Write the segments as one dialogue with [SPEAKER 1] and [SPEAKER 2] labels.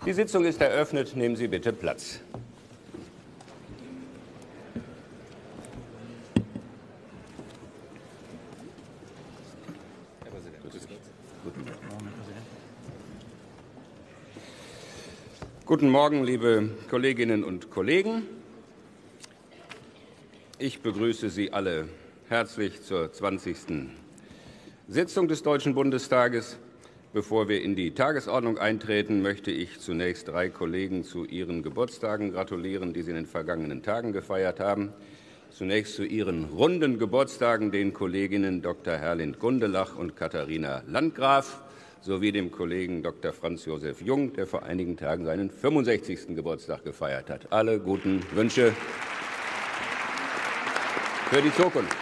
[SPEAKER 1] Die Sitzung ist eröffnet. Nehmen Sie bitte Platz. Guten Morgen, liebe Kolleginnen und Kollegen. Ich begrüße Sie alle herzlich zur 20. Sitzung des Deutschen Bundestages. Bevor wir in die Tagesordnung eintreten, möchte ich zunächst 3 Kollegen zu ihren Geburtstagen gratulieren, die sie in den vergangenen Tagen gefeiert haben. Zunächst zu ihren runden Geburtstagen den Kolleginnen Dr. Herlind Gundelach und Katharina Landgraf sowie dem Kollegen Dr. Franz Josef Jung, der vor einigen Tagen seinen 65. Geburtstag gefeiert hat. Alle guten Wünsche für die Zukunft.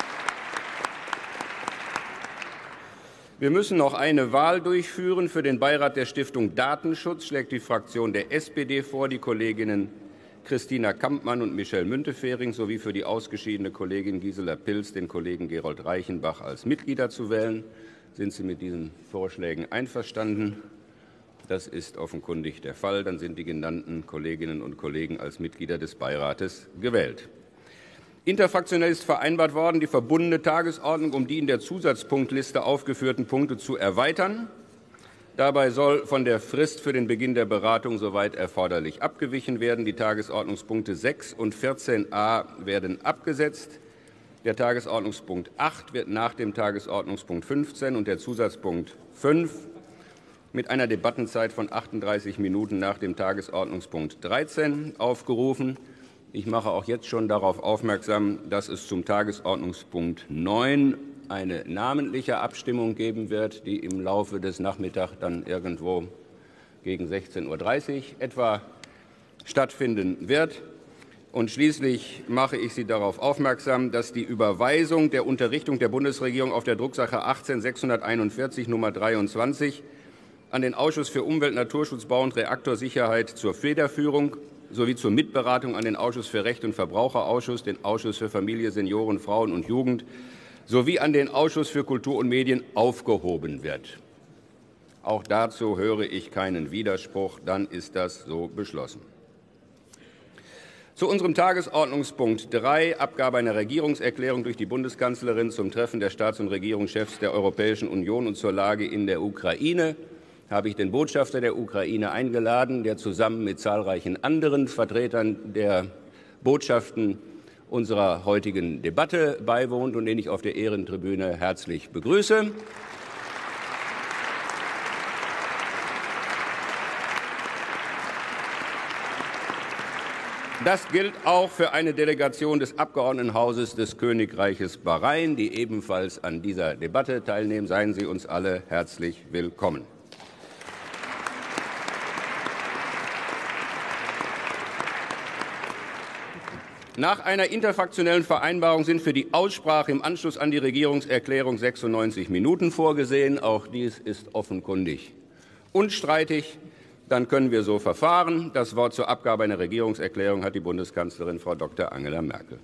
[SPEAKER 1] Wir müssen noch eine Wahl durchführen. Für den Beirat der Stiftung Datenschutz schlägt die Fraktion der SPD vor, die Kolleginnen Christina Kampmann und Michelle Müntefering sowie für die ausgeschiedene Kollegin Gisela Pils den Kollegen Gerold Reichenbach als Mitglieder zu wählen. Sind Sie mit diesen Vorschlägen einverstanden? Das ist offenkundig der Fall. Dann sind die genannten Kolleginnen und Kollegen als Mitglieder des Beirates gewählt. Interfraktionell ist vereinbart worden, die verbundene Tagesordnung um die in der Zusatzpunktliste aufgeführten Punkte zu erweitern. Dabei soll von der Frist für den Beginn der Beratung soweit erforderlich abgewichen werden. Die Tagesordnungspunkte 6 und 14a werden abgesetzt. Der Tagesordnungspunkt 8 wird nach dem Tagesordnungspunkt 15 und der Zusatzpunkt 5 mit einer Debattenzeit von 38 Minuten nach dem Tagesordnungspunkt 13 aufgerufen. Ich mache auch jetzt schon darauf aufmerksam, dass es zum Tagesordnungspunkt 9 eine namentliche Abstimmung geben wird, die im Laufe des Nachmittags dann irgendwo gegen 16:30 Uhr etwa stattfinden wird. Und schließlich mache ich Sie darauf aufmerksam, dass die Überweisung der Unterrichtung der Bundesregierung auf der Drucksache 18-641 Nummer 23 an den Ausschuss für Umwelt, Naturschutz, Bau und Reaktorsicherheit zur Federführung sowie zur Mitberatung an den Ausschuss für Recht und Verbraucherausschuss, den Ausschuss für Familie, Senioren, Frauen und Jugend sowie an den Ausschuss für Kultur und Medien aufgehoben wird. Auch dazu höre ich keinen Widerspruch. Dann ist das so beschlossen. Zu unserem Tagesordnungspunkt 3, Abgabe einer Regierungserklärung durch die Bundeskanzlerin zum Treffen der Staats- und Regierungschefs der Europäischen Union und zur Lage in der Ukraine, habe ich den Botschafter der Ukraine eingeladen, der zusammen mit zahlreichen anderen Vertretern der Botschaften unserer heutigen Debatte beiwohnt und den ich auf der Ehrentribüne herzlich begrüße. Das gilt auch für eine Delegation des Abgeordnetenhauses des Königreiches Bahrain, die ebenfalls an dieser Debatte teilnehmen. Seien Sie uns alle herzlich willkommen. Nach einer interfraktionellen Vereinbarung sind für die Aussprache im Anschluss an die Regierungserklärung 96 Minuten vorgesehen. Auch dies ist offenkundig unstreitig. Dann können wir so verfahren. Das Wort zur Abgabe einer Regierungserklärung hat die Bundeskanzlerin, Frau Dr. Angela Merkel.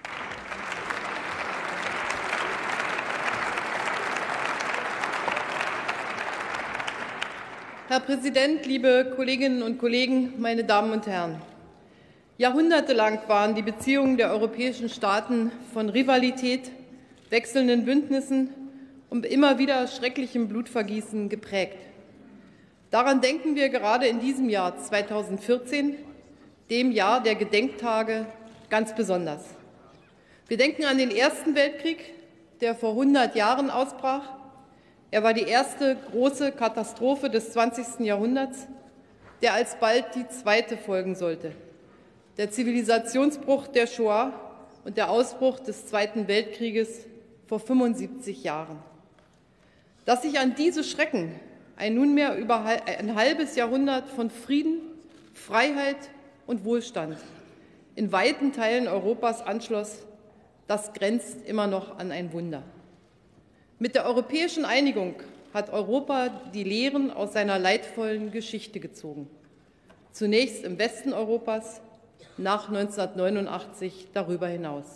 [SPEAKER 2] Herr Präsident, liebe Kolleginnen und Kollegen, meine Damen und Herren! Jahrhundertelang waren die Beziehungen der europäischen Staaten von Rivalität, wechselnden Bündnissen und immer wieder schrecklichem Blutvergießen geprägt. Daran denken wir gerade in diesem Jahr 2014, dem Jahr der Gedenktage, ganz besonders. Wir denken an den Ersten Weltkrieg, der vor 100 Jahren ausbrach. Er war die erste große Katastrophe des 20. Jahrhunderts, der alsbald die zweite folgen sollte. Der Zivilisationsbruch der Shoah und der Ausbruch des Zweiten Weltkrieges vor 75 Jahren. Dass sich an diese Schrecken ein nunmehr über ein halbes Jahrhundert von Frieden, Freiheit und Wohlstand in weiten Teilen Europas anschloss, das grenzt immer noch an ein Wunder. Mit der europäischen Einigung hat Europa die Lehren aus seiner leidvollen Geschichte gezogen. Zunächst im Westen Europas, nach 1989 darüber hinaus.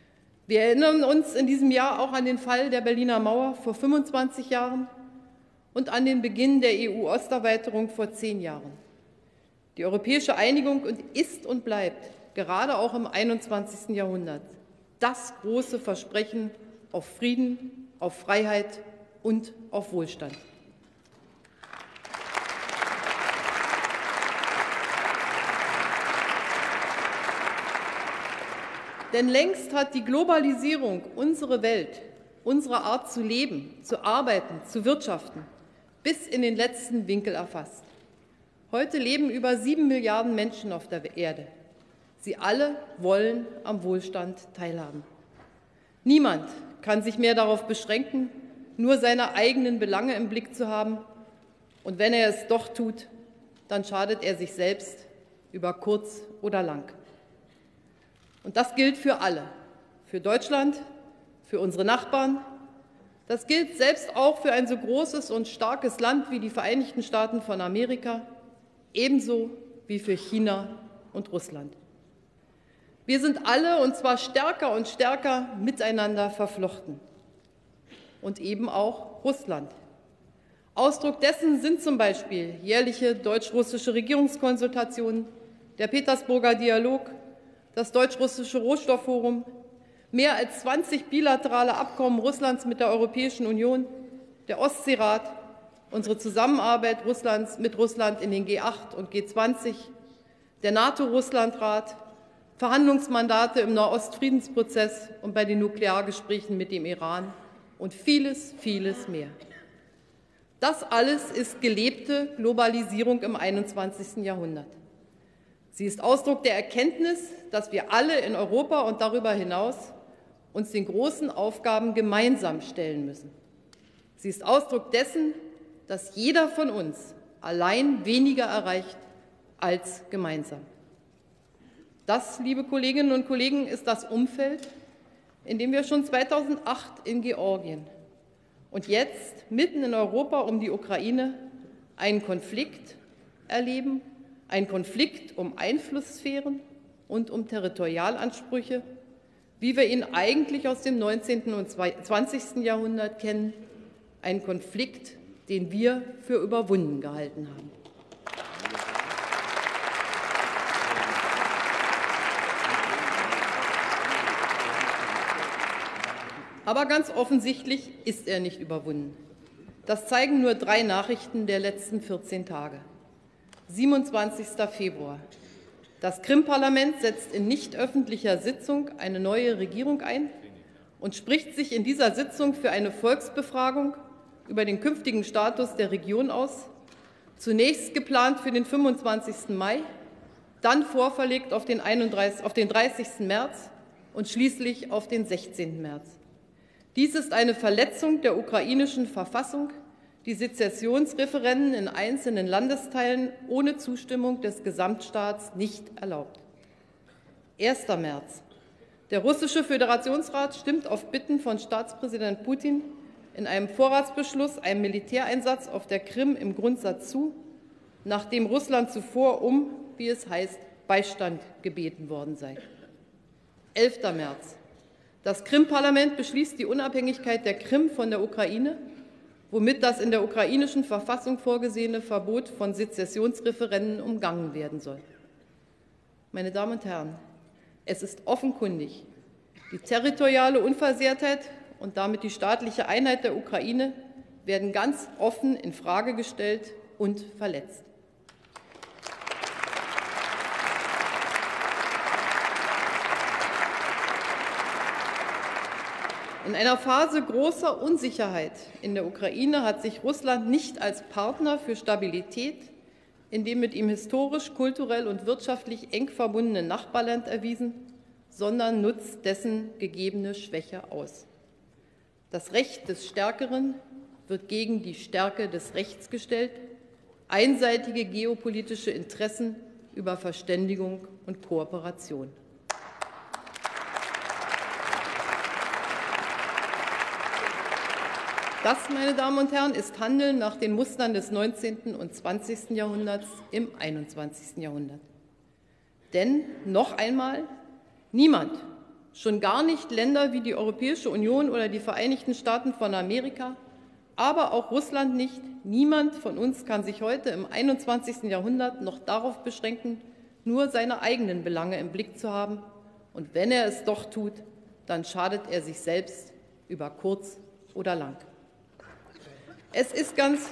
[SPEAKER 2] Wir erinnern uns in diesem Jahr auch an den Fall der Berliner Mauer vor 25 Jahren und an den Beginn der EU-Osterweiterung vor 10 Jahren. Die europäische Einigung ist und bleibt, gerade auch im 21. Jahrhundert, das große Versprechen auf Frieden, auf Freiheit und auf Wohlstand. Denn längst hat die Globalisierung unsere Welt, unsere Art zu leben, zu arbeiten, zu wirtschaften, bis in den letzten Winkel erfasst. Heute leben über 7 Milliarden Menschen auf der Erde. Sie alle wollen am Wohlstand teilhaben. Niemand kann sich mehr darauf beschränken, nur seine eigenen Belange im Blick zu haben. Und wenn er es doch tut, dann schadet er sich selbst über kurz oder lang. Und das gilt für alle, für Deutschland, für unsere Nachbarn. Das gilt selbst auch für ein so großes und starkes Land wie die Vereinigten Staaten von Amerika, ebenso wie für China und Russland. Wir sind alle, und zwar stärker und stärker, miteinander verflochten. Und eben auch Russland. Ausdruck dessen sind zum Beispiel jährliche deutsch-russische Regierungskonsultationen, der Petersburger Dialog, das deutsch-russische Rohstoffforum, mehr als 20 bilaterale Abkommen Russlands mit der Europäischen Union, der Ostseerat, unsere Zusammenarbeit mit Russland in den G8 und G20, der NATO-Russland-Rat, Verhandlungsmandate im Nahost-Friedensprozess und bei den Nukleargesprächen mit dem Iran und vieles, vieles mehr. Das alles ist gelebte Globalisierung im 21. Jahrhundert. Sie ist Ausdruck der Erkenntnis, dass wir alle in Europa und darüber hinaus uns den großen Aufgaben gemeinsam stellen müssen. Sie ist Ausdruck dessen, dass jeder von uns allein weniger erreicht als gemeinsam. Das, liebe Kolleginnen und Kollegen, ist das Umfeld, in dem wir schon 2008 in Georgien und jetzt mitten in Europa um die Ukraine einen Konflikt erleben, einen Konflikt um Einflusssphären und um Territorialansprüche, wie wir ihn eigentlich aus dem 19. und 20. Jahrhundert kennen, einen Konflikt, den wir für überwunden gehalten haben. Aber ganz offensichtlich ist er nicht überwunden. Das zeigen nur 3 Nachrichten der letzten 14 Tage. 27. Februar. Das Krim-Parlament setzt in nicht öffentlicher Sitzung eine neue Regierung ein und spricht sich in dieser Sitzung für eine Volksbefragung über den künftigen Status der Region aus, zunächst geplant für den 25. Mai, dann vorverlegt auf den 30. März und schließlich auf den 16. März. Dies ist eine Verletzung der ukrainischen Verfassung, die Sezessionsreferenden in einzelnen Landesteilen ohne Zustimmung des Gesamtstaats nicht erlaubt. 1. März. Der russische Föderationsrat stimmt auf Bitten von Staatspräsident Putin in einem Vorratsbeschluss einem Militäreinsatz auf der Krim im Grundsatz zu, nachdem Russland zuvor um, wie es heißt, Beistand gebeten worden sei. 11. März. Das Krim-Parlament beschließt die Unabhängigkeit der Krim von der Ukraine, womit das in der ukrainischen Verfassung vorgesehene Verbot von Sezessionsreferenden umgangen werden soll. Meine Damen und Herren, es ist offenkundig, die territoriale Unversehrtheit und damit die staatliche Einheit der Ukraine werden ganz offen in Frage gestellt und verletzt. In einer Phase großer Unsicherheit in der Ukraine hat sich Russland nicht als Partner für Stabilität in dem mit ihm historisch, kulturell und wirtschaftlich eng verbundenen Nachbarland erwiesen, sondern nutzt dessen gegebene Schwäche aus. Das Recht des Stärkeren wird gegen die Stärke des Rechts gestellt, einseitige geopolitische Interessen über Verständigung und Kooperation. Das, meine Damen und Herren, ist Handeln nach den Mustern des 19. und 20. Jahrhunderts im 21. Jahrhundert. Denn, noch einmal, niemand, schon gar nicht Länder wie die Europäische Union oder die Vereinigten Staaten von Amerika, aber auch Russland nicht, niemand von uns kann sich heute im 21. Jahrhundert noch darauf beschränken, nur seine eigenen Belange im Blick zu haben. Und wenn er es doch tut, dann schadet er sich selbst über kurz oder lang. Es ist ganz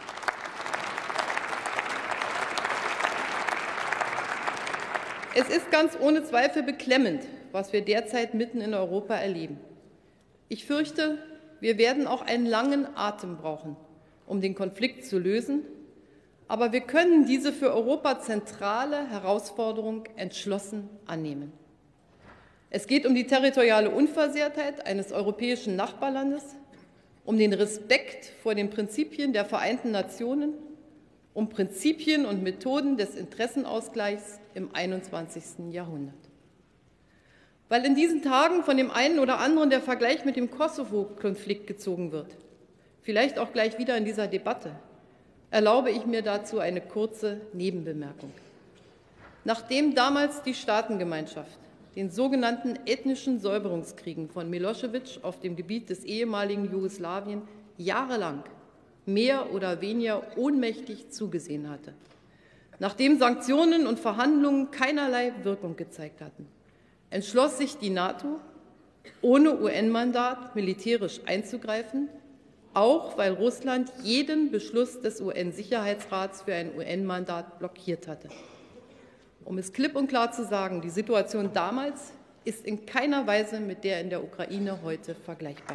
[SPEAKER 2] ohne Zweifel beklemmend, was wir derzeit mitten in Europa erleben. Ich fürchte, wir werden auch einen langen Atem brauchen, um den Konflikt zu lösen. Aber wir können diese für Europa zentrale Herausforderung entschlossen annehmen. Es geht um die territoriale Unversehrtheit eines europäischen Nachbarlandes, um den Respekt vor den Prinzipien der Vereinten Nationen, um Prinzipien und Methoden des Interessenausgleichs im 21. Jahrhundert. Weil in diesen Tagen von dem einen oder anderen der Vergleich mit dem Kosovo-Konflikt gezogen wird, vielleicht auch gleich wieder in dieser Debatte, erlaube ich mir dazu eine kurze Nebenbemerkung. Nachdem damals die Staatengemeinschaft den sogenannten ethnischen Säuberungskriegen von Milosevic auf dem Gebiet des ehemaligen Jugoslawien jahrelang mehr oder weniger ohnmächtig zugesehen hatte, nachdem Sanktionen und Verhandlungen keinerlei Wirkung gezeigt hatten, entschloss sich die NATO, ohne UN-Mandat militärisch einzugreifen, auch weil Russland jeden Beschluss des UN-Sicherheitsrats für ein UN-Mandat blockiert hatte. Um es klipp und klar zu sagen, die Situation damals ist in keiner Weise mit der in der Ukraine heute vergleichbar.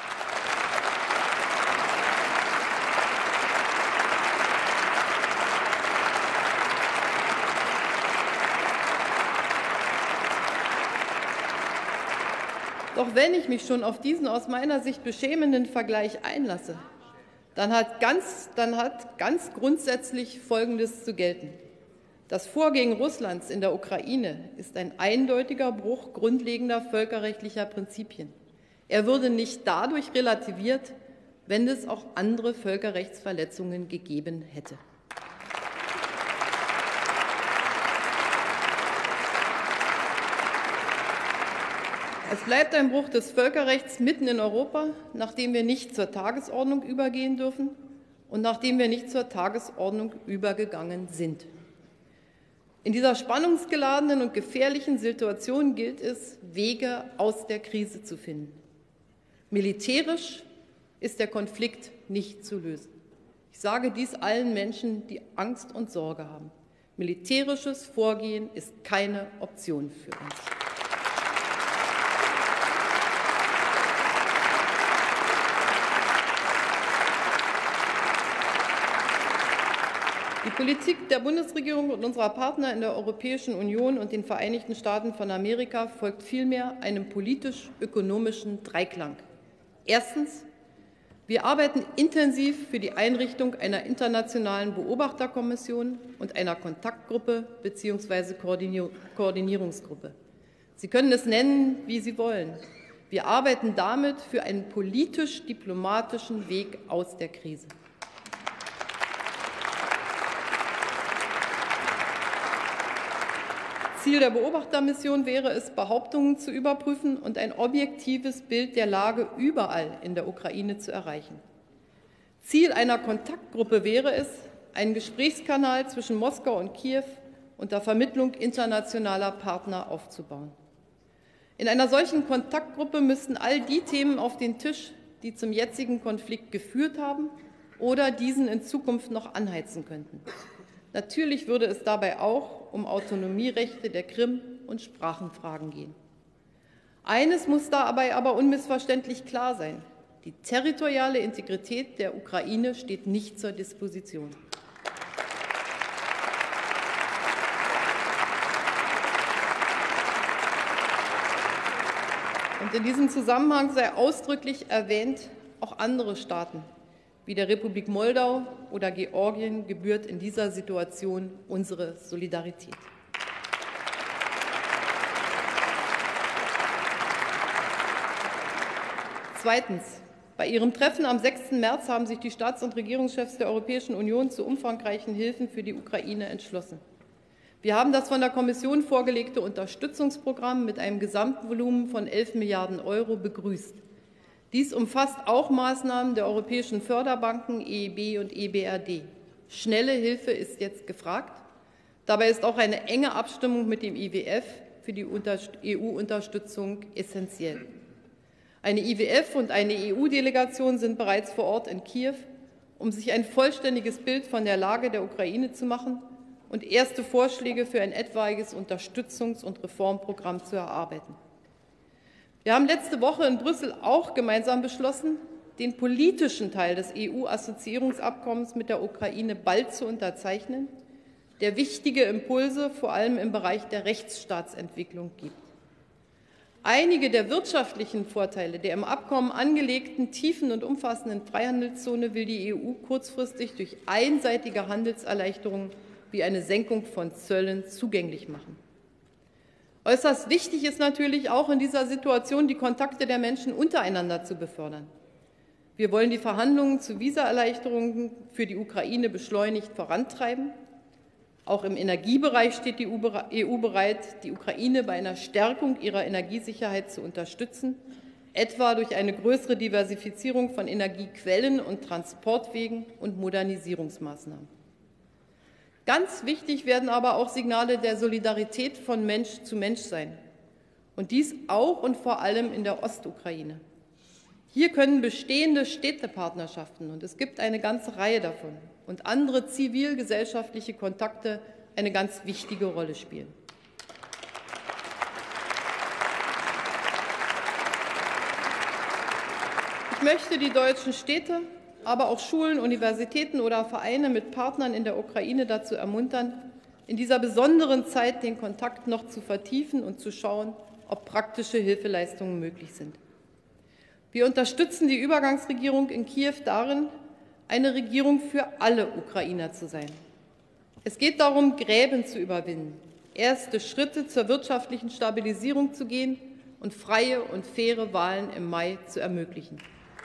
[SPEAKER 2] Doch wenn ich mich schon auf diesen aus meiner Sicht beschämenden Vergleich einlasse, dann hat ganz grundsätzlich Folgendes zu gelten. Das Vorgehen Russlands in der Ukraine ist ein eindeutiger Bruch grundlegender völkerrechtlicher Prinzipien. Er würde nicht dadurch relativiert, wenn es auch andere Völkerrechtsverletzungen gegeben hätte. Es bleibt ein Bruch des Völkerrechts mitten in Europa, nachdem wir nicht zur Tagesordnung übergehen dürfen und nachdem wir nicht zur Tagesordnung übergegangen sind. In dieser spannungsgeladenen und gefährlichen Situation gilt es, Wege aus der Krise zu finden. Militärisch ist der Konflikt nicht zu lösen. Ich sage dies allen Menschen, die Angst und Sorge haben. Militärisches Vorgehen ist keine Option für uns. Die Politik der Bundesregierung und unserer Partner in der Europäischen Union und den Vereinigten Staaten von Amerika folgt vielmehr einem politisch-ökonomischen Dreiklang. Erstens, wir arbeiten intensiv für die Einrichtung einer internationalen Beobachterkommission und einer Kontaktgruppe bzw. Koordinierungsgruppe. Sie können es nennen, wie Sie wollen. Wir arbeiten damit für einen politisch-diplomatischen Weg aus der Krise. Ziel der Beobachtermission wäre es, Behauptungen zu überprüfen und ein objektives Bild der Lage überall in der Ukraine zu erreichen. Ziel einer Kontaktgruppe wäre es, einen Gesprächskanal zwischen Moskau und Kiew unter Vermittlung internationaler Partner aufzubauen. In einer solchen Kontaktgruppe müssten all die Themen auf den Tisch, die zum jetzigen Konflikt geführt haben oder diesen in Zukunft noch anheizen könnten. Natürlich würde es dabei auch um Autonomierechte der Krim und Sprachenfragen gehen. Eines muss dabei aber unmissverständlich klar sein: Die territoriale Integrität der Ukraine steht nicht zur Disposition. Und in diesem Zusammenhang sei ausdrücklich erwähnt, auch andere Staaten wie der Republik Moldau oder Georgien gebührt in dieser Situation unsere Solidarität. Zweitens. Bei ihrem Treffen am 6. März haben sich die Staats- und Regierungschefs der Europäischen Union zu umfangreichen Hilfen für die Ukraine entschlossen. Wir haben das von der Kommission vorgelegte Unterstützungsprogramm mit einem Gesamtvolumen von 11 Milliarden € begrüßt. Dies umfasst auch Maßnahmen der europäischen Förderbanken EIB und EBRD. Schnelle Hilfe ist jetzt gefragt. Dabei ist auch eine enge Abstimmung mit dem IWF für die EU-Unterstützung essentiell. Eine IWF und eine EU-Delegation sind bereits vor Ort in Kiew, um sich ein vollständiges Bild von der Lage der Ukraine zu machen und erste Vorschläge für ein etwaiges Unterstützungs- und Reformprogramm zu erarbeiten. Wir haben letzte Woche in Brüssel auch gemeinsam beschlossen, den politischen Teil des EU-Assoziierungsabkommens mit der Ukraine bald zu unterzeichnen, der wichtige Impulse vor allem im Bereich der Rechtsstaatsentwicklung gibt. Einige der wirtschaftlichen Vorteile der im Abkommen angelegten tiefen und umfassenden Freihandelszone will die EU kurzfristig durch einseitige Handelserleichterungen wie eine Senkung von Zöllen zugänglich machen. Äußerst wichtig ist natürlich auch in dieser Situation, die Kontakte der Menschen untereinander zu befördern. Wir wollen die Verhandlungen zu Visaerleichterungen für die Ukraine beschleunigt vorantreiben. Auch im Energiebereich steht die EU bereit, die Ukraine bei einer Stärkung ihrer Energiesicherheit zu unterstützen, etwa durch eine größere Diversifizierung von Energiequellen und Transportwegen und Modernisierungsmaßnahmen. Ganz wichtig werden aber auch Signale der Solidarität von Mensch zu Mensch sein. Und dies auch und vor allem in der Ostukraine. Hier können bestehende Städtepartnerschaften, und es gibt eine ganze Reihe davon, und andere zivilgesellschaftliche Kontakte eine ganz wichtige Rolle spielen. Ich möchte die deutschen Städte, aber auch Schulen, Universitäten oder Vereine mit Partnern in der Ukraine dazu ermuntern, in dieser besonderen Zeit den Kontakt noch zu vertiefen und zu schauen, ob praktische Hilfeleistungen möglich sind. Wir unterstützen die Übergangsregierung in Kiew darin, eine Regierung für alle Ukrainer zu sein. Es geht darum, Gräben zu überwinden, erste Schritte zur wirtschaftlichen Stabilisierung zu gehen und freie und faire Wahlen im Mai zu ermöglichen.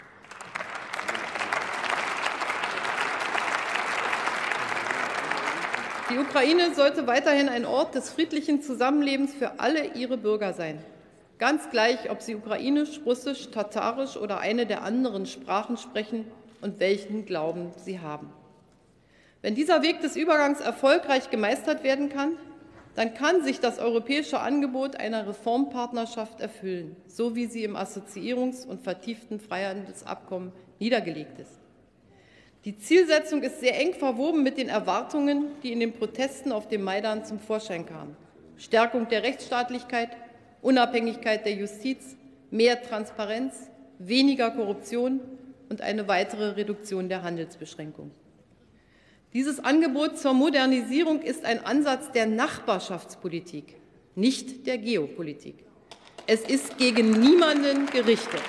[SPEAKER 2] Die Ukraine sollte weiterhin ein Ort des friedlichen Zusammenlebens für alle ihre Bürger sein. Ganz gleich, ob sie Ukrainisch, Russisch, Tatarisch oder eine der anderen Sprachen sprechen und welchen Glauben sie haben. Wenn dieser Weg des Übergangs erfolgreich gemeistert werden kann, dann kann sich das europäische Angebot einer Reformpartnerschaft erfüllen, so wie sie im Assoziierungs- und vertieften Freihandelsabkommen niedergelegt ist. Die Zielsetzung ist sehr eng verwoben mit den Erwartungen, die in den Protesten auf dem Maidan zum Vorschein kamen. Stärkung der Rechtsstaatlichkeit, Unabhängigkeit der Justiz, mehr Transparenz, weniger Korruption und eine weitere Reduktion der Handelsbeschränkungen. Dieses Angebot zur Modernisierung ist ein Ansatz der Nachbarschaftspolitik, nicht der Geopolitik. Es ist gegen niemanden gerichtet.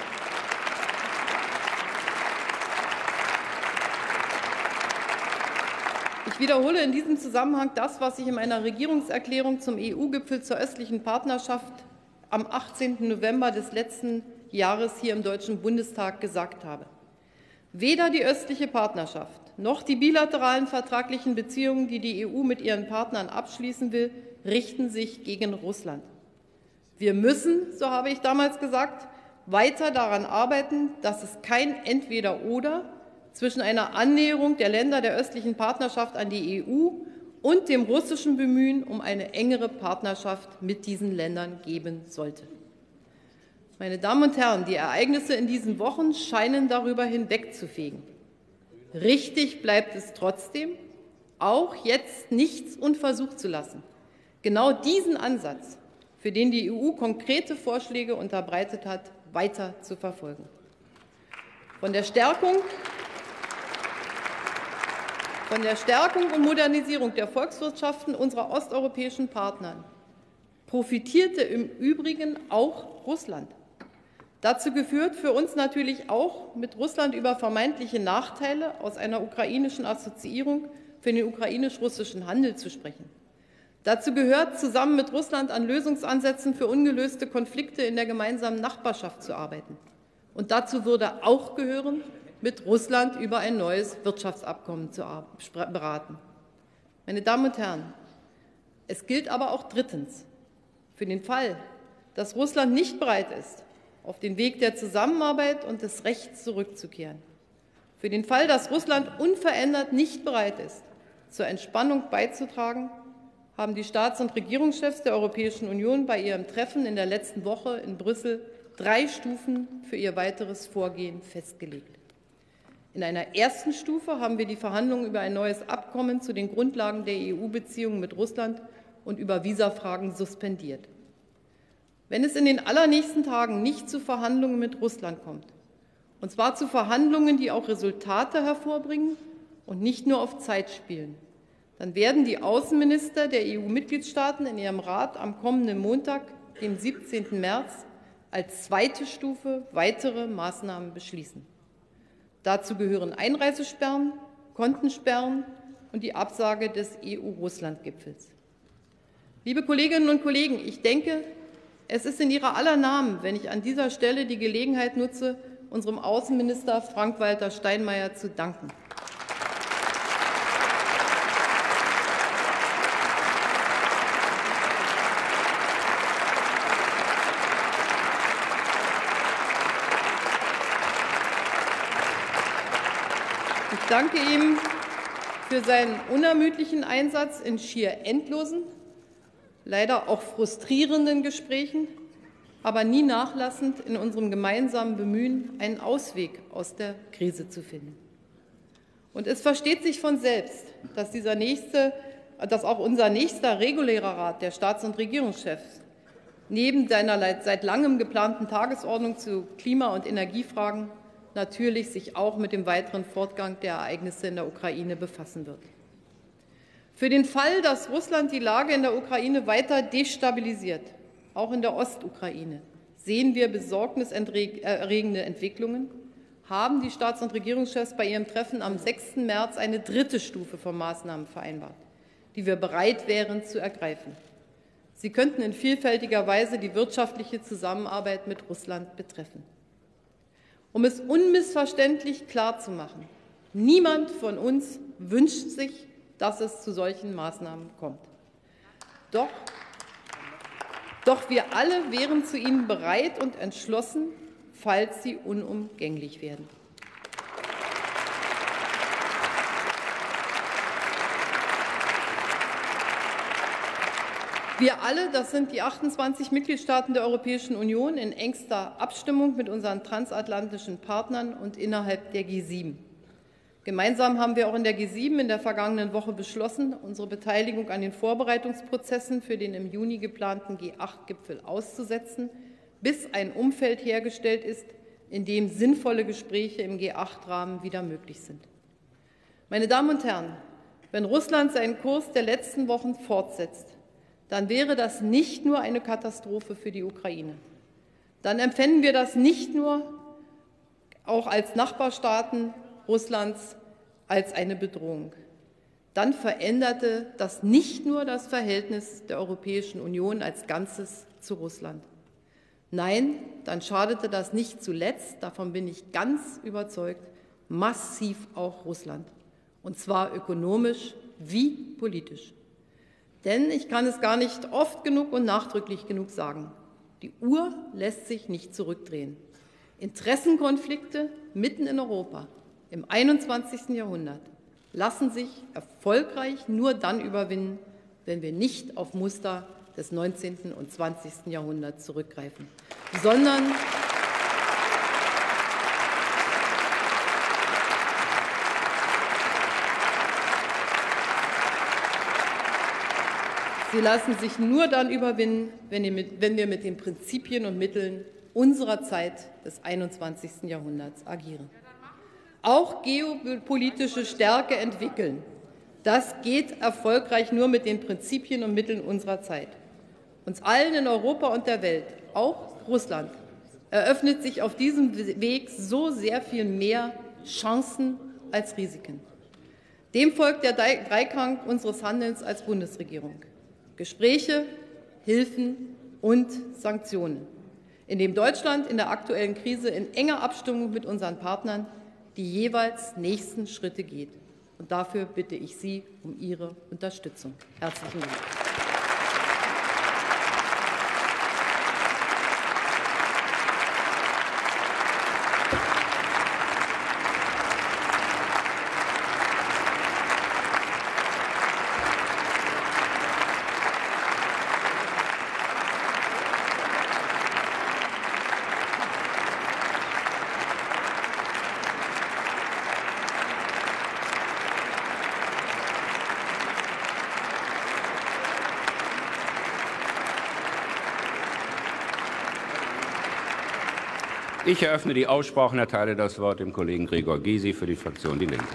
[SPEAKER 2] Ich wiederhole in diesem Zusammenhang das, was ich in meiner Regierungserklärung zum EU-Gipfel zur östlichen Partnerschaft am 18. November des letzten Jahres hier im Deutschen Bundestag gesagt habe. Weder die östliche Partnerschaft noch die bilateralen vertraglichen Beziehungen, die die EU mit ihren Partnern abschließen will, richten sich gegen Russland. Wir müssen, so habe ich damals gesagt, weiter daran arbeiten, dass es kein Entweder-Oder zwischen einer Annäherung der Länder der östlichen Partnerschaft an die EU und dem russischen Bemühen um eine engere Partnerschaft mit diesen Ländern geben sollte. Meine Damen und Herren, die Ereignisse in diesen Wochen scheinen darüber hinwegzufegen. Richtig bleibt es trotzdem, auch jetzt nichts unversucht zu lassen. Genau diesen Ansatz, für den die EU konkrete Vorschläge unterbreitet hat, weiter zu verfolgen. Von der Stärkung und Modernisierung der Volkswirtschaften unserer osteuropäischen Partner profitierte im Übrigen auch Russland. Dazu gehört für uns natürlich auch, mit Russland über vermeintliche Nachteile aus einer ukrainischen Assoziierung für den ukrainisch-russischen Handel zu sprechen. Dazu gehört, zusammen mit Russland an Lösungsansätzen für ungelöste Konflikte in der gemeinsamen Nachbarschaft zu arbeiten. Und dazu würde auch gehören, mit Russland über ein neues Wirtschaftsabkommen zu beraten. Meine Damen und Herren, es gilt aber auch drittens, für den Fall, dass Russland nicht bereit ist, auf den Weg der Zusammenarbeit und des Rechts zurückzukehren. Für den Fall, dass Russland unverändert nicht bereit ist, zur Entspannung beizutragen, haben die Staats- und Regierungschefs der Europäischen Union bei ihrem Treffen in der letzten Woche in Brüssel 3 Stufen für ihr weiteres Vorgehen festgelegt. In einer ersten Stufe haben wir die Verhandlungen über ein neues Abkommen zu den Grundlagen der EU-Beziehungen mit Russland und über Visafragen suspendiert. Wenn es in den allernächsten Tagen nicht zu Verhandlungen mit Russland kommt, und zwar zu Verhandlungen, die auch Resultate hervorbringen und nicht nur auf Zeit spielen, dann werden die Außenminister der EU-Mitgliedstaaten in ihrem Rat am kommenden Montag, dem 17. März, als zweite Stufe weitere Maßnahmen beschließen. Dazu gehören Einreisesperren, Kontensperren und die Absage des EU-Russland-Gipfels. Liebe Kolleginnen und Kollegen, ich denke, es ist in Ihrer aller Namen, wenn ich an dieser Stelle die Gelegenheit nutze, unserem Außenminister Frank-Walter Steinmeier zu danken. Ich danke ihm für seinen unermüdlichen Einsatz in schier endlosen, leider auch frustrierenden Gesprächen, aber nie nachlassend in unserem gemeinsamen Bemühen, einen Ausweg aus der Krise zu finden. Und es versteht sich von selbst, dass auch unser nächster regulärer Rat der Staats- und Regierungschefs neben seiner seit langem geplanten Tagesordnung zu Klima- und Energiefragen natürlich sich auch mit dem weiteren Fortgang der Ereignisse in der Ukraine befassen wird. Für den Fall, dass Russland die Lage in der Ukraine weiter destabilisiert, auch in der Ostukraine, sehen wir besorgniserregende Entwicklungen, haben die Staats- und Regierungschefs bei ihrem Treffen am 6. März eine dritte Stufe von Maßnahmen vereinbart, die wir bereit wären zu ergreifen. Sie könnten in vielfältiger Weise die wirtschaftliche Zusammenarbeit mit Russland betreffen. Um es unmissverständlich klarzumachen: Niemand von uns wünscht sich, dass es zu solchen Maßnahmen kommt. Doch wir alle wären zu ihnen bereit und entschlossen, falls sie unumgänglich werden. Wir alle, das sind die 28 Mitgliedstaaten der Europäischen Union, in engster Abstimmung mit unseren transatlantischen Partnern und innerhalb der G7. Gemeinsam haben wir auch in der G7 in der vergangenen Woche beschlossen, unsere Beteiligung an den Vorbereitungsprozessen für den im Juni geplanten G8-Gipfel auszusetzen, bis ein Umfeld hergestellt ist, in dem sinnvolle Gespräche im G8-Rahmen wieder möglich sind. Meine Damen und Herren, wenn Russland seinen Kurs der letzten Wochen fortsetzt, dann wäre das nicht nur eine Katastrophe für die Ukraine. Dann empfänden wir das nicht nur auch als Nachbarstaaten Russlands als eine Bedrohung. Dann veränderte das nicht nur das Verhältnis der Europäischen Union als Ganzes zu Russland. Nein, dann schadete das nicht zuletzt, davon bin ich ganz überzeugt, massiv auch Russland. Und zwar ökonomisch wie politisch. Denn ich kann es gar nicht oft genug und nachdrücklich genug sagen: Die Uhr lässt sich nicht zurückdrehen. Interessenkonflikte mitten in Europa im 21. Jahrhundert lassen sich erfolgreich nur dann überwinden, wenn wir nicht auf Muster des 19. und 20. Jahrhunderts zurückgreifen, sondern sie lassen sich nur dann überwinden, wenn wir mit den Prinzipien und Mitteln unserer Zeit des 21. Jahrhunderts agieren. Auch geopolitische Stärke entwickeln. Das geht erfolgreich nur mit den Prinzipien und Mitteln unserer Zeit. Uns allen in Europa und der Welt, auch Russland, eröffnet sich auf diesem Weg so sehr viel mehr Chancen als Risiken. Dem folgt der Dreiklang unseres Handelns als Bundesregierung: Gespräche, Hilfen und Sanktionen, in dem Deutschland in der aktuellen Krise in enger Abstimmung mit unseren Partnern die jeweils nächsten Schritte geht. Und dafür bitte ich Sie um Ihre Unterstützung. Herzlichen Dank.
[SPEAKER 1] Ich eröffne die Aussprache und erteile das Wort dem Kollegen Gregor Gysi für die Fraktion Die Linke.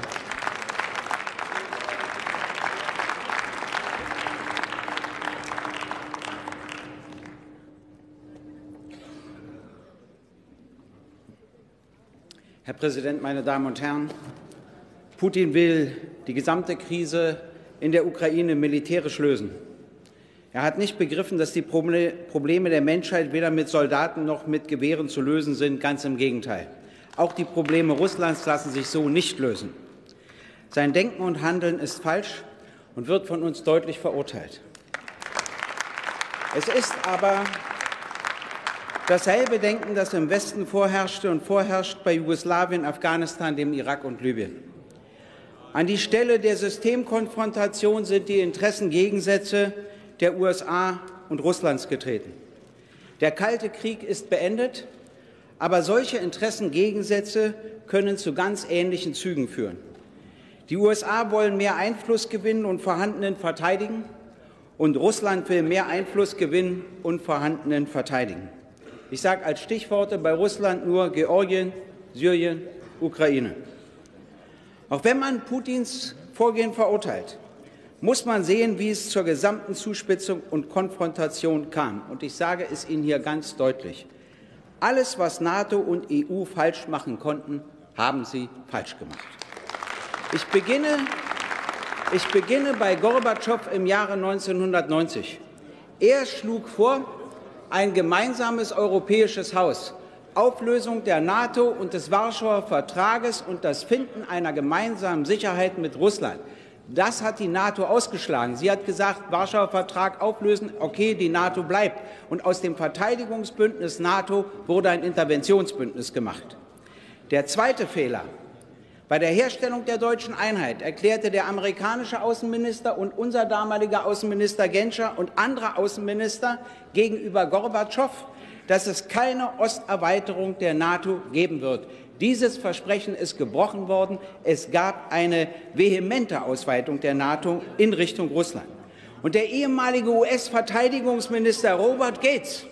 [SPEAKER 3] Herr Präsident, meine Damen und Herren! Putin will die gesamte Krise in der Ukraine militärisch lösen. Er hat nicht begriffen, dass die Probleme der Menschheit weder mit Soldaten noch mit Gewehren zu lösen sind. Ganz im Gegenteil. Auch die Probleme Russlands lassen sich so nicht lösen. Sein Denken und Handeln ist falsch und wird von uns deutlich verurteilt. Es ist aber dasselbe Denken, das im Westen vorherrschte und vorherrscht bei Jugoslawien, Afghanistan, dem Irak und Libyen. An die Stelle der Systemkonfrontation sind die Interessengegensätze der USA und Russlands getreten. Der Kalte Krieg ist beendet, aber solche Interessengegensätze können zu ganz ähnlichen Zügen führen. Die USA wollen mehr Einfluss gewinnen und Vorhandenen verteidigen, und Russland will mehr Einfluss gewinnen und Vorhandenen verteidigen. Ich sage als Stichworte bei Russland nur Georgien, Syrien, Ukraine. Auch wenn man Putins Vorgehen verurteilt, muss man sehen, wie es zur gesamten Zuspitzung und Konfrontation kam. Und ich sage es Ihnen hier ganz deutlich. Alles, was NATO und EU falsch machen konnten, haben sie falsch gemacht. Ich beginne bei Gorbatschow im Jahre 1990. Er schlug vor, ein gemeinsames europäisches Haus, Auflösung der NATO und des Warschauer Vertrages und das Finden einer gemeinsamen Sicherheit mit Russland. Das hat die NATO ausgeschlagen. Sie hat gesagt, Warschauer Vertrag auflösen, okay, die NATO bleibt. Und aus dem Verteidigungsbündnis NATO wurde ein Interventionsbündnis gemacht. Der zweite Fehler. Bei der Herstellung der deutschen Einheit erklärte der amerikanische Außenminister und unser damaliger Außenminister Genscher und andere Außenminister gegenüber Gorbatschow, dass es keine Osterweiterung der NATO geben wird. Dieses Versprechen ist gebrochen worden. Es gab eine vehemente Ausweitung der NATO in Richtung Russland. Und der ehemalige US-Verteidigungsminister Robert Gates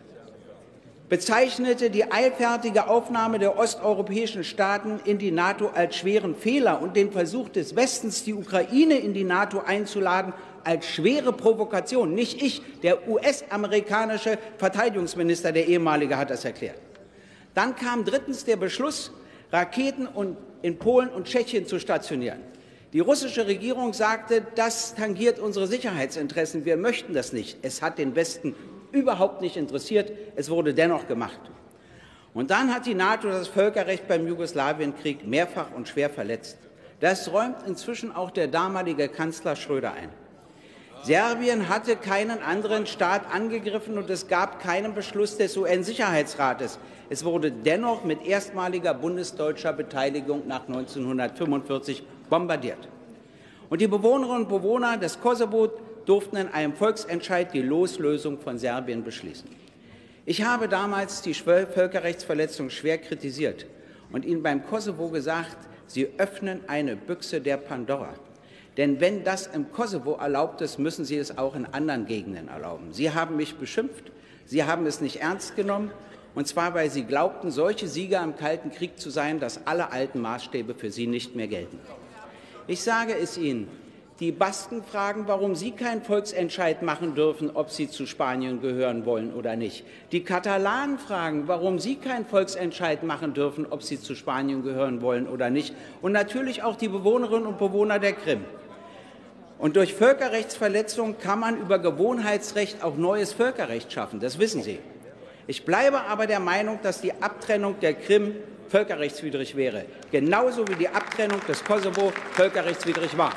[SPEAKER 3] bezeichnete die eilfertige Aufnahme der osteuropäischen Staaten in die NATO als schweren Fehler und den Versuch des Westens, die Ukraine in die NATO einzuladen, als schwere Provokation. Nicht ich, der US-amerikanische Verteidigungsminister, der ehemalige, hat das erklärt. Dann kam drittens der Beschluss, Raketen in Polen und Tschechien zu stationieren. Die russische Regierung sagte, das tangiert unsere Sicherheitsinteressen, wir möchten das nicht. Es hat den Westen überhaupt nicht interessiert, es wurde dennoch gemacht. Und dann hat die NATO das Völkerrecht beim Jugoslawienkrieg mehrfach und schwer verletzt. Das räumt inzwischen auch der damalige Kanzler Schröder ein. Serbien hatte keinen anderen Staat angegriffen und es gab keinen Beschluss des UN-Sicherheitsrates. Es wurde dennoch mit erstmaliger bundesdeutscher Beteiligung nach 1945 bombardiert. Und die Bewohnerinnen und Bewohner des Kosovo durften in einem Volksentscheid die Loslösung von Serbien beschließen. Ich habe damals die Völkerrechtsverletzung schwer kritisiert und Ihnen beim Kosovo gesagt, Sie öffnen eine Büchse der Pandora. Denn wenn das im Kosovo erlaubt ist, müssen Sie es auch in anderen Gegenden erlauben. Sie haben mich beschimpft, Sie haben es nicht ernst genommen, und zwar, weil Sie glaubten, solche Sieger im Kalten Krieg zu sein, dass alle alten Maßstäbe für Sie nicht mehr gelten. Ich sage es Ihnen, die Basken fragen, warum sie keinen Volksentscheid machen dürfen, ob sie zu Spanien gehören wollen oder nicht. Die Katalanen fragen, warum sie keinen Volksentscheid machen dürfen, ob sie zu Spanien gehören wollen oder nicht. Und natürlich auch die Bewohnerinnen und Bewohner der Krim. Und durch Völkerrechtsverletzung kann man über Gewohnheitsrecht auch neues Völkerrecht schaffen. Das wissen Sie. Ich bleibe aber der Meinung, dass die Abtrennung der Krim völkerrechtswidrig wäre. Genauso wie die Abtrennung des Kosovo völkerrechtswidrig war.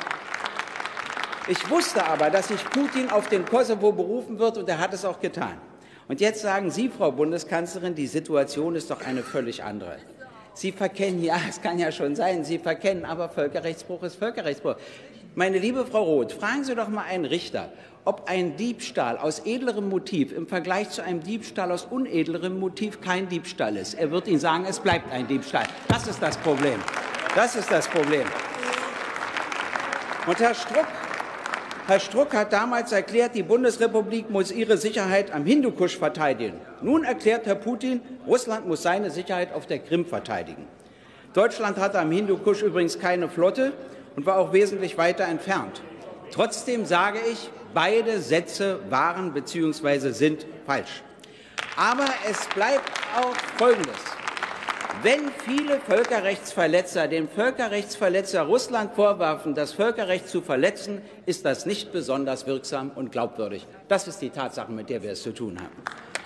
[SPEAKER 3] Ich wusste aber, dass sich Putin auf den Kosovo berufen wird, und er hat es auch getan. Und jetzt sagen Sie, Frau Bundeskanzlerin, die Situation ist doch eine völlig andere. Sie verkennen, ja, es kann ja schon sein, Sie verkennen, aber Völkerrechtsbruch ist Völkerrechtsbruch. Meine liebe Frau Roth, fragen Sie doch mal einen Richter, ob ein Diebstahl aus edlerem Motiv im Vergleich zu einem Diebstahl aus unedlerem Motiv kein Diebstahl ist. Er wird Ihnen sagen, es bleibt ein Diebstahl. Das ist das Problem. Das ist das Problem. Und Herr Struck, Herr Struck hat damals erklärt, die Bundesrepublik muss ihre Sicherheit am Hindukusch verteidigen. Nun erklärt Herr Putin, Russland muss seine Sicherheit auf der Krim verteidigen. Deutschland hatte am Hindukusch übrigens keine Flotte und war auch wesentlich weiter entfernt. Trotzdem sage ich, beide Sätze waren bzw. sind falsch. Aber es bleibt auch Folgendes. Wenn viele Völkerrechtsverletzer dem Völkerrechtsverletzer Russland vorwerfen, das Völkerrecht zu verletzen, ist das nicht besonders wirksam und glaubwürdig. Das ist die Tatsache, mit der wir es zu tun haben.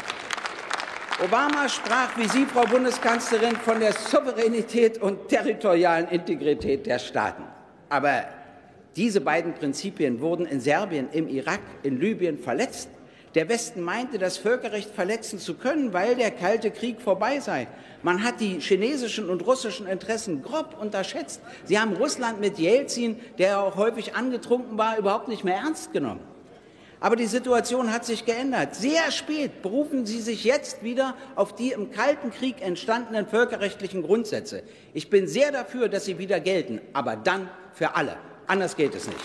[SPEAKER 3] Obama sprach, wie Sie, Frau Bundeskanzlerin, von der Souveränität und territorialen Integrität der Staaten. Aber diese beiden Prinzipien wurden in Serbien, im Irak, in Libyen verletzt. Der Westen meinte, das Völkerrecht verletzen zu können, weil der Kalte Krieg vorbei sei. Man hat die chinesischen und russischen Interessen grob unterschätzt. Sie haben Russland mit Jelzin, der auch häufig angetrunken war, überhaupt nicht mehr ernst genommen. Aber die Situation hat sich geändert. Sehr spät berufen Sie sich jetzt wieder auf die im Kalten Krieg entstandenen völkerrechtlichen Grundsätze. Ich bin sehr dafür, dass sie wieder gelten, aber dann für alle. Anders geht es nicht.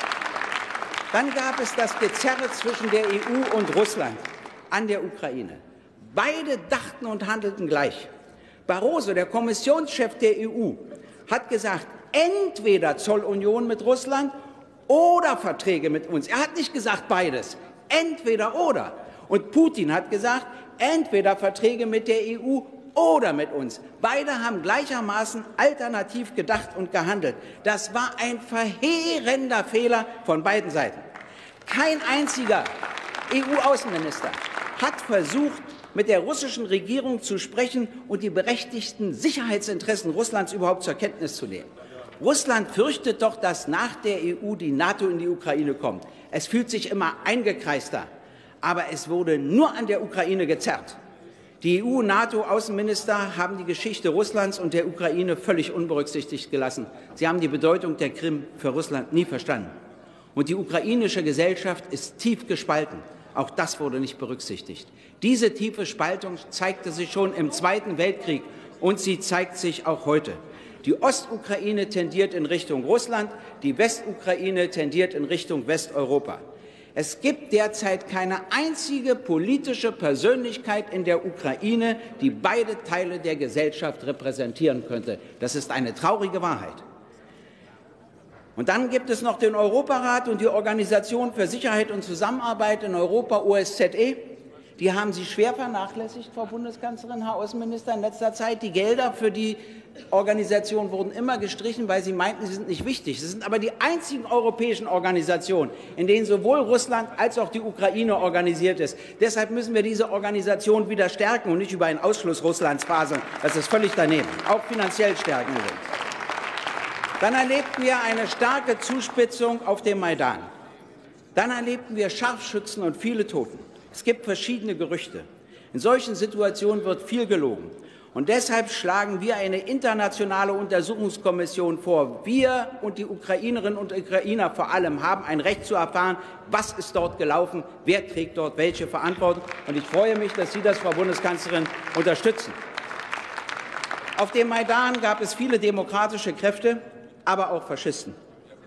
[SPEAKER 3] Dann gab es das Gezerre zwischen der EU und Russland an der Ukraine. Beide dachten und handelten gleich. Barroso, der Kommissionschef der EU, hat gesagt, entweder Zollunion mit Russland oder Verträge mit uns. Er hat nicht gesagt beides, entweder oder. Und Putin hat gesagt, entweder Verträge mit der EU oder mit uns. Beide haben gleichermaßen alternativ gedacht und gehandelt. Das war ein verheerender Fehler von beiden Seiten. Kein einziger EU-Außenminister hat versucht, mit der russischen Regierung zu sprechen und die berechtigten Sicherheitsinteressen Russlands überhaupt zur Kenntnis zu nehmen. Russland fürchtet doch, dass nach der EU die NATO in die Ukraine kommt. Es fühlt sich immer eingekreister, aber es wurde nur an der Ukraine gezerrt. Die EU-NATO-Außenminister haben die Geschichte Russlands und der Ukraine völlig unberücksichtigt gelassen. Sie haben die Bedeutung der Krim für Russland nie verstanden. Und die ukrainische Gesellschaft ist tief gespalten. Auch das wurde nicht berücksichtigt. Diese tiefe Spaltung zeigte sich schon im Zweiten Weltkrieg und sie zeigt sich auch heute. Die Ostukraine tendiert in Richtung Russland, die Westukraine tendiert in Richtung Westeuropa. Es gibt derzeit keine einzige politische Persönlichkeit in der Ukraine, die beide Teile der Gesellschaft repräsentieren könnte. Das ist eine traurige Wahrheit. Und dann gibt es noch den Europarat und die Organisation für Sicherheit und Zusammenarbeit in Europa, OSZE. Die haben Sie schwer vernachlässigt, Frau Bundeskanzlerin, Herr Außenminister, in letzter Zeit. Die Gelder für die Organisation wurden immer gestrichen, weil Sie meinten, sie sind nicht wichtig. Sie sind aber die einzigen europäischen Organisationen, in denen sowohl Russland als auch die Ukraine organisiert ist. Deshalb müssen wir diese Organisation wieder stärken und nicht über einen Ausschluss Russlands faseln. Das ist völlig daneben. Auch finanziell stärken wir. Dann erlebten wir eine starke Zuspitzung auf dem Maidan. Dann erlebten wir Scharfschützen und viele Toten. Es gibt verschiedene Gerüchte. In solchen Situationen wird viel gelogen. Und deshalb schlagen wir eine internationale Untersuchungskommission vor. Wir und die Ukrainerinnen und Ukrainer vor allem haben ein Recht zu erfahren, was ist dort gelaufen, wer trägt dort welche Verantwortung. Und ich freue mich, dass Sie das, Frau Bundeskanzlerin, unterstützen. Auf dem Maidan gab es viele demokratische Kräfte, aber auch Faschisten.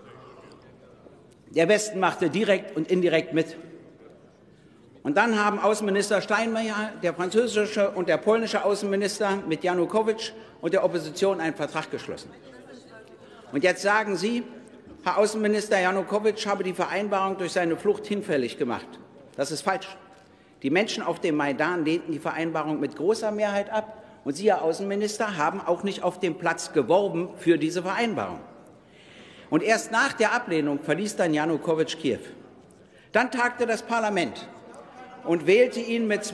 [SPEAKER 3] Der Westen machte direkt und indirekt mit. Und dann haben Außenminister Steinmeier, der französische und der polnische Außenminister mit Janukowitsch und der Opposition einen Vertrag geschlossen. Und jetzt sagen Sie, Herr Außenminister Janukowitsch habe die Vereinbarung durch seine Flucht hinfällig gemacht. Das ist falsch. Die Menschen auf dem Maidan lehnten die Vereinbarung mit großer Mehrheit ab. Und Sie, Herr Außenminister, haben auch nicht auf dem Platz geworben für diese Vereinbarung. Und erst nach der Ablehnung verließ dann Janukowitsch Kiew. Dann tagte das Parlament und wählte ihn mit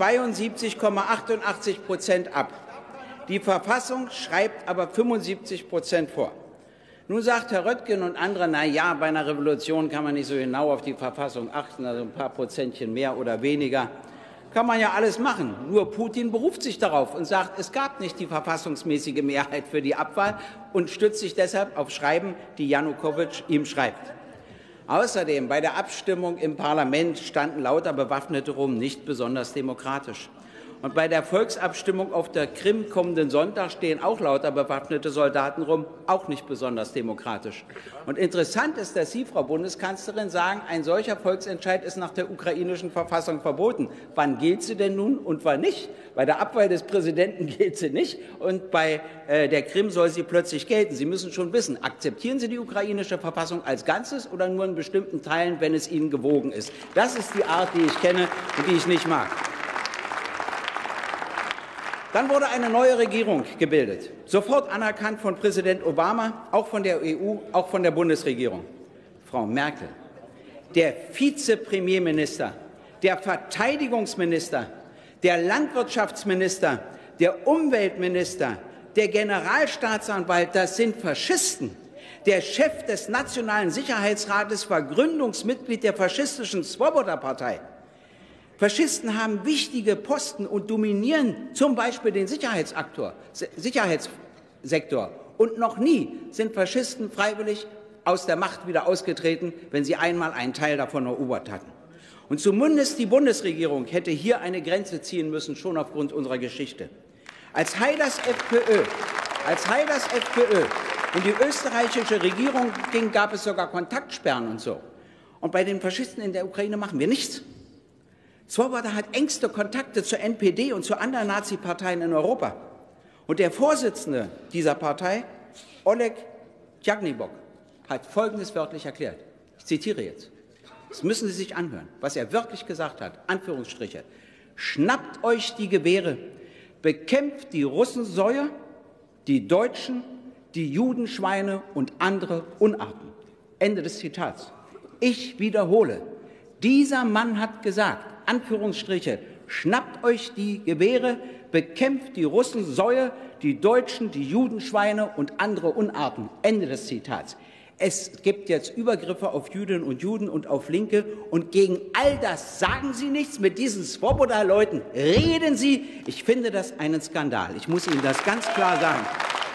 [SPEAKER 3] 72,88% ab. Die Verfassung schreibt aber 75% vor. Nun sagt Herr Röttgen und andere, na ja, bei einer Revolution kann man nicht so genau auf die Verfassung achten, also ein paar Prozentchen mehr oder weniger. Kann man ja alles machen. Nur Putin beruft sich darauf und sagt, es gab nicht die verfassungsmäßige Mehrheit für die Abwahl und stützt sich deshalb auf Schreiben, die Janukowitsch ihm schreibt. Außerdem, bei der Abstimmung im Parlament standen lauter Bewaffnete rum, nicht besonders demokratisch. Und bei der Volksabstimmung auf der Krim kommenden Sonntag stehen auch lauter bewaffnete Soldaten rum, auch nicht besonders demokratisch. Und interessant ist, dass Sie, Frau Bundeskanzlerin, sagen, ein solcher Volksentscheid ist nach der ukrainischen Verfassung verboten. Wann gilt sie denn nun und wann nicht? Bei der Abwahl des Präsidenten gilt sie nicht und bei der Krim soll sie plötzlich gelten. Sie müssen schon wissen, akzeptieren Sie die ukrainische Verfassung als Ganzes oder nur in bestimmten Teilen, wenn es Ihnen gewogen ist? Das ist die Art, die ich kenne und die ich nicht mag. Dann wurde eine neue Regierung gebildet, sofort anerkannt von Präsident Obama, auch von der EU, auch von der Bundesregierung. Frau Merkel, der Vizepremierminister, der Verteidigungsminister, der Landwirtschaftsminister, der Umweltminister, der Generalstaatsanwalt, das sind Faschisten. Der Chef des Nationalen Sicherheitsrates war Gründungsmitglied der faschistischen Swoboda-Partei. Faschisten haben wichtige Posten und dominieren zum Beispiel den Sicherheitssektor. Und noch nie sind Faschisten freiwillig aus der Macht wieder ausgetreten, wenn sie einmal einen Teil davon erobert hatten. Und zumindest die Bundesregierung hätte hier eine Grenze ziehen müssen, schon aufgrund unserer Geschichte. Als Haiders FPÖ in die österreichische Regierung ging, gab es sogar Kontaktsperren und so. Und bei den Faschisten in der Ukraine machen wir nichts. Swoboda hat engste Kontakte zur NPD und zu anderen Nazi-Parteien in Europa. Und der Vorsitzende dieser Partei, Oleg Tjagnibok, hat Folgendes wörtlich erklärt. Ich zitiere jetzt. Das müssen Sie sich anhören, was er wirklich gesagt hat. Anführungsstriche. Schnappt euch die Gewehre, bekämpft die Russensäue, die Deutschen, die Judenschweine und andere Unarten. Ende des Zitats. Ich wiederhole. Dieser Mann hat gesagt, Anführungsstriche, schnappt euch die Gewehre, bekämpft die Russensäue, die Deutschen, die Judenschweine und andere Unarten. Ende des Zitats. Es gibt jetzt Übergriffe auf Jüdinnen und Juden und auf Linke. Und gegen all das sagen Sie nichts. Mit diesen Swoboda-Leuten reden Sie. Ich finde das einen Skandal. Ich muss Ihnen das ganz klar sagen.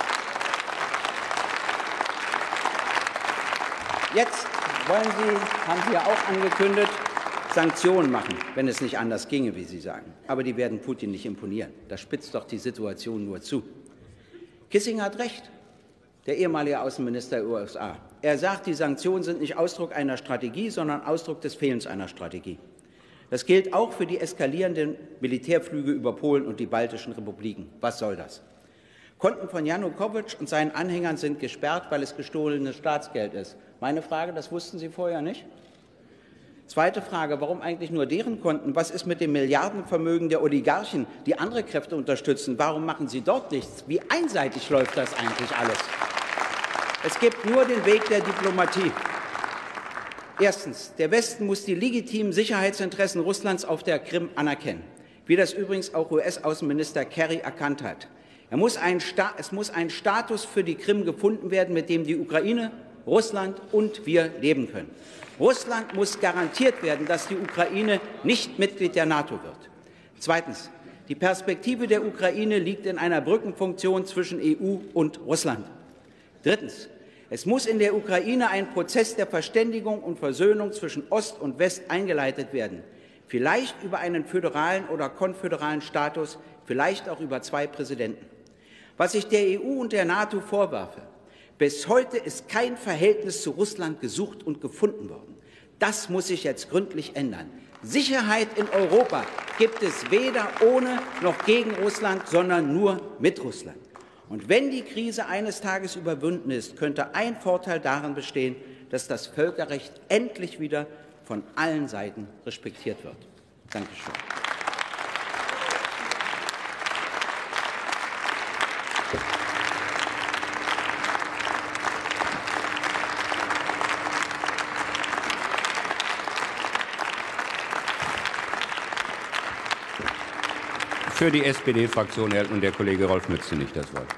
[SPEAKER 3] Jetzt haben Sie ja auch angekündigt, Sanktionen machen, wenn es nicht anders ginge, wie Sie sagen. Aber die werden Putin nicht imponieren. Das spitzt doch die Situation nur zu. Kissinger hat recht, der ehemalige Außenminister der USA. Er sagt, die Sanktionen sind nicht Ausdruck einer Strategie, sondern Ausdruck des Fehlens einer Strategie. Das gilt auch für die eskalierenden Militärflüge über Polen und die baltischen Republiken. Was soll das? Konten von Janukowitsch und seinen Anhängern sind gesperrt, weil es gestohlenes Staatsgeld ist. Meine Frage, das wussten Sie vorher nicht? Zweite Frage, warum eigentlich nur deren Konten? Was ist mit dem Milliardenvermögen der Oligarchen, die andere Kräfte unterstützen? Warum machen Sie dort nichts? Wie einseitig läuft das eigentlich alles? Es gibt nur den Weg der Diplomatie. Erstens, der Westen muss die legitimen Sicherheitsinteressen Russlands auf der Krim anerkennen, wie das übrigens auch US-Außenminister Kerry erkannt hat. Es muss ein Status für die Krim gefunden werden, mit dem die Ukraine, Russland und wir leben können. Russland muss garantiert werden, dass die Ukraine nicht Mitglied der NATO wird. Zweitens. Die Perspektive der Ukraine liegt in einer Brückenfunktion zwischen EU und Russland. Drittens. Es muss in der Ukraine ein Prozess der Verständigung und Versöhnung zwischen Ost und West eingeleitet werden. Vielleicht über einen föderalen oder konföderalen Status, vielleicht auch über 2 Präsidenten. Was ich der EU und der NATO vorwerfe: Bis heute ist kein Verhältnis zu Russland gesucht und gefunden worden. Das muss sich jetzt gründlich ändern. Sicherheit in Europa gibt es weder ohne noch gegen Russland, sondern nur mit Russland. Und wenn die Krise eines Tages überwunden ist, könnte ein Vorteil darin bestehen, dass das Völkerrecht endlich wieder von allen Seiten respektiert wird. Dankeschön.
[SPEAKER 1] Für die SPD-Fraktion erhält nun der Kollege Rolf Mützenich das Wort.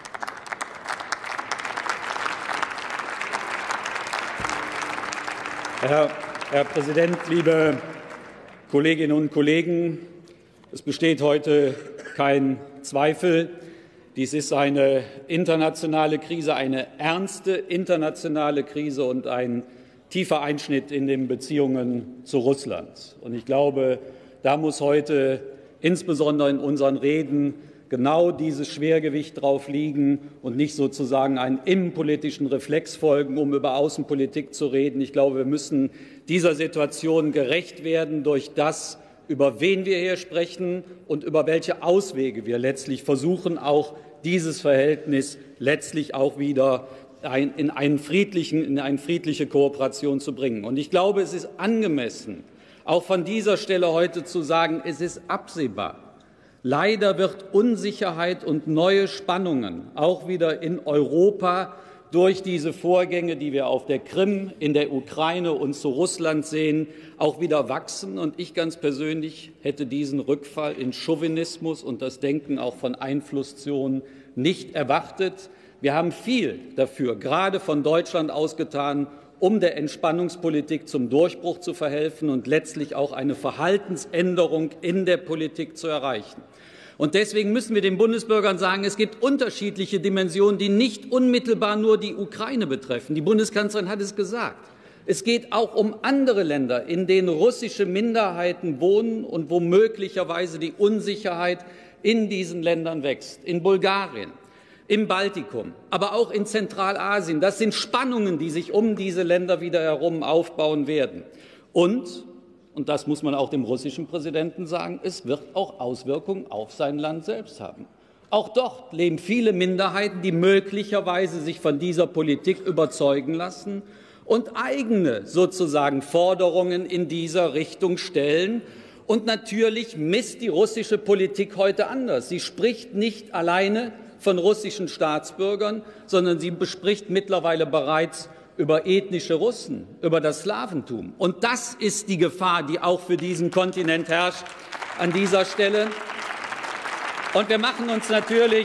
[SPEAKER 4] Herr Präsident, liebe Kolleginnen und Kollegen! Es besteht heute kein Zweifel. Dies ist eine internationale Krise, eine ernste internationale Krise und ein tiefer Einschnitt in den Beziehungen zu Russland. Und ich glaube, da muss heute insbesondere in unseren Reden genau dieses Schwergewicht drauf liegen und nicht sozusagen einen innenpolitischen Reflex folgen, um über Außenpolitik zu reden. Ich glaube, wir müssen dieser Situation gerecht werden durch das, über wen wir hier sprechen und über welche Auswege wir letztlich versuchen, auch dieses Verhältnis letztlich auch wieder in eine friedliche Kooperation zu bringen. Und ich glaube, es ist angemessen, auch von dieser Stelle heute zu sagen, es ist absehbar. Leider wird Unsicherheit und neue Spannungen auch wieder in Europa durch diese Vorgänge, die wir auf der Krim, in der Ukraine und zu Russland sehen, auch wieder wachsen. Und ich ganz persönlich hätte diesen Rückfall in Chauvinismus und das Denken auch von Einflusszonen nicht erwartet. Wir haben viel dafür, gerade von Deutschland aus getan, um der Entspannungspolitik zum Durchbruch zu verhelfen und letztlich auch eine Verhaltensänderung in der Politik zu erreichen. Und deswegen müssen wir den Bundesbürgern sagen, es gibt unterschiedliche Dimensionen, die nicht unmittelbar nur die Ukraine betreffen. Die Bundeskanzlerin hat es gesagt. Es geht auch um andere Länder, in denen russische Minderheiten wohnen und wo möglicherweise die Unsicherheit in diesen Ländern wächst. In Bulgarien, im Baltikum, aber auch in Zentralasien. Das sind Spannungen, die sich um diese Länder wieder herum aufbauen werden. Und das muss man auch dem russischen Präsidenten sagen, es wird auch Auswirkungen auf sein Land selbst haben. Auch dort leben viele Minderheiten, die möglicherweise sich von dieser Politik überzeugen lassen und eigene sozusagen Forderungen in dieser Richtung stellen. Und natürlich misst die russische Politik heute anders. Sie spricht nicht alleine von russischen Staatsbürgern, sondern sie bespricht mittlerweile bereits über ethnische Russen, über das Slawentum. Und das ist die Gefahr, die auch für diesen Kontinent herrscht an dieser Stelle. Und wir machen uns natürlich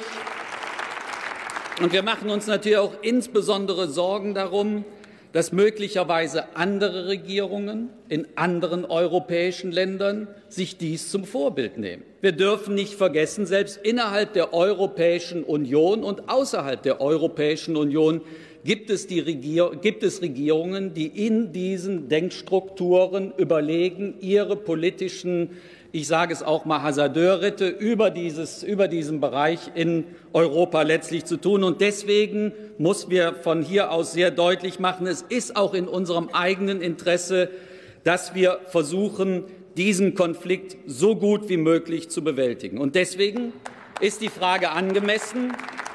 [SPEAKER 4] auch insbesondere Sorgen darum, dass möglicherweise andere Regierungen in anderen europäischen Ländern sich dies zum Vorbild nehmen. Wir dürfen nicht vergessen, selbst innerhalb der Europäischen Union und außerhalb der Europäischen Union gibt es Regierungen, die in diesen Denkstrukturen überlegen, ihre politischen, ich sage es auch mal, Hasardeurritte über diesen Bereich in Europa letztlich zu tun. Und deswegen muss wir von hier aus sehr deutlich machen, es ist auch in unserem eigenen Interesse, dass wir versuchen, diesen Konflikt so gut wie möglich zu bewältigen. Und deswegen ist die Frage angemessen: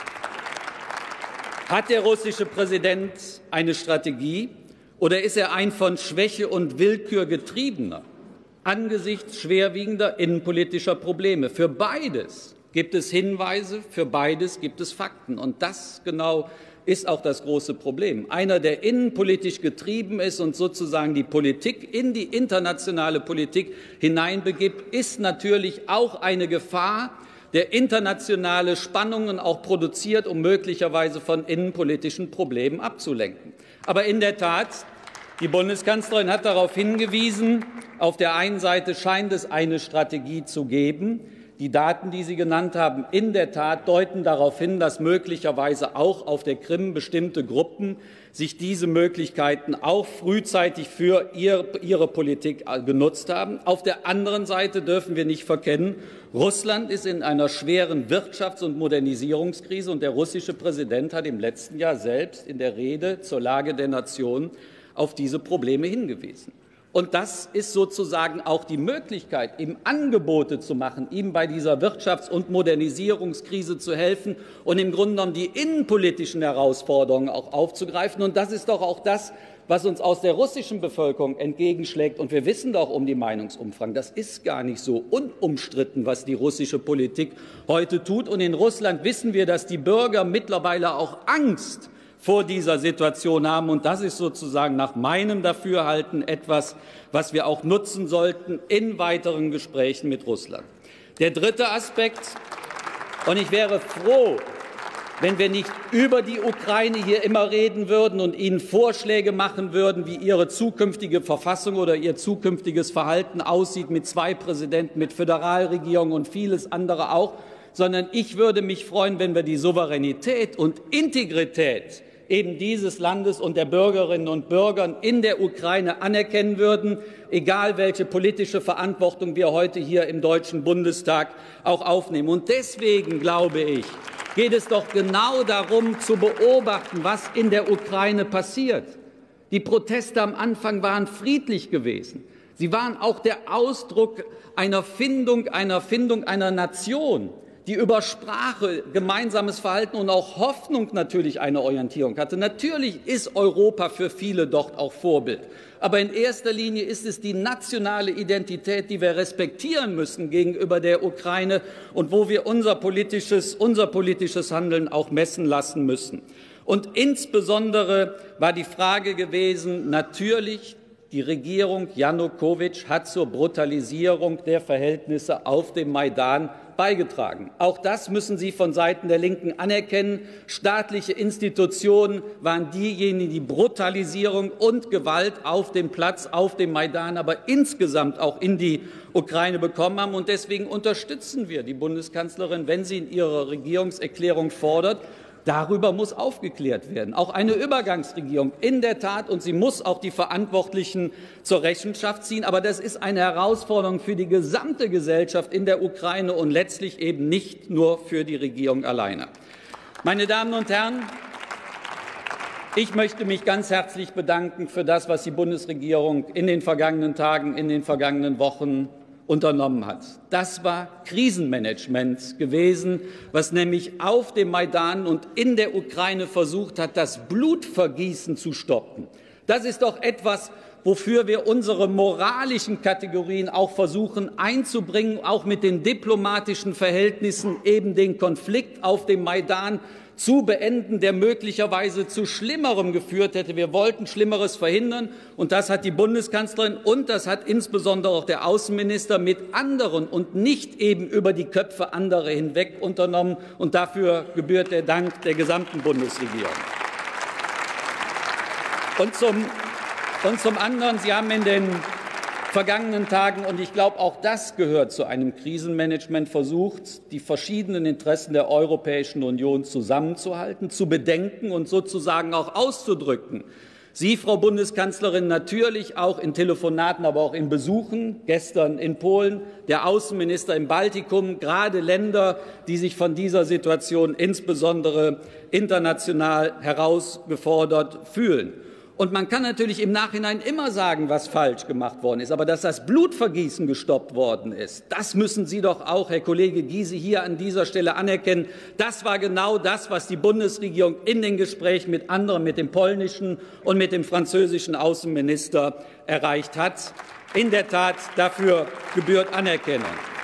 [SPEAKER 4] Hat der russische Präsident eine Strategie oder ist er ein von Schwäche und Willkür getriebener angesichts schwerwiegender innenpolitischer Probleme? Für beides gibt es Hinweise, für beides gibt es Fakten. Und das genau ist auch das große Problem. Einer, der innenpolitisch getrieben ist und sozusagen die Politik in die internationale Politik hineinbegibt, ist natürlich auch eine Gefahr, der internationale Spannungen auch produziert, um möglicherweise von innenpolitischen Problemen abzulenken. Aber in der Tat, die Bundeskanzlerin hat darauf hingewiesen, auf der einen Seite scheint es eine Strategie zu geben. Die Daten, die Sie genannt haben, in der Tat deuten darauf hin, dass möglicherweise auch auf der Krim bestimmte Gruppen sich diese Möglichkeiten auch frühzeitig für ihre Politik genutzt haben. Auf der anderen Seite dürfen wir nicht verkennen, Russland ist in einer schweren Wirtschafts- und Modernisierungskrise, und der russische Präsident hat im letzten Jahr selbst in der Rede zur Lage der Nation auf diese Probleme hingewiesen. Und das ist sozusagen auch die Möglichkeit, ihm Angebote zu machen, ihm bei dieser Wirtschafts- und Modernisierungskrise zu helfen und im Grunde genommen die innenpolitischen Herausforderungen auch aufzugreifen. Und das ist doch auch das, was uns aus der russischen Bevölkerung entgegenschlägt. Und wir wissen doch um die Meinungsumfragen. Das ist gar nicht so unumstritten, was die russische Politik heute tut. Und in Russland wissen wir, dass die Bürger mittlerweile auch Angst vor dieser Situation haben. Und das ist sozusagen nach meinem Dafürhalten etwas, was wir auch nutzen sollten in weiteren Gesprächen mit Russland. Der dritte Aspekt, und ich wäre froh, wenn wir nicht über die Ukraine hier immer reden würden und Ihnen Vorschläge machen würden, wie Ihre zukünftige Verfassung oder Ihr zukünftiges Verhalten aussieht mit 2 Präsidenten, mit Föderalregierung und vieles andere auch, sondern ich würde mich freuen, wenn wir die Souveränität und Integrität eben dieses Landes und der Bürgerinnen und Bürger in der Ukraine anerkennen würden, egal welche politische Verantwortung wir heute hier im Deutschen Bundestag auch aufnehmen. Und deswegen, glaube ich, geht es doch genau darum, zu beobachten, was in der Ukraine passiert. Die Proteste am Anfang waren friedlich gewesen. Sie waren auch der Ausdruck einer Findung einer Nation, die über Sprache, gemeinsames Verhalten und auch Hoffnung natürlich eine Orientierung hatte. Natürlich ist Europa für viele dort auch Vorbild. Aber in erster Linie ist es die nationale Identität, die wir respektieren müssen gegenüber der Ukraine und wo wir unser politisches Handeln auch messen lassen müssen. Und insbesondere war die Frage gewesen, natürlich, die Regierung Janukowitsch hat zur Brutalisierung der Verhältnisse auf dem Maidan beigetragen. Auch das müssen Sie von Seiten der Linken anerkennen. Staatliche Institutionen waren diejenigen, die Brutalisierung und Gewalt auf dem Platz, auf dem Maidan, aber insgesamt auch in die Ukraine bekommen haben. Und deswegen unterstützen wir die Bundeskanzlerin, wenn sie in ihrer Regierungserklärung fordert, darüber muss aufgeklärt werden. Auch eine Übergangsregierung in der Tat, und sie muss auch die Verantwortlichen zur Rechenschaft ziehen. Aber das ist eine Herausforderung für die gesamte Gesellschaft in der Ukraine und letztlich eben nicht nur für die Regierung alleine. Meine Damen und Herren, ich möchte mich ganz herzlich bedanken für das, was die Bundesregierung in den vergangenen Tagen, in den vergangenen Wochen unternommen hat. Das war Krisenmanagement gewesen, was nämlich auf dem Maidan und in der Ukraine versucht hat, das Blutvergießen zu stoppen. Das ist doch etwas, wofür wir unsere moralischen Kategorien auch versuchen einzubringen, auch mit den diplomatischen Verhältnissen eben den Konflikt auf dem Maidan zu beenden, der möglicherweise zu Schlimmerem geführt hätte. Wir wollten Schlimmeres verhindern, und das hat die Bundeskanzlerin und das hat insbesondere auch der Außenminister mit anderen und nicht eben über die Köpfe anderer hinweg unternommen. Und dafür gebührt der Dank der gesamten Bundesregierung. Und zum anderen, Sie haben in den vergangenen Tagen, und ich glaube, auch das gehört zu einem Krisenmanagement, versucht, die verschiedenen Interessen der Europäischen Union zusammenzuhalten, zu bedenken und sozusagen auch auszudrücken. Sie, Frau Bundeskanzlerin, natürlich auch in Telefonaten, aber auch in Besuchen, gestern in Polen, der Außenminister im Baltikum, gerade Länder, die sich von dieser Situation insbesondere international herausgefordert fühlen. Und man kann natürlich im Nachhinein immer sagen, was falsch gemacht worden ist. Aber dass das Blutvergießen gestoppt worden ist, das müssen Sie doch auch, Herr Kollege Gysi, hier an dieser Stelle anerkennen. Das war genau das, was die Bundesregierung in den Gesprächen mit anderen, mit dem polnischen und mit dem französischen Außenminister erreicht hat. In der Tat, dafür gebührt Anerkennung.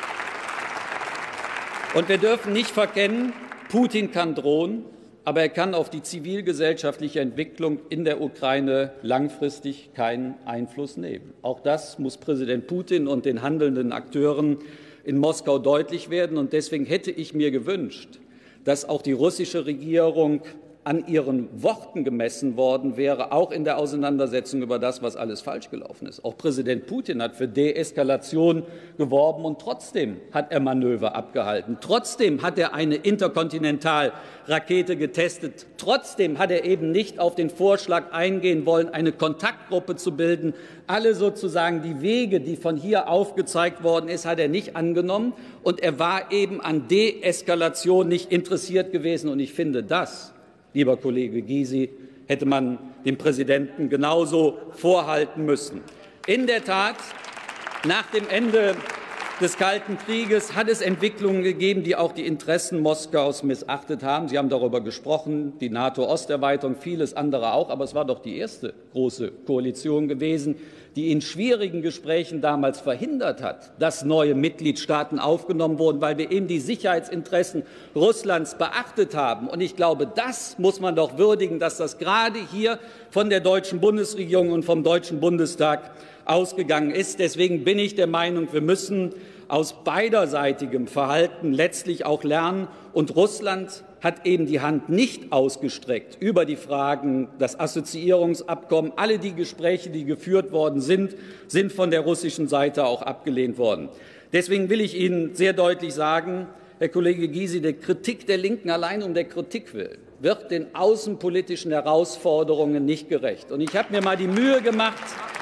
[SPEAKER 4] Und wir dürfen nicht verkennen, Putin kann drohen, aber er kann auf die zivilgesellschaftliche Entwicklung in der Ukraine langfristig keinen Einfluss nehmen. Auch das muss Präsident Putin und den handelnden Akteuren in Moskau deutlich werden. Und deswegen hätte ich mir gewünscht, dass auch die russische Regierung an ihren Worten gemessen worden wäre, auch in der Auseinandersetzung über das, was alles falsch gelaufen ist. Auch Präsident Putin hat für Deeskalation geworben, und trotzdem hat er Manöver abgehalten. Trotzdem hat er eine Interkontinentalrakete getestet. Trotzdem hat er eben nicht auf den Vorschlag eingehen wollen, eine Kontaktgruppe zu bilden. Alle sozusagen die Wege, die von hier aufgezeigt worden ist, hat er nicht angenommen. Und er war eben an Deeskalation nicht interessiert gewesen. Und ich finde, das, lieber Kollege Gysi, hätte man dem Präsidenten genauso vorhalten müssen. In der Tat, nach dem Ende des Kalten Krieges hat es Entwicklungen gegeben, die auch die Interessen Moskaus missachtet haben. Sie haben darüber gesprochen, die NATO-Osterweiterung, vieles andere auch. Aber es war doch die erste große Koalition gewesen, die in schwierigen Gesprächen damals verhindert hat, dass neue Mitgliedstaaten aufgenommen wurden, weil wir eben die Sicherheitsinteressen Russlands beachtet haben. Und ich glaube, das muss man doch würdigen, dass das gerade hier von der deutschen Bundesregierung und vom Deutschen Bundestag ausgegangen ist. Deswegen bin ich der Meinung, wir müssen aus beiderseitigem Verhalten letztlich auch lernen. Und Russland hat eben die Hand nicht ausgestreckt über die Fragen, das Assoziierungsabkommen. Alle die Gespräche, die geführt worden sind von der russischen Seite auch abgelehnt worden. Deswegen will ich Ihnen sehr deutlich sagen, Herr Kollege Gysi, der Kritik der Linken allein um der Kritik willen wird den außenpolitischen Herausforderungen nicht gerecht. Und ich habe mir mal die Mühe gemacht,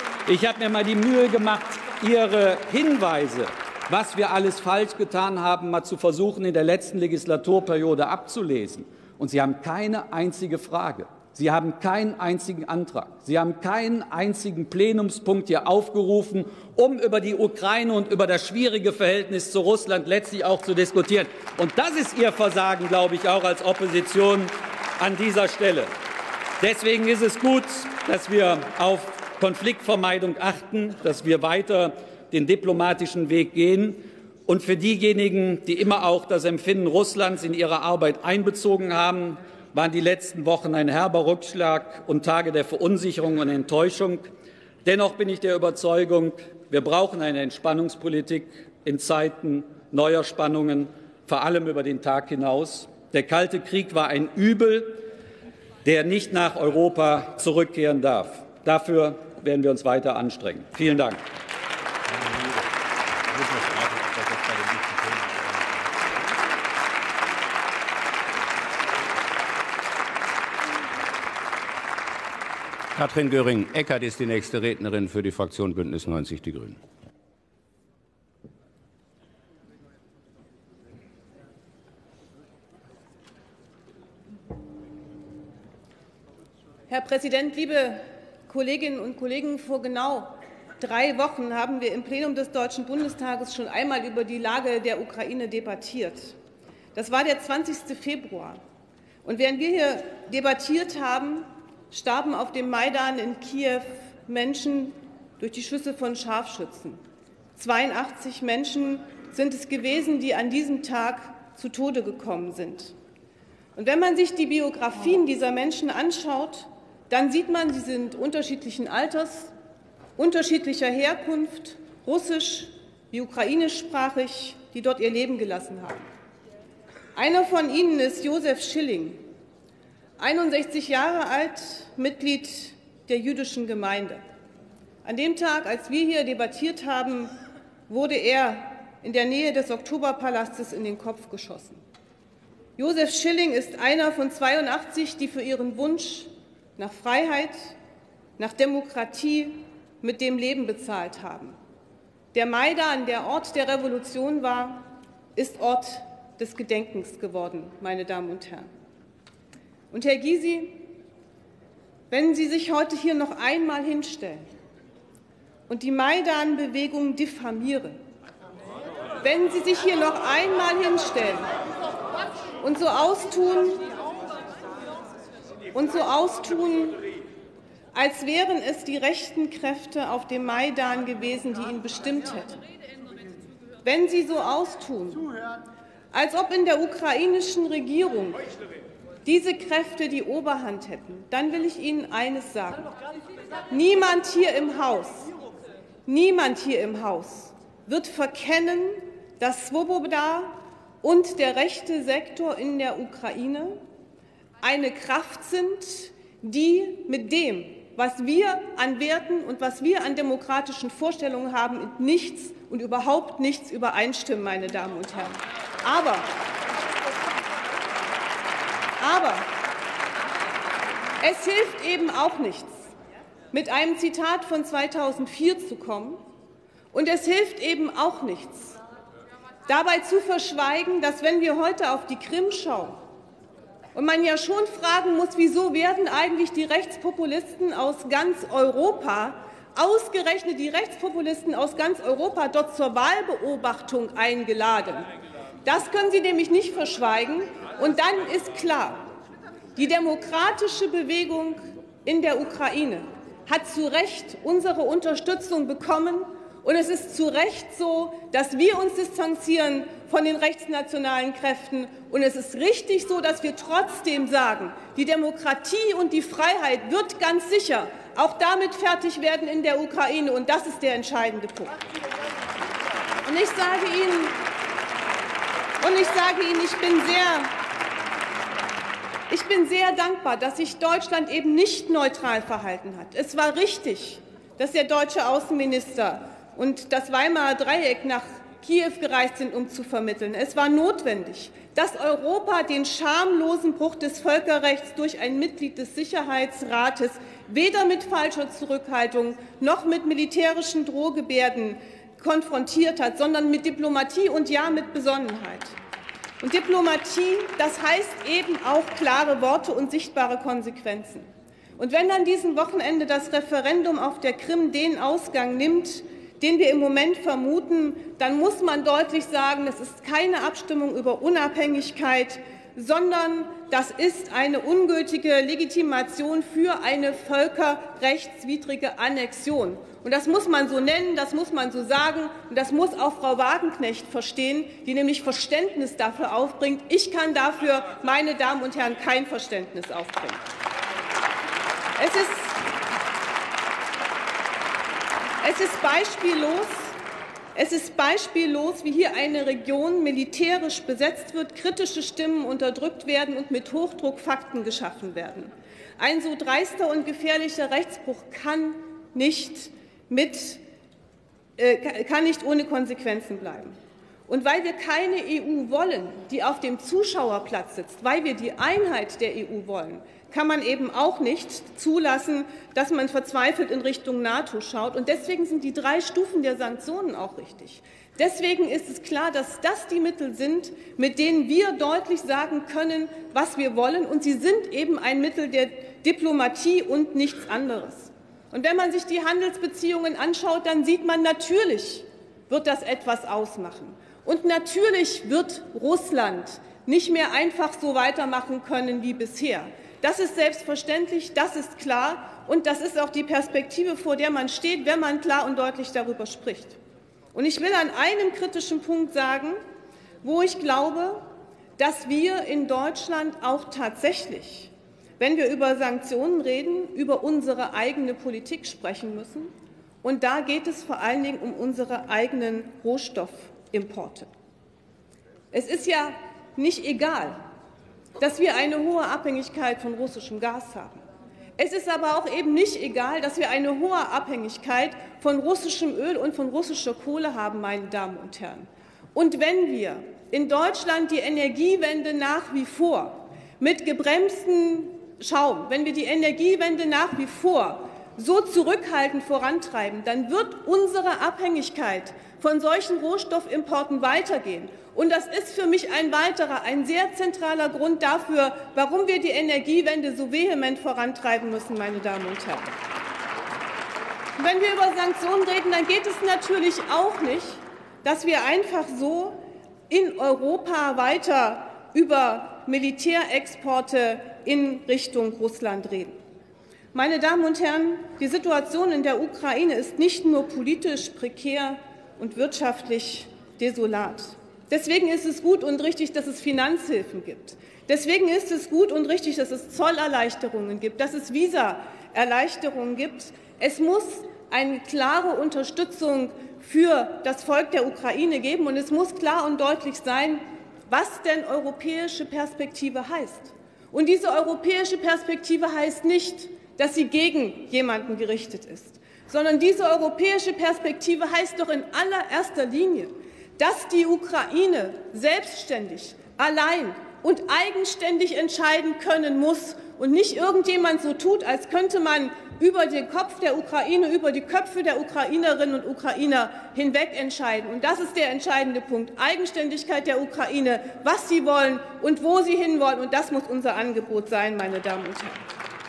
[SPEAKER 4] Ihre Hinweise, was wir alles falsch getan haben, mal zu versuchen, in der letzten Legislaturperiode abzulesen. Und Sie haben keine einzige Frage. Sie haben keinen einzigen Antrag. Sie haben keinen einzigen Plenumspunkt hier aufgerufen, um über die Ukraine und über das schwierige Verhältnis zu Russland letztlich auch zu diskutieren. Und das ist Ihr Versagen, glaube ich, auch als Opposition an dieser Stelle. Deswegen ist es gut, dass wir auf Konfliktvermeidung achten, dass wir weiter den diplomatischen Weg gehen. Und für diejenigen, die immer auch das Empfinden Russlands in ihre Arbeit einbezogen haben, waren die letzten Wochen ein herber Rückschlag und Tage der Verunsicherung und Enttäuschung. Dennoch bin ich der Überzeugung, wir brauchen eine Entspannungspolitik in Zeiten neuer Spannungen, vor allem über den Tag hinaus. Der Kalte Krieg war ein Übel, der nicht nach Europa zurückkehren darf. Dafür werden wir uns weiter anstrengen. Vielen Dank.
[SPEAKER 1] Katrin Göring-Eckardt ist die nächste Rednerin für die Fraktion Bündnis 90 Die Grünen.
[SPEAKER 2] Herr Präsident, liebe Kolleginnen und Kollegen! Vor genau 3 Wochen haben wir im Plenum des Deutschen Bundestages schon einmal über die Lage der Ukraine debattiert. Das war der 20. Februar. Und während wir hier debattiert haben, starben auf dem Maidan in Kiew Menschen durch die Schüsse von Scharfschützen. 82 Menschen sind es gewesen, die an diesem Tag zu Tode gekommen sind. Und wenn man sich die Biografien dieser Menschen anschaut, dann sieht man, sie sind unterschiedlichen Alters, unterschiedlicher Herkunft, russisch wie ukrainischsprachig, die dort ihr Leben gelassen haben. Einer von ihnen ist Josef Schilling, 61 Jahre alt, Mitglied der jüdischen Gemeinde. An dem Tag, als wir hier debattiert haben, wurde er in der Nähe des Oktoberpalastes in den Kopf geschossen. Josef Schilling ist einer von 82, die für ihren Wunsch nach Freiheit, nach Demokratie mit dem Leben bezahlt haben. Der Maidan, der Ort der Revolution war, ist Ort des Gedenkens geworden, meine Damen und Herren. Und Herr Gysi, wenn Sie sich heute hier noch einmal hinstellen und die Maidan-Bewegung diffamieren, wenn Sie sich hier noch einmal hinstellen und so austun, als wären es die rechten Kräfte auf dem Maidan gewesen, die ihn bestimmt hätten, wenn Sie so austun, als ob in der ukrainischen Regierung diese Kräfte die Oberhand hätten, dann will ich Ihnen eines sagen. Niemand hier im Haus wird verkennen, dass Swoboda und der rechte Sektor in der Ukraine eine Kraft sind, die mit dem, was wir an Werten und was wir an demokratischen Vorstellungen haben, in nichts und überhaupt nichts übereinstimmen, meine Damen und Herren. Aber es hilft eben auch nichts, mit einem Zitat von 2004 zu kommen, und es hilft eben auch nichts, dabei zu verschweigen, dass, wenn wir heute auf die Krim schauen und man ja schon fragen muss, wieso werden eigentlich die Rechtspopulisten aus ganz Europa, ausgerechnet die Rechtspopulisten aus ganz Europa, dort zur Wahlbeobachtung eingeladen. Das können Sie nämlich nicht verschweigen. Und dann ist klar, die demokratische Bewegung in der Ukraine hat zu Recht unsere Unterstützung bekommen. Und es ist zu Recht so, dass wir uns distanzieren von den rechtsnationalen Kräften. Und es ist richtig so, dass wir trotzdem sagen, die Demokratie und die Freiheit wird ganz sicher auch damit fertig werden in der Ukraine. Und das ist der entscheidende Punkt. Und ich sage Ihnen, ich bin sehr dankbar, dass sich Deutschland eben nicht neutral verhalten hat. Es war richtig, dass der deutsche Außenminister und das Weimarer Dreieck nach
[SPEAKER 5] Kiew gereist sind, um zu vermitteln. Es war notwendig, dass Europa den schamlosen Bruch des Völkerrechts durch ein Mitglied des Sicherheitsrates weder mit falscher Zurückhaltung noch mit militärischen Drohgebärden konfrontiert hat, sondern mit Diplomatie und ja mit Besonnenheit. Und Diplomatie, das heißt eben auch klare Worte und sichtbare Konsequenzen. Und wenn dann diesem Wochenende das Referendum auf der Krim den Ausgang nimmt, den wir im Moment vermuten, dann muss man deutlich sagen, es ist keine Abstimmung über Unabhängigkeit, sondern das ist eine ungültige Legitimation für eine völkerrechtswidrige Annexion. Und das muss man so nennen, das muss man so sagen, und das muss auch Frau Wagenknecht verstehen, die nämlich Verständnis dafür aufbringt. Ich kann dafür, meine Damen und Herren, kein Verständnis aufbringen. Es ist beispiellos, wie hier eine Region militärisch besetzt wird, kritische Stimmen unterdrückt werden und mit Hochdruck Fakten geschaffen werden. Ein so dreister und gefährlicher Rechtsbruch kann nicht ohne Konsequenzen bleiben. Und weil wir keine EU wollen, die auf dem Zuschauerplatz sitzt, weil wir die Einheit der EU wollen, kann man eben auch nicht zulassen, dass man verzweifelt in Richtung NATO schaut. Und deswegen sind die 3 Stufen der Sanktionen auch richtig. Deswegen ist es klar, dass das die Mittel sind, mit denen wir deutlich sagen können, was wir wollen. Und sie sind eben ein Mittel der Diplomatie und nichts anderes. Und wenn man sich die Handelsbeziehungen anschaut, dann sieht man, natürlich wird das etwas ausmachen. Und natürlich wird Russland nicht mehr einfach so weitermachen können wie bisher. Das ist selbstverständlich, das ist klar, und das ist auch die Perspektive, vor der man steht, wenn man klar und deutlich darüber spricht. Und ich will an einem kritischen Punkt sagen, wo ich glaube, dass wir in Deutschland auch tatsächlich, wenn wir über Sanktionen reden, über unsere eigene Politik sprechen müssen. Und da geht es vor allen Dingen um unsere eigenen Rohstoffimporte. Es ist ja nicht egal, dass wir eine hohe Abhängigkeit von russischem Gas haben. Es ist aber auch eben nicht egal, dass wir eine hohe Abhängigkeit von russischem Öl und von russischer Kohle haben, meine Damen und Herren. Und wenn wir in Deutschland die Energiewende nach wie vor mit gebremstem Schaum, wenn wir die Energiewende nach wie vor so zurückhaltend vorantreiben, dann wird unsere Abhängigkeit von solchen Rohstoffimporten weitergehen. Und das ist für mich ein sehr zentraler Grund dafür, warum wir die Energiewende so vehement vorantreiben müssen, meine Damen und Herren. Und wenn wir über Sanktionen reden, dann geht es natürlich auch nicht, dass wir einfach so in Europa weiter über Militärexporte in Richtung Russland reden. Meine Damen und Herren, die Situation in der Ukraine ist nicht nur politisch prekär und wirtschaftlich desolat. Deswegen ist es gut und richtig, dass es Finanzhilfen gibt. Deswegen ist es gut und richtig, dass es Zollerleichterungen gibt, dass es Visaerleichterungen gibt. Es muss eine klare Unterstützung für das Volk der Ukraine geben, und es muss klar und deutlich sein, was denn europäische Perspektive heißt. Und diese europäische Perspektive heißt nicht, dass sie gegen jemanden gerichtet ist, sondern diese europäische Perspektive heißt doch in allererster Linie, dass die Ukraine selbstständig, allein und eigenständig entscheiden können muss und nicht irgendjemand so tut, als könnte man über den Kopf der Ukraine, über die Köpfe der Ukrainerinnen und Ukrainer hinweg entscheiden. Und das ist der entscheidende Punkt. Eigenständigkeit der Ukraine, was sie wollen und wo sie hinwollen. Und das muss unser Angebot sein, meine Damen und Herren.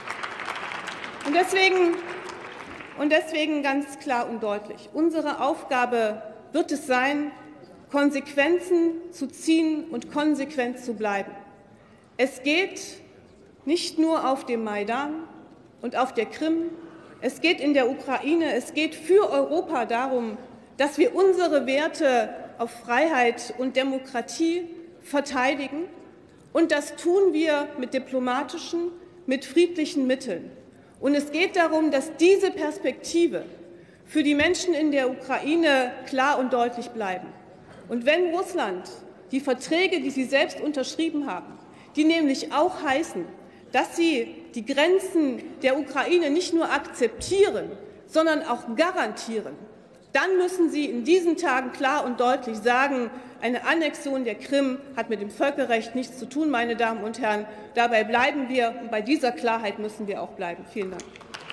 [SPEAKER 5] Und deswegen ganz klar und deutlich, unsere Aufgabe wird es sein, Konsequenzen zu ziehen und konsequent zu bleiben. Es geht nicht nur auf dem Maidan und auf der Krim, es geht in der Ukraine, es geht für Europa darum, dass wir unsere Werte auf Freiheit und Demokratie verteidigen. Und das tun wir mit diplomatischen, mit friedlichen Mitteln. Und es geht darum, dass diese Perspektive für die Menschen in der Ukraine klar und deutlich bleiben. Und wenn Russland die Verträge, die sie selbst unterschrieben haben, die nämlich auch heißen, dass sie die Grenzen der Ukraine nicht nur akzeptieren, sondern auch garantieren, dann müssen Sie in diesen Tagen klar und deutlich sagen, eine Annexion der Krim hat mit dem Völkerrecht nichts zu tun, meine Damen und Herren. Dabei bleiben wir, und bei dieser Klarheit müssen wir auch bleiben. Vielen Dank.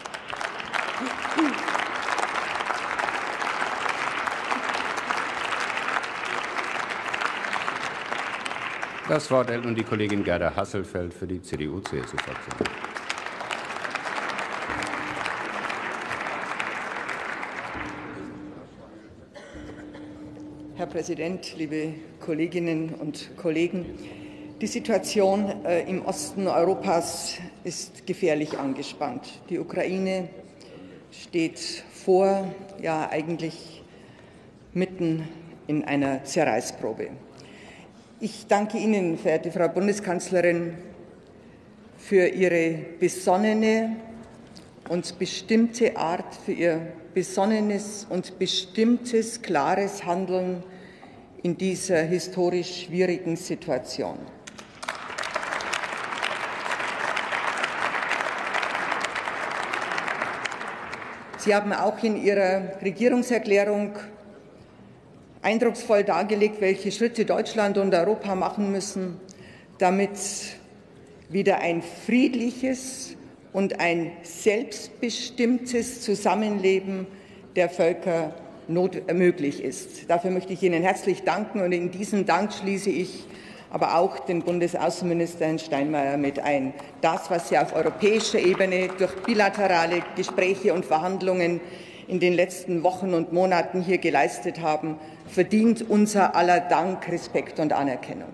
[SPEAKER 1] Das Wort erhält nun die Kollegin Gerda Hasselfeld für die CDU-CSU-Fraktion.
[SPEAKER 6] Herr Präsident, liebe Kolleginnen und Kollegen! Die Situation im Osten Europas ist gefährlich angespannt. Die Ukraine steht eigentlich mitten in einer Zerreißprobe. Ich danke Ihnen, verehrte Frau Bundeskanzlerin, für Ihre besonnene und bestimmte Art, für Ihr besonnenes und bestimmtes, klares Handeln in dieser historisch schwierigen Situation. Sie haben auch in Ihrer Regierungserklärung eindrucksvoll dargelegt, welche Schritte Deutschland und Europa machen müssen, damit wieder ein friedliches und ein selbstbestimmtes Zusammenleben der Völker möglich ist. Dafür möchte ich Ihnen herzlich danken, und in diesen Dank schließe ich aber auch den Bundesaußenminister Herrn Steinmeier mit ein. Das, was Sie auf europäischer Ebene durch bilaterale Gespräche und Verhandlungen in den letzten Wochen und Monaten hier geleistet haben, verdient unser aller Dank, Respekt und Anerkennung.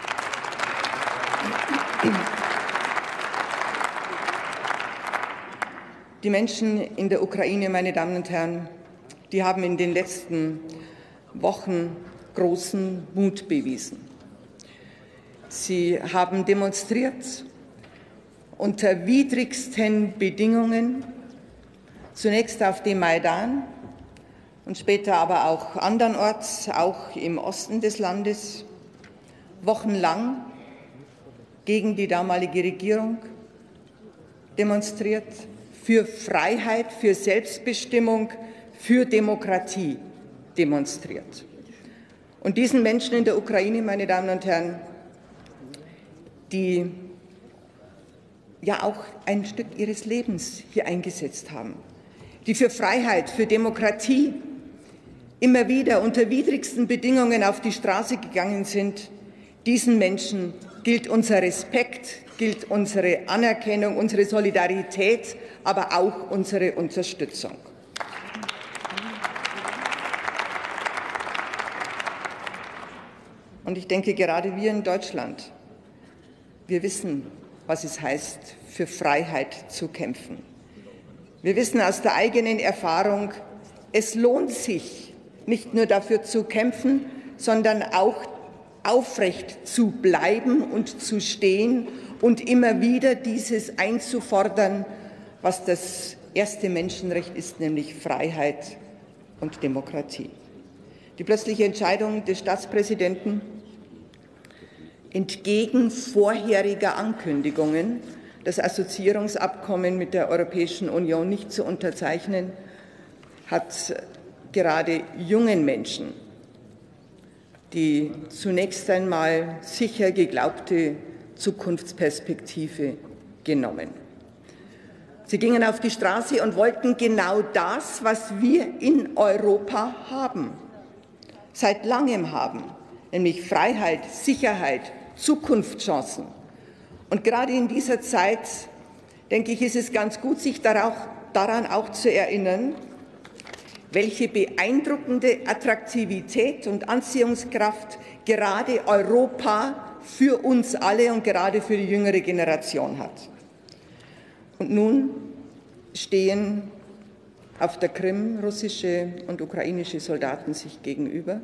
[SPEAKER 6] Die Menschen in der Ukraine, meine Damen und Herren, die haben in den letzten Wochen großen Mut bewiesen. Sie haben demonstriert unter widrigsten Bedingungen, zunächst auf dem Maidan und später aber auch andernorts, auch im Osten des Landes, wochenlang gegen die damalige Regierung demonstriert, für Freiheit, für Selbstbestimmung, für Demokratie demonstriert. Und diesen Menschen in der Ukraine, meine Damen und Herren, die ja auch ein Stück ihres Lebens hier eingesetzt haben, die für Freiheit, für Demokratie immer wieder unter widrigsten Bedingungen auf die Straße gegangen sind, diesen Menschen gilt unser Respekt, gilt unsere Anerkennung, unsere Solidarität, aber auch unsere Unterstützung. Und ich denke, gerade wir in Deutschland, wir wissen, was es heißt, für Freiheit zu kämpfen. Wir wissen aus der eigenen Erfahrung, es lohnt sich, nicht nur dafür zu kämpfen, sondern auch aufrecht zu bleiben und zu stehen und immer wieder dieses einzufordern, was das erste Menschenrecht ist, nämlich Freiheit und Demokratie. Die plötzliche Entscheidung des Staatspräsidenten, entgegen vorheriger Ankündigungen das Assoziierungsabkommen mit der Europäischen Union nicht zu unterzeichnen, hat gerade jungen Menschen die zunächst einmal sicher geglaubte Zukunftsperspektive genommen. Sie gingen auf die Straße und wollten genau das, was wir in Europa haben, seit langem haben, nämlich Freiheit, Sicherheit, Zukunftschancen. Und gerade in dieser Zeit, denke ich, ist es ganz gut, sich daran auch zu erinnern, welche beeindruckende Attraktivität und Anziehungskraft gerade Europa für uns alle und gerade für die jüngere Generation hat. Und nun stehen auf der Krim russische und ukrainische Soldaten sich gegenüber.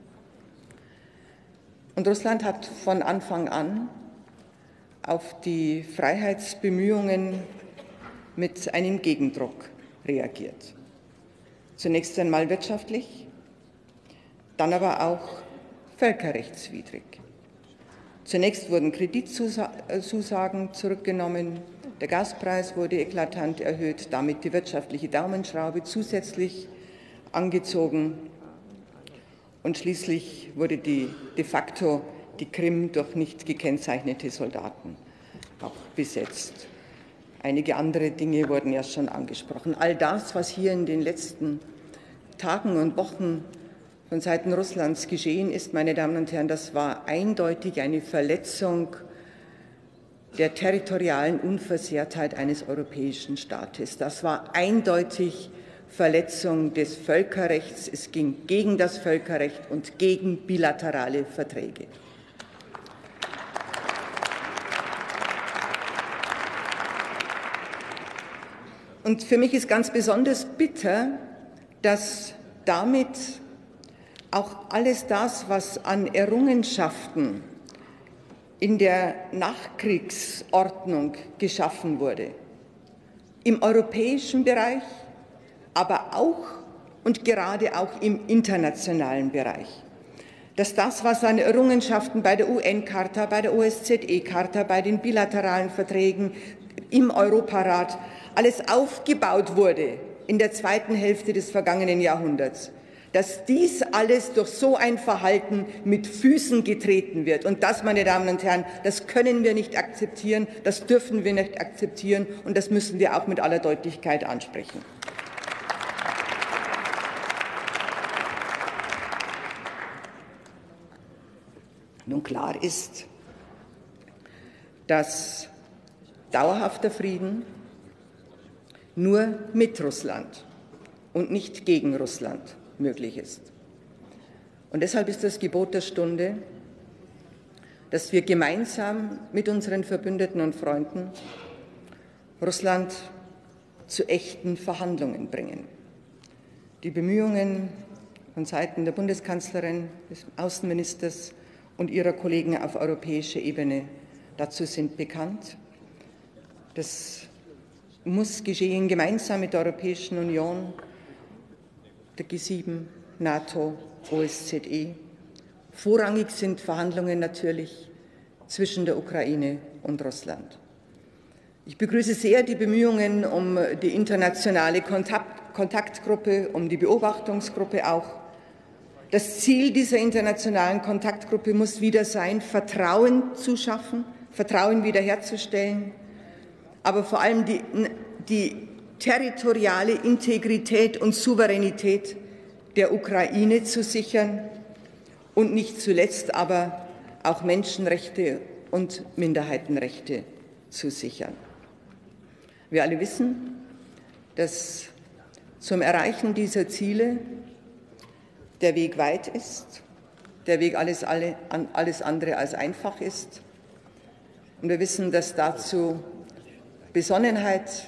[SPEAKER 6] Und Russland hat von Anfang an auf die Freiheitsbemühungen mit einem Gegendruck reagiert. Zunächst einmal wirtschaftlich, dann aber auch völkerrechtswidrig. Zunächst wurden Kreditzusagen zurückgenommen, der Gaspreis wurde eklatant erhöht, damit die wirtschaftliche Daumenschraube. Zusätzlich angezogen und schließlich wurde de facto die Krim durch nicht gekennzeichnete Soldaten auch besetzt. Einige andere Dinge wurden ja schon angesprochen. All das, was hier in den letzten Tagen und Wochen von Seiten Russlands geschehen ist, meine Damen und Herren, das war eindeutig eine Verletzung der territorialen Unversehrtheit eines europäischen Staates. Das war eindeutig Verletzung des Völkerrechts. Es ging gegen das Völkerrecht und gegen bilaterale Verträge. Und für mich ist ganz besonders bitter, dass damit auch alles das, was an Errungenschaften in der Nachkriegsordnung geschaffen wurde, im europäischen Bereich, aber auch und gerade auch im internationalen Bereich, dass das, was an Errungenschaften bei der UN-Charta, bei der OSZE-Charta, bei den bilateralen Verträgen, im Europarat, alles aufgebaut wurde in der zweiten Hälfte des vergangenen Jahrhunderts, dass dies alles durch so ein Verhalten mit Füßen getreten wird. Und das, meine Damen und Herren, das können wir nicht akzeptieren, das dürfen wir nicht akzeptieren und das müssen wir auch mit aller Deutlichkeit ansprechen. Nun klar ist, dass dauerhafter Frieden nur mit Russland und nicht gegen Russland möglich ist. Und deshalb ist das Gebot der Stunde, dass wir gemeinsam mit unseren Verbündeten und Freunden Russland zu echten Verhandlungen bringen. Die Bemühungen von Seiten der Bundeskanzlerin, des Außenministers und ihrer Kollegen auf europäischer Ebene dazu sind bekannt. Das muss geschehen gemeinsam mit der Europäischen Union, der G7, NATO, OSZE. Vorrangig sind Verhandlungen natürlich zwischen der Ukraine und Russland. Ich begrüße sehr die Bemühungen um die internationale Kontaktgruppe, um die Beobachtungsgruppe auch. Das Ziel dieser internationalen Kontaktgruppe muss wieder sein, Vertrauen zu schaffen, Vertrauen wiederherzustellen, aber vor allem die territoriale Integrität und Souveränität der Ukraine zu sichern und nicht zuletzt aber auch Menschenrechte und Minderheitenrechte zu sichern. Wir alle wissen, dass zum Erreichen dieser Ziele der Weg weit ist, der Weg alles andere als einfach ist. Und wir wissen, dass dazu Besonnenheit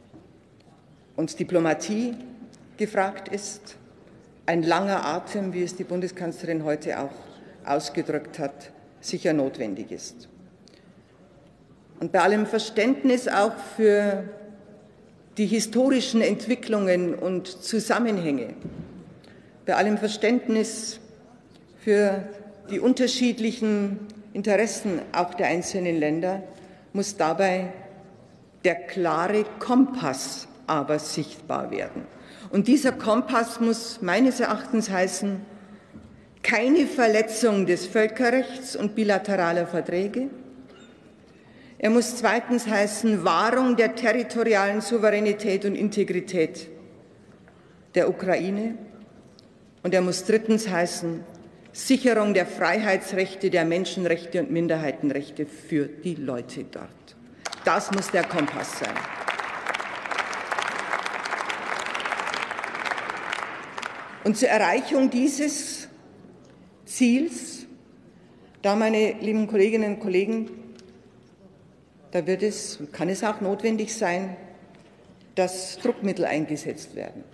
[SPEAKER 6] und Diplomatie gefragt ist, ein langer Atem, wie es die Bundeskanzlerin heute auch ausgedrückt hat, sicher notwendig ist. Und bei allem Verständnis auch für die historischen Entwicklungen und Zusammenhänge, bei allem Verständnis für die unterschiedlichen Interessen auch der einzelnen Länder, muss dabei der klare Kompass aber sichtbar werden. Und dieser Kompass muss meines Erachtens heißen, keine Verletzung des Völkerrechts und bilateraler Verträge. Er muss zweitens heißen, Wahrung der territorialen Souveränität und Integrität der Ukraine. Und er muss drittens heißen, Sicherung der Freiheitsrechte, der Menschenrechte und Minderheitenrechte für die Leute dort. Das muss der Kompass sein. Und zur Erreichung dieses Ziels, da, meine lieben Kolleginnen und Kollegen, da kann es auch notwendig sein, dass Druckmittel eingesetzt werden.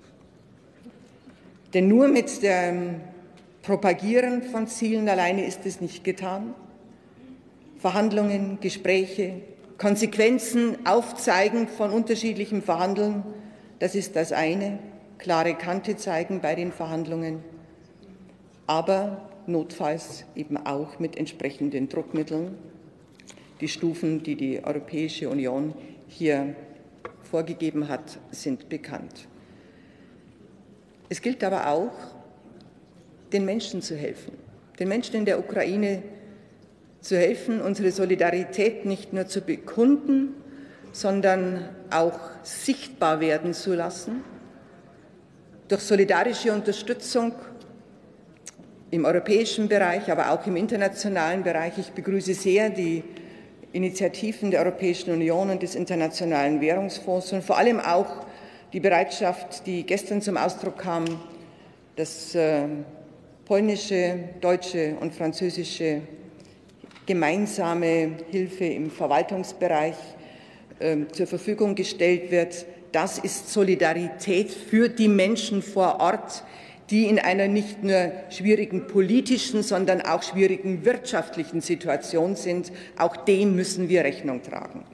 [SPEAKER 6] Denn nur mit dem Propagieren von Zielen alleine ist es nicht getan. Verhandlungen, Gespräche, Konsequenzen aufzeigen von unterschiedlichem Verhandeln, das ist das eine, klare Kante zeigen bei den Verhandlungen, aber notfalls eben auch mit entsprechenden Druckmitteln. Die Stufen, die die Europäische Union hier vorgegeben hat, sind bekannt. Es gilt aber auch, den Menschen zu helfen, den Menschen in der Ukraine zu helfen, unsere Solidarität nicht nur zu bekunden, sondern auch sichtbar werden zu lassen, durch solidarische Unterstützung im europäischen Bereich, aber auch im internationalen Bereich. Ich begrüße sehr die Initiativen der Europäischen Union und des Internationalen Währungsfonds und vor allem auch die Bereitschaft, die gestern zum Ausdruck kam, das polnische, deutsche und französische gemeinsame Hilfe im Verwaltungsbereich zur Verfügung gestellt wird. Das ist Solidarität für die Menschen vor Ort, die in einer nicht nur schwierigen politischen, sondern auch schwierigen wirtschaftlichen Situation sind. Auch dem müssen wir Rechnung tragen.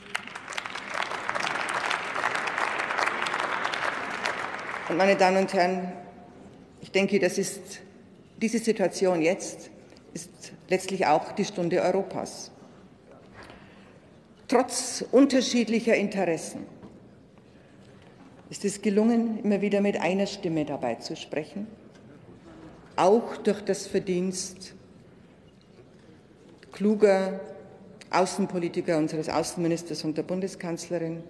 [SPEAKER 6] Und meine Damen und Herren, ich denke, diese Situation jetzt ist letztlich auch die Stunde Europas. Trotz unterschiedlicher Interessen ist es gelungen, immer wieder mit einer Stimme dabei zu sprechen, auch durch das Verdienst kluger Außenpolitiker, unseres Außenministers und der Bundeskanzlerin.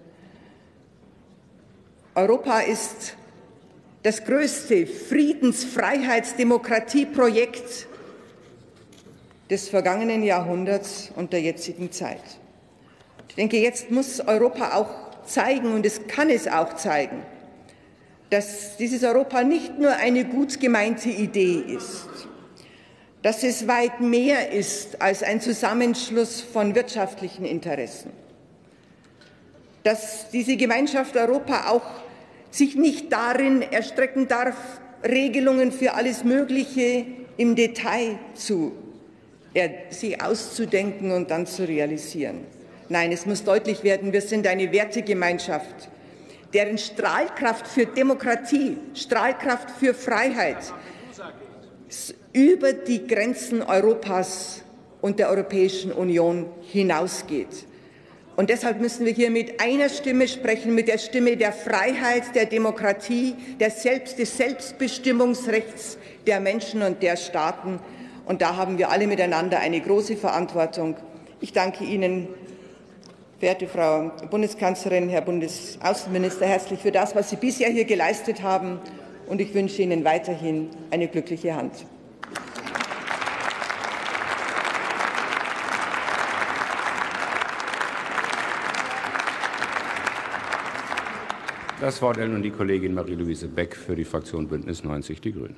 [SPEAKER 6] Europa ist das größte Friedens-, Freiheits-, Demokratieprojekt des vergangenen Jahrhunderts und der jetzigen Zeit. Ich denke, jetzt muss Europa auch zeigen, und es kann es auch zeigen, dass dieses Europa nicht nur eine gut gemeinte Idee ist, dass es weit mehr ist als ein Zusammenschluss von wirtschaftlichen Interessen, dass diese Gemeinschaft Europa auch sich nicht darin erstrecken darf, Regelungen für alles Mögliche im Detail sich auszudenken und dann zu realisieren. Nein, es muss deutlich werden, wir sind eine Wertegemeinschaft, deren Strahlkraft für Demokratie, Strahlkraft für Freiheit über die Grenzen Europas und der Europäischen Union hinausgeht. Und deshalb müssen wir hier mit einer Stimme sprechen, mit der Stimme der Freiheit, der Demokratie, des Selbstbestimmungsrechts der Menschen und der Staaten. Und da haben wir alle miteinander eine große Verantwortung. Ich danke Ihnen, verehrte Frau Bundeskanzlerin, Herr Bundesaußenminister, herzlich für das, was Sie bisher hier geleistet haben. Und ich wünsche Ihnen weiterhin eine glückliche Hand.
[SPEAKER 1] Das Wort hat nun die Kollegin Marie-Louise Beck für die Fraktion Bündnis 90 Die Grünen.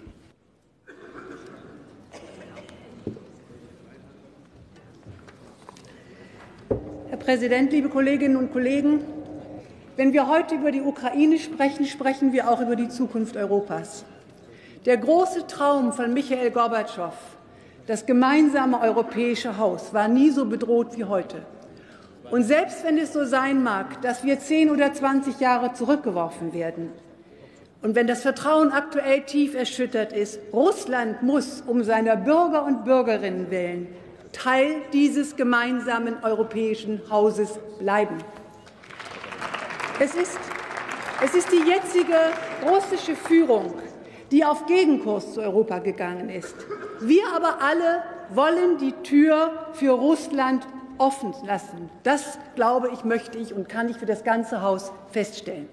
[SPEAKER 7] Herr Präsident, liebe Kolleginnen und Kollegen! Wenn wir heute über die Ukraine sprechen, sprechen wir auch über die Zukunft Europas. Der große Traum von Michail Gorbatschow, das gemeinsame europäische Haus, war nie so bedroht wie heute. Und selbst wenn es so sein mag, dass wir 10 oder 20 Jahre zurückgeworfen werden und wenn das Vertrauen aktuell tief erschüttert ist, Russland muss um seiner Bürger und Bürgerinnen willen Teil dieses gemeinsamen europäischen Hauses bleiben. Es ist die jetzige russische Führung, die auf Gegenkurs zu Europa gegangen ist. Wir aber alle wollen die Tür für Russland offen lassen. Das, glaube ich, möchte ich und kann ich für das ganze Haus feststellen.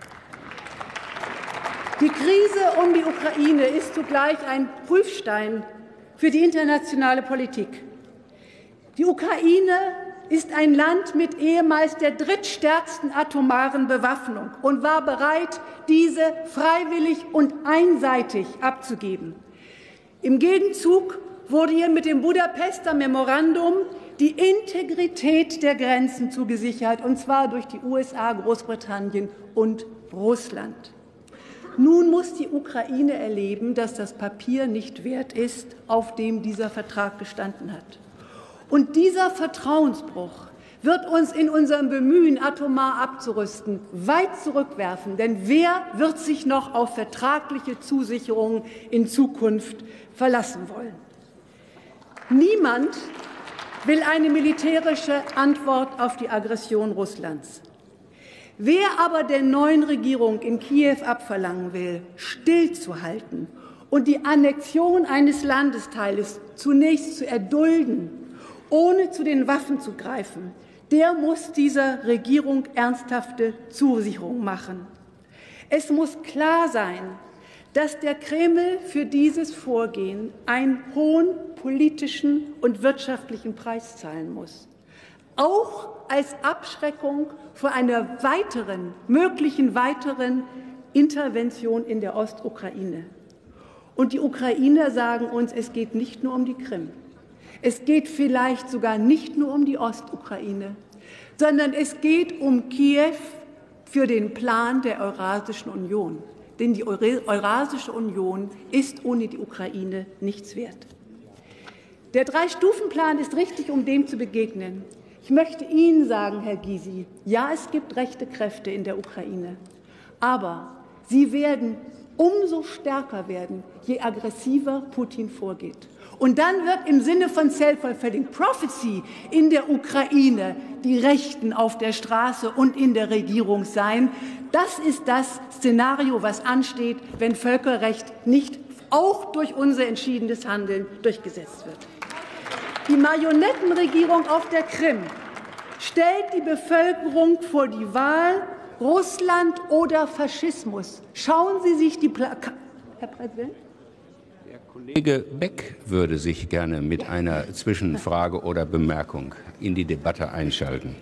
[SPEAKER 7] Die Krise um die Ukraine ist zugleich ein Prüfstein für die internationale Politik. Die Ukraine ist ein Land mit ehemals der drittstärksten atomaren Bewaffnung und war bereit, diese freiwillig und einseitig abzugeben. Im Gegenzug wurde ihr mit dem Budapester Memorandum die Integrität der Grenzen zugesichert, und zwar durch die USA, Großbritannien und Russland. Nun muss die Ukraine erleben, dass das Papier nicht wert ist, auf dem dieser Vertrag gestanden hat. Und dieser Vertrauensbruch wird uns in unserem Bemühen, atomar abzurüsten, weit zurückwerfen. Denn wer wird sich noch auf vertragliche Zusicherungen in Zukunft verlassen wollen? Niemand will eine militärische Antwort auf die Aggression Russlands. Wer aber der neuen Regierung in Kiew abverlangen will, stillzuhalten und die Annexion eines Landesteiles zunächst zu erdulden, ohne zu den Waffen zu greifen, der muss dieser Regierung ernsthafte Zusicherungen machen. Es muss klar sein, dass der Kreml für dieses Vorgehen einen hohen politischen und wirtschaftlichen Preis zahlen muss, auch als Abschreckung vor einer möglichen weiteren Intervention in der Ostukraine. Und die Ukrainer sagen uns, es geht nicht nur um die Krim. Es geht vielleicht sogar nicht nur um die Ostukraine, sondern es geht um Kiew für den Plan der Eurasischen Union. Denn die Eurasische Union ist ohne die Ukraine nichts wert. Der Drei-Stufen-Plan ist richtig, um dem zu begegnen. Ich möchte Ihnen sagen, Herr Gysi, ja, es gibt rechte Kräfte in der Ukraine, aber sie werden umso stärker werden, je aggressiver Putin vorgeht. Und dann wird im Sinne von Self-Fulfilling Prophecy in der Ukraine die Rechten auf der Straße und in der Regierung sein. Das ist das Szenario, was ansteht, wenn Völkerrecht nicht auch durch unser entschiedenes Handeln durchgesetzt wird. Die Marionettenregierung auf der Krim stellt die Bevölkerung vor die Wahl, Russland oder Faschismus. Schauen Sie sich die Plakate. Herr Präsident?
[SPEAKER 1] Der Kollege Beck würde sich gerne mit einer Zwischenfrage oder Bemerkung in die Debatte einschalten.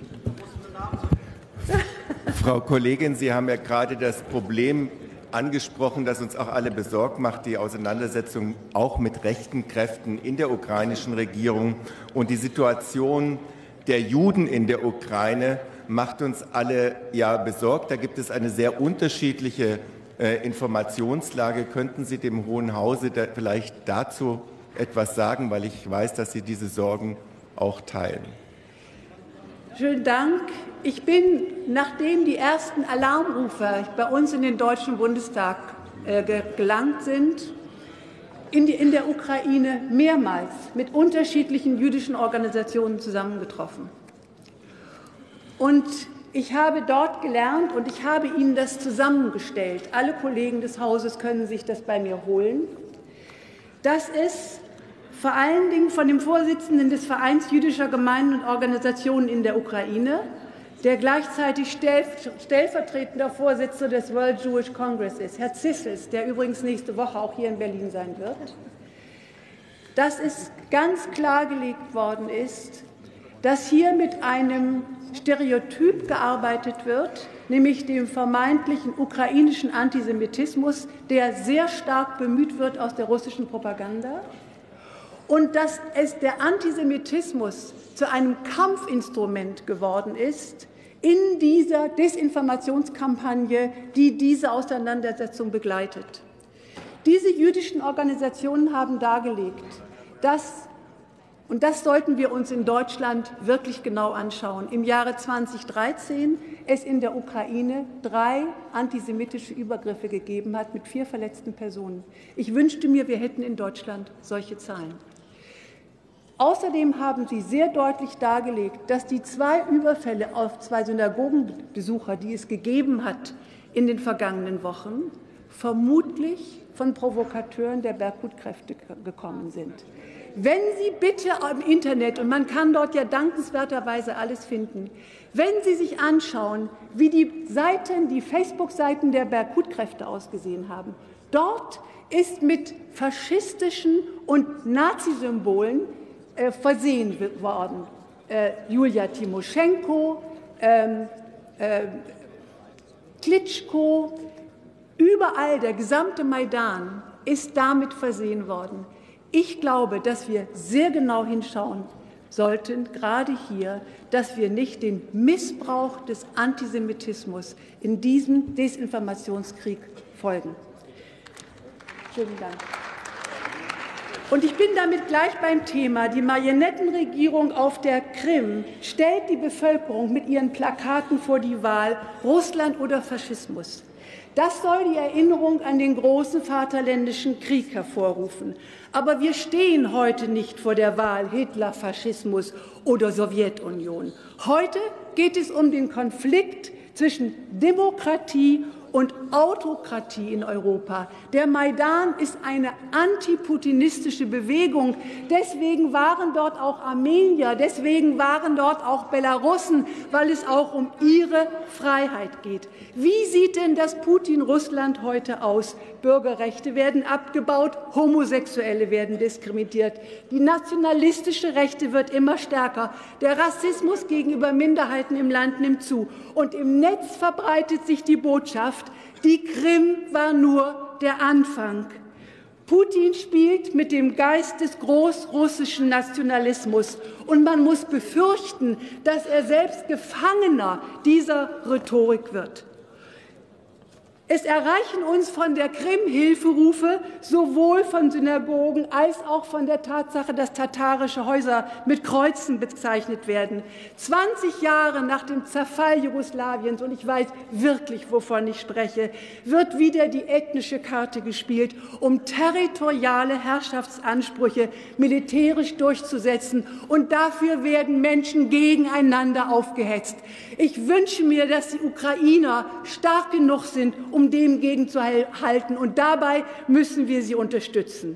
[SPEAKER 8] Frau Kollegin, Sie haben ja gerade das Problem angesprochen, das uns auch alle besorgt macht, die Auseinandersetzung auch mit rechten Kräften in der ukrainischen Regierung. Und die Situation der Juden in der Ukraine macht uns alle ja besorgt. Da gibt es eine sehr unterschiedliche Informationslage. Könnten Sie dem Hohen Hause vielleicht dazu etwas sagen, weil ich weiß, dass Sie diese Sorgen auch teilen?
[SPEAKER 7] Schönen Dank. Ich bin, nachdem die ersten Alarmrufe bei uns in den Deutschen Bundestag gelangt sind, in der Ukraine mehrmals mit unterschiedlichen jüdischen Organisationen zusammengetroffen. Und ich habe dort gelernt und ich habe Ihnen das zusammengestellt. Alle Kollegen des Hauses können sich das bei mir holen, dass es vor allen Dingen von dem Vorsitzenden des Vereins jüdischer Gemeinden und Organisationen in der Ukraine, der gleichzeitig stellvertretender Vorsitzender des World Jewish Congress ist, Herr Zissels, der übrigens nächste Woche auch hier in Berlin sein wird, dass es ganz klargelegt worden ist, dass hier mit einem Stereotyp gearbeitet wird, nämlich dem vermeintlichen ukrainischen Antisemitismus, der sehr stark bemüht wird aus der russischen Propaganda, und dass der Antisemitismus zu einem Kampfinstrument geworden ist in dieser Desinformationskampagne, die diese Auseinandersetzung begleitet. Diese jüdischen Organisationen haben dargelegt, dass, und das sollten wir uns in Deutschland wirklich genau anschauen, im Jahre 2013 es in der Ukraine 3 antisemitische Übergriffe gegeben hat mit 4 verletzten Personen. Ich wünschte mir, wir hätten in Deutschland solche Zahlen. Außerdem haben Sie sehr deutlich dargelegt, dass die 2 Überfälle auf 2 Synagogenbesucher, die es gegeben hat in den vergangenen Wochen, vermutlich von Provokateuren der Berghut-Kräfte gekommen sind. Wenn Sie bitte im Internet, und man kann dort ja dankenswerterweise alles finden, wenn Sie sich anschauen, wie die Facebook-Seiten der Berghut-Kräfte ausgesehen haben, dort ist mit faschistischen und Nazisymbolen versehen worden. Julia Timoschenko, Klitschko, überall der gesamte Maidan ist damit versehen worden. Ich glaube, dass wir sehr genau hinschauen sollten, gerade hier, dass wir nicht den Missbrauch des Antisemitismus in diesem Desinformationskrieg folgen. Vielen Dank. Und ich bin damit gleich beim Thema. Die Marionettenregierung auf der Krim stellt die Bevölkerung mit ihren Plakaten vor die Wahl, Russland oder Faschismus. Das soll die Erinnerung an den großen Vaterländischen Krieg hervorrufen. Aber wir stehen heute nicht vor der Wahl Hitler, Faschismus oder Sowjetunion. Heute geht es um den Konflikt zwischen Demokratie und Autokratie in Europa. Der Maidan ist eine antiputinistische Bewegung. Deswegen waren dort auch Armenier, deswegen waren dort auch Belarussen, weil es auch um ihre Freiheit geht. Wie sieht denn das Putin-Russland heute aus? Bürgerrechte werden abgebaut, Homosexuelle werden diskriminiert, die nationalistische Rechte wird immer stärker, der Rassismus gegenüber Minderheiten im Land nimmt zu und im Netz verbreitet sich die Botschaft, die Krim war nur der Anfang. Putin spielt mit dem Geist des großrussischen Nationalismus und man muss befürchten, dass er selbst Gefangener dieser Rhetorik wird. Es erreichen uns von der Krim Hilferufe, sowohl von Synagogen als auch von der Tatsache, dass tatarische Häuser mit Kreuzen bezeichnet werden. 20 Jahre nach dem Zerfall Jugoslawiens, und ich weiß wirklich, wovon ich spreche, wird wieder die ethnische Karte gespielt, um territoriale Herrschaftsansprüche militärisch durchzusetzen. Und dafür werden Menschen gegeneinander aufgehetzt. Ich wünsche mir, dass die Ukrainer stark genug sind, um dem gegenzuhalten. Und dabei müssen wir sie unterstützen.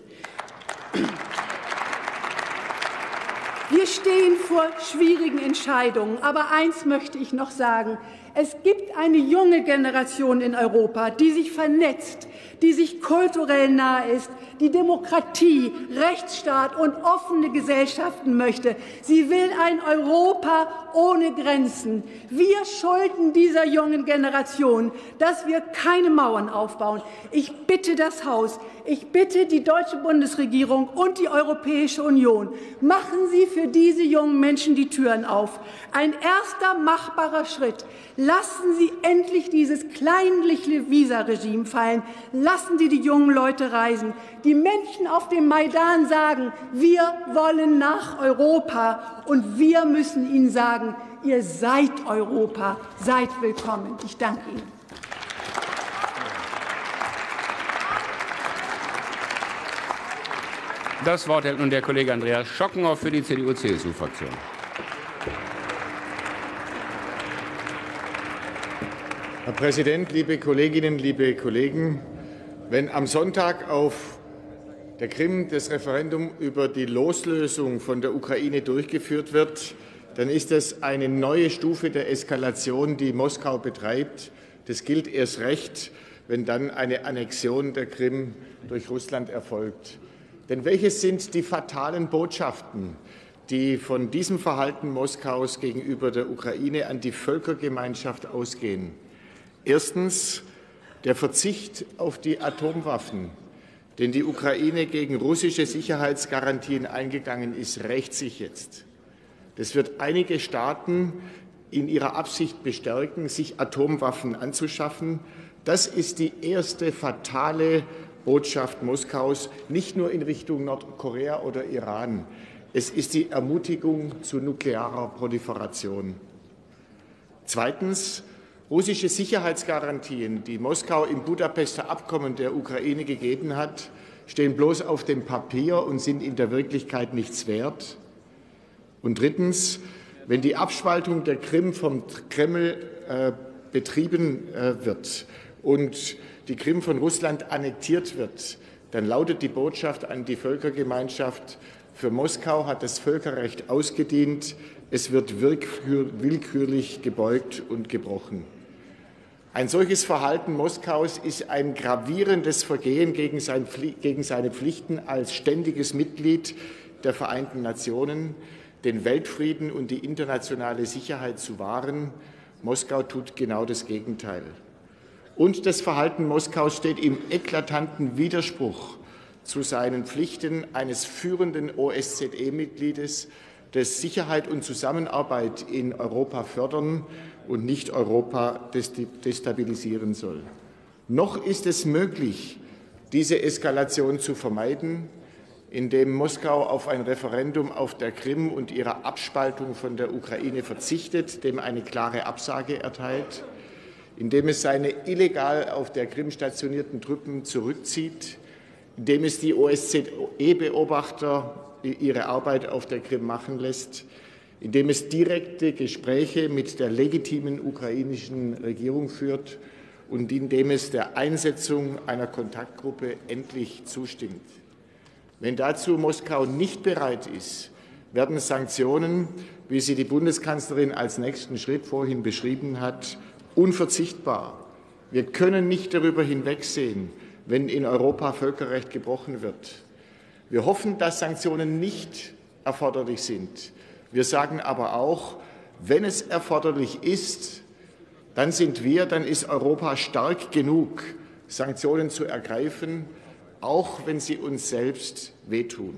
[SPEAKER 7] Wir stehen vor schwierigen Entscheidungen. Aber eins möchte ich noch sagen. Es gibt eine junge Generation in Europa, die sich vernetzt, die sich kulturell nahe ist, die Demokratie, Rechtsstaat und offene Gesellschaften möchte. Sie will ein Europa ohne Grenzen. Wir schulden dieser jungen Generation, dass wir keine Mauern aufbauen. Ich bitte das Haus, ich bitte die deutsche Bundesregierung und die Europäische Union, machen Sie für diese jungen Menschen die Türen auf. Ein erster machbarer Schritt. Lassen Sie endlich dieses kleinliche Visaregime fallen. Lassen Sie die jungen Leute reisen. Die Menschen auf dem Maidan sagen, wir wollen nach Europa. Und wir müssen ihnen sagen, ihr seid Europa, seid willkommen. Ich danke Ihnen.
[SPEAKER 1] Das Wort hält nun der Kollege Andreas Schockenhoff für die CDU-CSU-Fraktion.
[SPEAKER 9] Herr Präsident, liebe Kolleginnen, liebe Kollegen! Wenn am Sonntag auf der Krim das Referendum über die Loslösung von der Ukraine durchgeführt wird, dann ist das eine neue Stufe der Eskalation, die Moskau betreibt. Das gilt erst recht, wenn dann eine Annexion der Krim durch Russland erfolgt. Denn welches sind die fatalen Botschaften, die von diesem Verhalten Moskaus gegenüber der Ukraine an die Völkergemeinschaft ausgehen? Erstens der Verzicht auf die Atomwaffen, den die Ukraine gegen russische Sicherheitsgarantien eingegangen ist, rächt sich jetzt. Das wird einige Staaten in ihrer Absicht bestärken, sich Atomwaffen anzuschaffen. Das ist die erste fatale Botschaft Moskaus, nicht nur in Richtung Nordkorea oder Iran. Es ist die Ermutigung zu nuklearer Proliferation. Zweitens, russische Sicherheitsgarantien, die Moskau im Budapester Abkommen der Ukraine gegeben hat, stehen bloß auf dem Papier und sind in der Wirklichkeit nichts wert. Und drittens, wenn die Abspaltung der Krim vom Kreml betrieben wird und die Krim von Russland annektiert wird, dann lautet die Botschaft an die Völkergemeinschaft, für Moskau hat das Völkerrecht ausgedient, es wird willkürlich gebeugt und gebrochen. Ein solches Verhalten Moskaus ist ein gravierendes Vergehen gegen seine Pflichten als ständiges Mitglied der Vereinten Nationen, den Weltfrieden und die internationale Sicherheit zu wahren. Moskau tut genau das Gegenteil. Und das Verhalten Moskaus steht im eklatanten Widerspruch zu seinen Pflichten eines führenden OSZE-Mitgliedes, das Sicherheit und Zusammenarbeit in Europa fördern und nicht Europa destabilisieren soll. Noch ist es möglich, diese Eskalation zu vermeiden, indem Moskau auf ein Referendum auf der Krim und ihrer Abspaltung von der Ukraine verzichtet, dem eine klare Absage erteilt, indem es seine illegal auf der Krim stationierten Truppen zurückzieht, indem es die OSZE-Beobachter ihre Arbeit auf der Krim machen lässt, indem es direkte Gespräche mit der legitimen ukrainischen Regierung führt und indem es der Einsetzung einer Kontaktgruppe endlich zustimmt. Wenn dazu Moskau nicht bereit ist, werden Sanktionen, wie sie die Bundeskanzlerin als nächsten Schritt vorhin beschrieben hat, unverzichtbar. Wir können nicht darüber hinwegsehen, wenn in Europa Völkerrecht gebrochen wird. Wir hoffen, dass Sanktionen nicht erforderlich sind. Wir sagen aber auch, wenn es erforderlich ist, dann ist Europa stark genug, Sanktionen zu ergreifen, auch wenn sie uns selbst wehtun.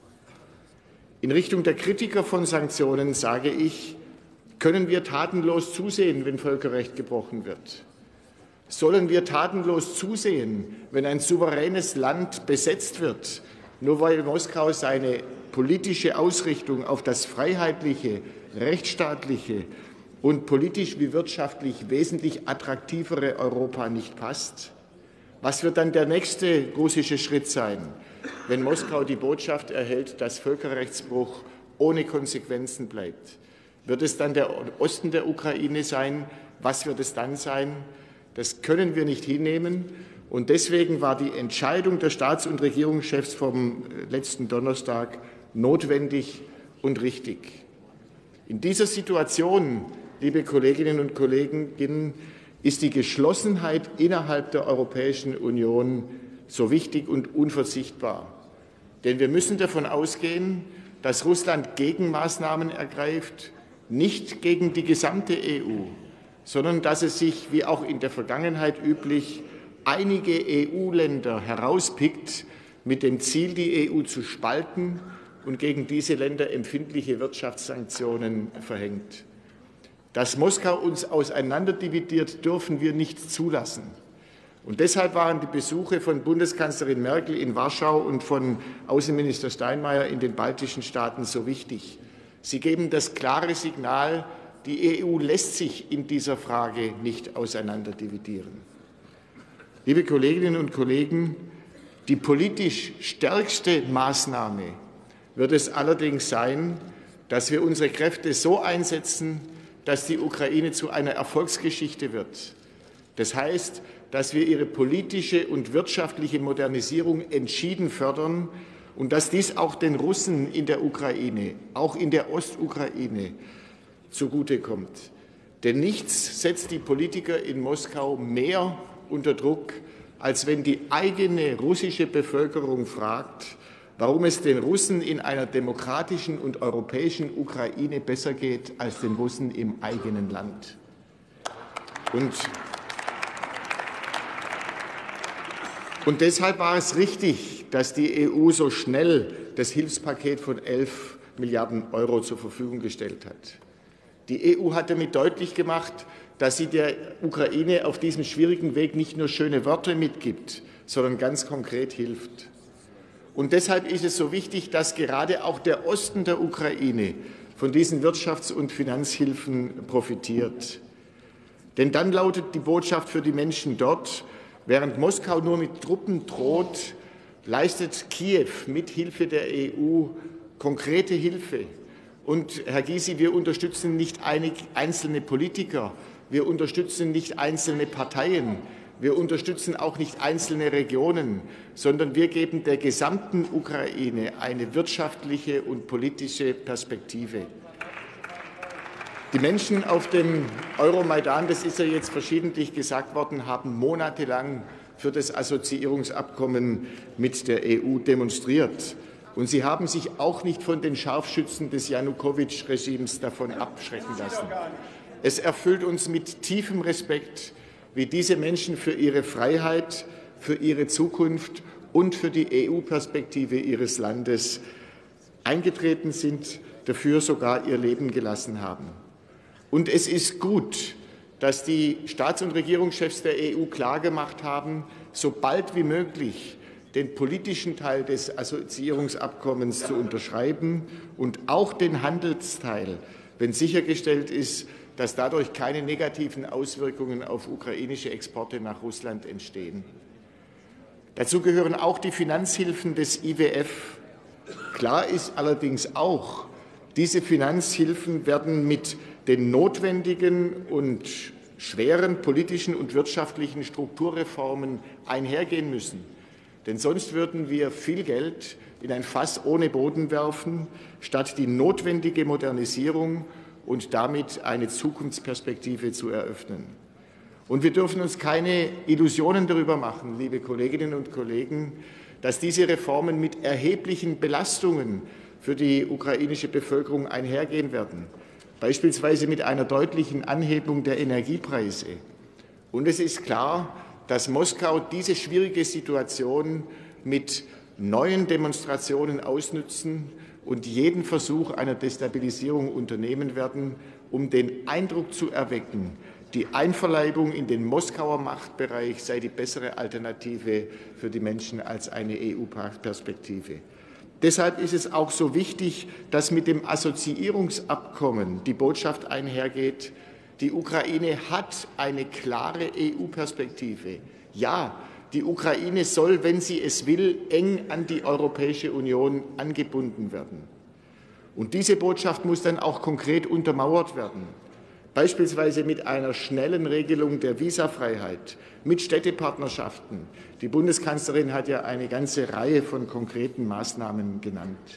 [SPEAKER 9] In Richtung der Kritiker von Sanktionen sage ich, können wir tatenlos zusehen, wenn Völkerrecht gebrochen wird? Sollen wir tatenlos zusehen, wenn ein souveränes Land besetzt wird, nur weil Moskau seine politische Ausrichtung auf das freiheitliche, rechtsstaatliche und politisch wie wirtschaftlich wesentlich attraktivere Europa nicht passt? Was wird dann der nächste russische Schritt sein, wenn Moskau die Botschaft erhält, dass Völkerrechtsbruch ohne Konsequenzen bleibt? Wird es dann der Osten der Ukraine sein? Was wird es dann sein? Das können wir nicht hinnehmen. Und deswegen war die Entscheidung der Staats- und Regierungschefs vom letzten Donnerstag notwendig und richtig. In dieser Situation, liebe Kolleginnen und Kollegen, ist die Geschlossenheit innerhalb der Europäischen Union so wichtig und unverzichtbar. Denn wir müssen davon ausgehen, dass Russland Gegenmaßnahmen ergreift, nicht gegen die gesamte EU, sondern dass es sich, wie auch in der Vergangenheit üblich, einige EU-Länder herauspickt, mit dem Ziel, die EU zu spalten und gegen diese Länder empfindliche Wirtschaftssanktionen verhängt. Dass Moskau uns auseinanderdividiert, dürfen wir nicht zulassen. Und deshalb waren die Besuche von Bundeskanzlerin Merkel in Warschau und von Außenminister Steinmeier in den baltischen Staaten so wichtig. Sie geben das klare Signal, die EU lässt sich in dieser Frage nicht auseinanderdividieren. Liebe Kolleginnen und Kollegen, die politisch stärkste Maßnahme wird es allerdings sein, dass wir unsere Kräfte so einsetzen, dass die Ukraine zu einer Erfolgsgeschichte wird. Das heißt, dass wir ihre politische und wirtschaftliche Modernisierung entschieden fördern und dass dies auch den Russen in der Ukraine, auch in der Ostukraine, zugutekommt. Denn nichts setzt die Politiker in Moskau mehr unter Druck, als wenn die eigene russische Bevölkerung fragt, warum es den Russen in einer demokratischen und europäischen Ukraine besser geht als den Russen im eigenen Land. Und deshalb war es richtig, dass die EU so schnell das Hilfspaket von 11 Milliarden Euro zur Verfügung gestellt hat. Die EU hat damit deutlich gemacht, dass sie der Ukraine auf diesem schwierigen Weg nicht nur schöne Worte mitgibt, sondern ganz konkret hilft. Und deshalb ist es so wichtig, dass gerade auch der Osten der Ukraine von diesen Wirtschafts- und Finanzhilfen profitiert. Denn dann lautet die Botschaft für die Menschen dort, während Moskau nur mit Truppen droht, leistet Kiew mit Hilfe der EU konkrete Hilfe. Und, Herr Gysi, wir unterstützen nicht einzelne Politiker, wir unterstützen nicht einzelne Parteien, wir unterstützen auch nicht einzelne Regionen, sondern wir geben der gesamten Ukraine eine wirtschaftliche und politische Perspektive. Die Menschen auf dem Euromaidan, das ist ja jetzt verschiedentlich gesagt worden, haben monatelang für das Assoziierungsabkommen mit der EU demonstriert. Und sie haben sich auch nicht von den Scharfschützen des Janukowitsch-Regimes davon abschrecken lassen. Es erfüllt uns mit tiefem Respekt, wie diese Menschen für ihre Freiheit, für ihre Zukunft und für die EU-Perspektive ihres Landes eingetreten sind, dafür sogar ihr Leben gelassen haben. Und es ist gut, dass die Staats- und Regierungschefs der EU klargemacht haben, so bald wie möglich den politischen Teil des Assoziierungsabkommens zu unterschreiben und auch den Handelsteil, wenn sichergestellt ist, dass dadurch keine negativen Auswirkungen auf ukrainische Exporte nach Russland entstehen. Dazu gehören auch die Finanzhilfen des IWF. Klar ist allerdings auch, Diese Finanzhilfen werden mit den notwendigen und schweren politischen und wirtschaftlichen Strukturreformen einhergehen müssen. Denn sonst würden wir viel Geld in ein Fass ohne Boden werfen, statt die notwendige Modernisierung und damit eine Zukunftsperspektive zu eröffnen. Und wir dürfen uns keine Illusionen darüber machen, liebe Kolleginnen und Kollegen, dass diese Reformen mit erheblichen Belastungen für die ukrainische Bevölkerung einhergehen werden, beispielsweise mit einer deutlichen Anhebung der Energiepreise. Und es ist klar, dass Moskau diese schwierige Situation mit neuen Demonstrationen ausnützen und jeden Versuch einer Destabilisierung unternehmen werden, um den Eindruck zu erwecken, die Einverleibung in den Moskauer Machtbereich sei die bessere Alternative für die Menschen als eine EU-Perspektive. Deshalb ist es auch so wichtig, dass mit dem Assoziierungsabkommen die Botschaft einhergeht, die Ukraine hat eine klare EU-Perspektive. Ja, die Ukraine soll, wenn sie es will, eng an die Europäische Union angebunden werden. Und diese Botschaft muss dann auch konkret untermauert werden, beispielsweise mit einer schnellen Regelung der Visafreiheit, mit Städtepartnerschaften. Die Bundeskanzlerin hat ja eine ganze Reihe von konkreten Maßnahmen genannt.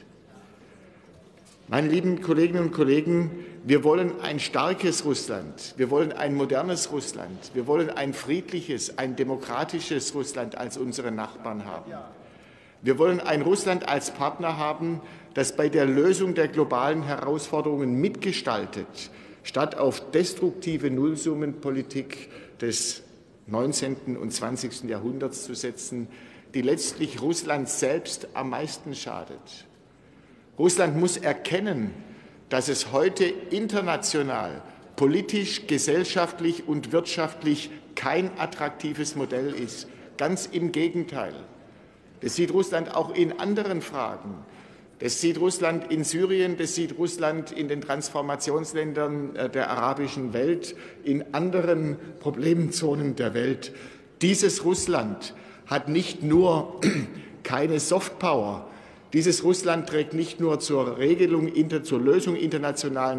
[SPEAKER 9] Meine lieben Kolleginnen und Kollegen, wir wollen ein starkes Russland, wir wollen ein modernes Russland, wir wollen ein friedliches, ein demokratisches Russland als unsere Nachbarn haben. Wir wollen ein Russland als Partner haben, das bei der Lösung der globalen Herausforderungen mitgestaltet, statt auf destruktive Nullsummenpolitik des 19. und 20. Jahrhunderts zu setzen, die letztlich Russland selbst am meisten schadet. Russland muss erkennen, dass es heute international, politisch, gesellschaftlich und wirtschaftlich kein attraktives Modell ist. Ganz im Gegenteil. Das sieht Russland auch in anderen Fragen. Das sieht Russland in Syrien, das sieht Russland in den Transformationsländern der arabischen Welt, in anderen Problemzonen der Welt. Dieses Russland hat nicht nur keine Softpower, dieses Russland trägt nicht nur zur Regelung, zur Lösung internationaler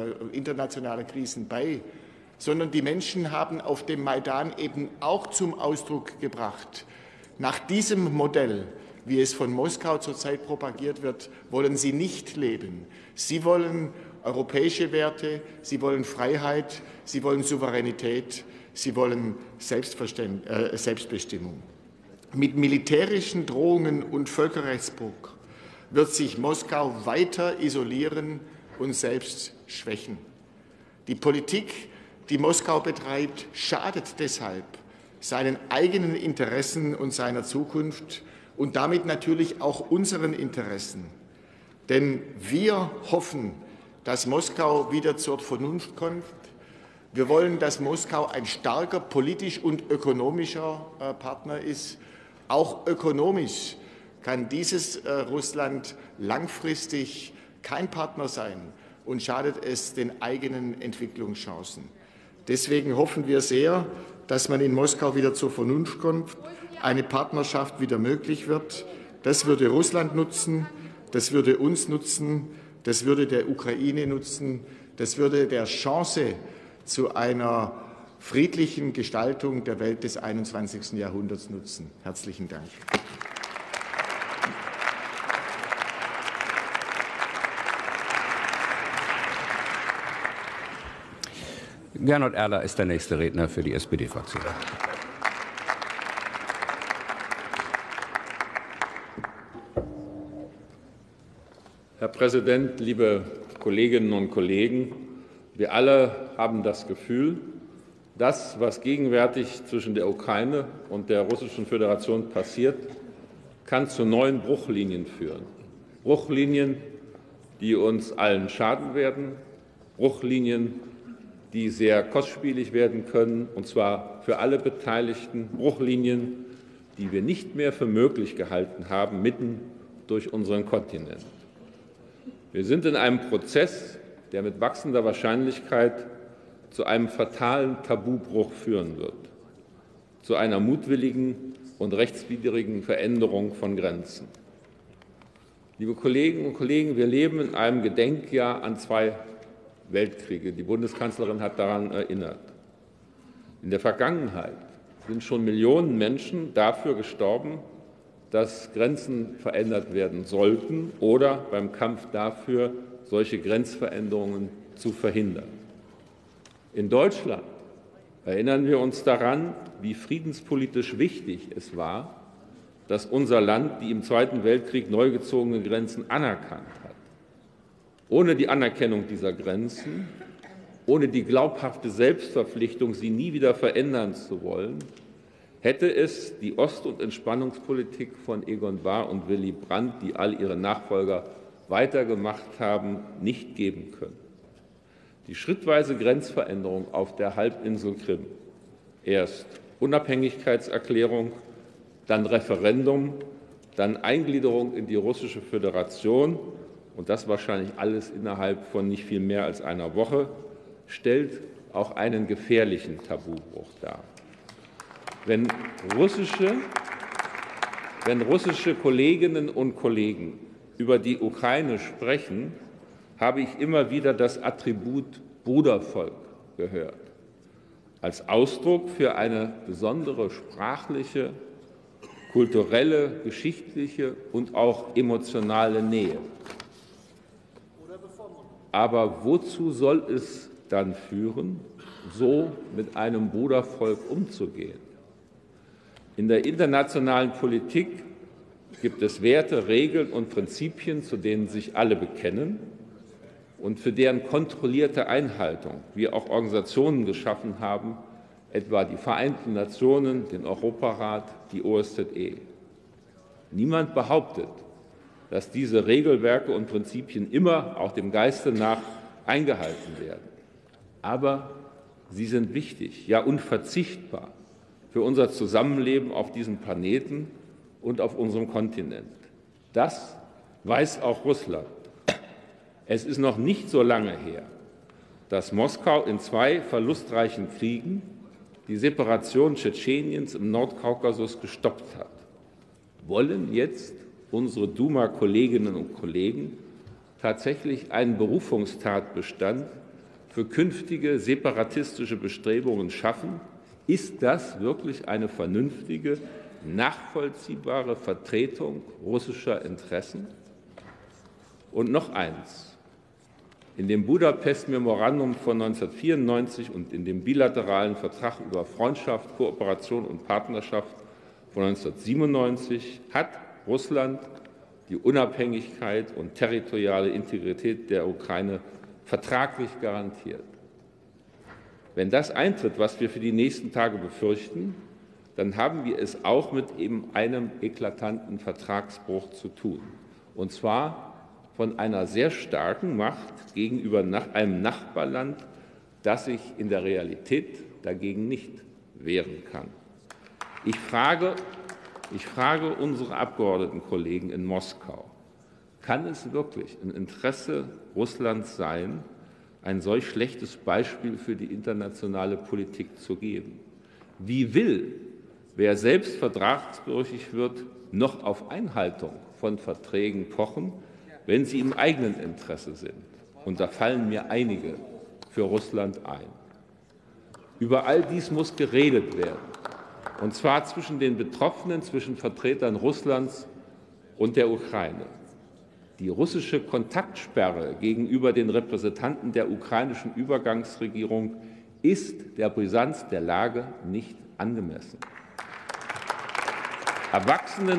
[SPEAKER 9] Krisen bei, sondern die Menschen haben auf dem Maidan eben auch zum Ausdruck gebracht, nach diesem Modell, wie es von Moskau zurzeit propagiert wird, wollen sie nicht leben. Sie wollen europäische Werte, sie wollen Freiheit, sie wollen Souveränität, sie wollen Selbstbestimmung. Mit militärischen Drohungen und Völkerrechtsbruch wird sich Moskau weiter isolieren und selbst schwächen. Die Politik, die Moskau betreibt, schadet deshalb seinen eigenen Interessen und seiner Zukunft und damit natürlich auch unseren Interessen. Denn wir hoffen, dass Moskau wieder zur Vernunft kommt. Wir wollen, dass Moskau ein starker politisch und ökonomischer Partner ist. Auch ökonomisch kann dieses Russland langfristig kein Partner sein und schadet es den eigenen Entwicklungschancen. Deswegen hoffen wir sehr, dass man in Moskau wieder zur Vernunft kommt, eine Partnerschaft wieder möglich wird. Das würde Russland nutzen, das würde uns nutzen, das würde der Ukraine nutzen, das würde der Chance zu einer friedlichen Gestaltung der Welt des 21. Jahrhunderts nutzen. Herzlichen Dank.
[SPEAKER 1] Gernot Erler ist der nächste Redner für die SPD-Fraktion.
[SPEAKER 10] Herr Präsident, liebe Kolleginnen und Kollegen! Wir alle haben das Gefühl, das, was gegenwärtig zwischen der Ukraine und der Russischen Föderation passiert, kann zu neuen Bruchlinien führen. Bruchlinien, die uns allen schaden werden, Bruchlinien, die sehr kostspielig werden können, und zwar für alle Beteiligten, Bruchlinien, die wir nicht mehr für möglich gehalten haben, mitten durch unseren Kontinent. Wir sind in einem Prozess, der mit wachsender Wahrscheinlichkeit zu einem fatalen Tabubruch führen wird, zu einer mutwilligen und rechtswidrigen Veränderung von Grenzen. Liebe Kolleginnen und Kollegen, wir leben in einem Gedenkjahr an 2 Weltkriege. Die Bundeskanzlerin hat daran erinnert. In der Vergangenheit sind schon Millionen Menschen dafür gestorben, dass Grenzen verändert werden sollten oder beim Kampf dafür, solche Grenzveränderungen zu verhindern. In Deutschland erinnern wir uns daran, wie friedenspolitisch wichtig es war, dass unser Land die im Zweiten Weltkrieg neu gezogenen Grenzen anerkannt hat. Ohne die Anerkennung dieser Grenzen, ohne die glaubhafte Selbstverpflichtung, sie nie wieder verändern zu wollen, hätte es die Ost- und Entspannungspolitik von Egon Bahr und Willy Brandt, die all ihre Nachfolger weitergemacht haben, nicht geben können. Die schrittweise Grenzveränderung auf der Halbinsel Krim, erst Unabhängigkeitserklärung, dann Referendum, dann Eingliederung in die Russische Föderation und das wahrscheinlich alles innerhalb von nicht viel mehr als einer Woche, stellt auch einen gefährlichen Tabubruch dar. Wenn russische Kolleginnen und Kollegen über die Ukraine sprechen, habe ich immer wieder das Attribut Brudervolk gehört, als Ausdruck für eine besondere sprachliche, kulturelle, geschichtliche und auch emotionale Nähe. Aber wozu soll es dann führen, so mit einem Brudervolk umzugehen? In der internationalen Politik gibt es Werte, Regeln und Prinzipien, zu denen sich alle bekennen und für deren kontrollierte Einhaltung wir auch Organisationen geschaffen haben, etwa die Vereinten Nationen, den Europarat, die OSZE. Niemand behauptet, dass diese Regelwerke und Prinzipien immer auch dem Geiste nach eingehalten werden. Aber sie sind wichtig, ja unverzichtbar für unser Zusammenleben auf diesem Planeten und auf unserem Kontinent. Das weiß auch Russland. Es ist noch nicht so lange her, dass Moskau in 2 verlustreichen Kriegen die Separation Tschetscheniens im Nordkaukasus gestoppt hat. Wollen jetzt unsere Duma-Kolleginnen und Kollegen tatsächlich einen Berufungstatbestand für künftige separatistische Bestrebungen schaffen? Ist das wirklich eine vernünftige, nachvollziehbare Vertretung russischer Interessen? Und noch eins. In dem Budapest-Memorandum von 1994 und in dem bilateralen Vertrag über Freundschaft, Kooperation und Partnerschaft von 1997 hat Russland die Unabhängigkeit und territoriale Integrität der Ukraine vertraglich garantiert. Wenn das eintritt, was wir für die nächsten Tage befürchten, dann haben wir es auch mit eben einem eklatanten Vertragsbruch zu tun. Und zwar von einer sehr starken Macht gegenüber einem Nachbarland, das sich in der Realität dagegen nicht wehren kann. Ich frage unsere Abgeordnetenkollegen in Moskau, kann es wirklich im Interesse Russlands sein, ein solch schlechtes Beispiel für die internationale Politik zu geben? Wie will, wer selbst vertragsbrüchig wird, noch auf Einhaltung von Verträgen pochen, wenn sie im eigenen Interesse sind? Und da fallen mir einige für Russland ein. Über all dies muss geredet werden, und zwar zwischen den Betroffenen, zwischen Vertretern Russlands und der Ukraine. Die russische Kontaktsperre gegenüber den Repräsentanten der ukrainischen Übergangsregierung ist der Brisanz der Lage nicht angemessen. Erwachsene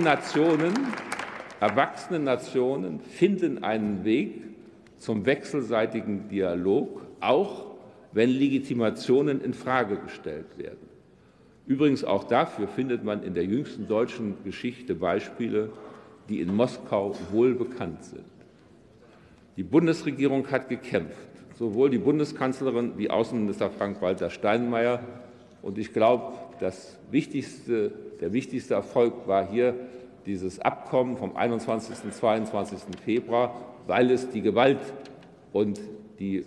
[SPEAKER 10] Nationen finden einen Weg zum wechselseitigen Dialog, auch wenn Legitimationen infrage gestellt werden. Übrigens auch dafür findet man in der jüngsten deutschen Geschichte Beispiele, die in Moskau wohl bekannt sind. Die Bundesregierung hat gekämpft, sowohl die Bundeskanzlerin wie Außenminister Frank-Walter Steinmeier. Und ich glaube, der wichtigste Erfolg war hier dieses Abkommen vom 21. und 22. Februar, weil es die Gewalt und die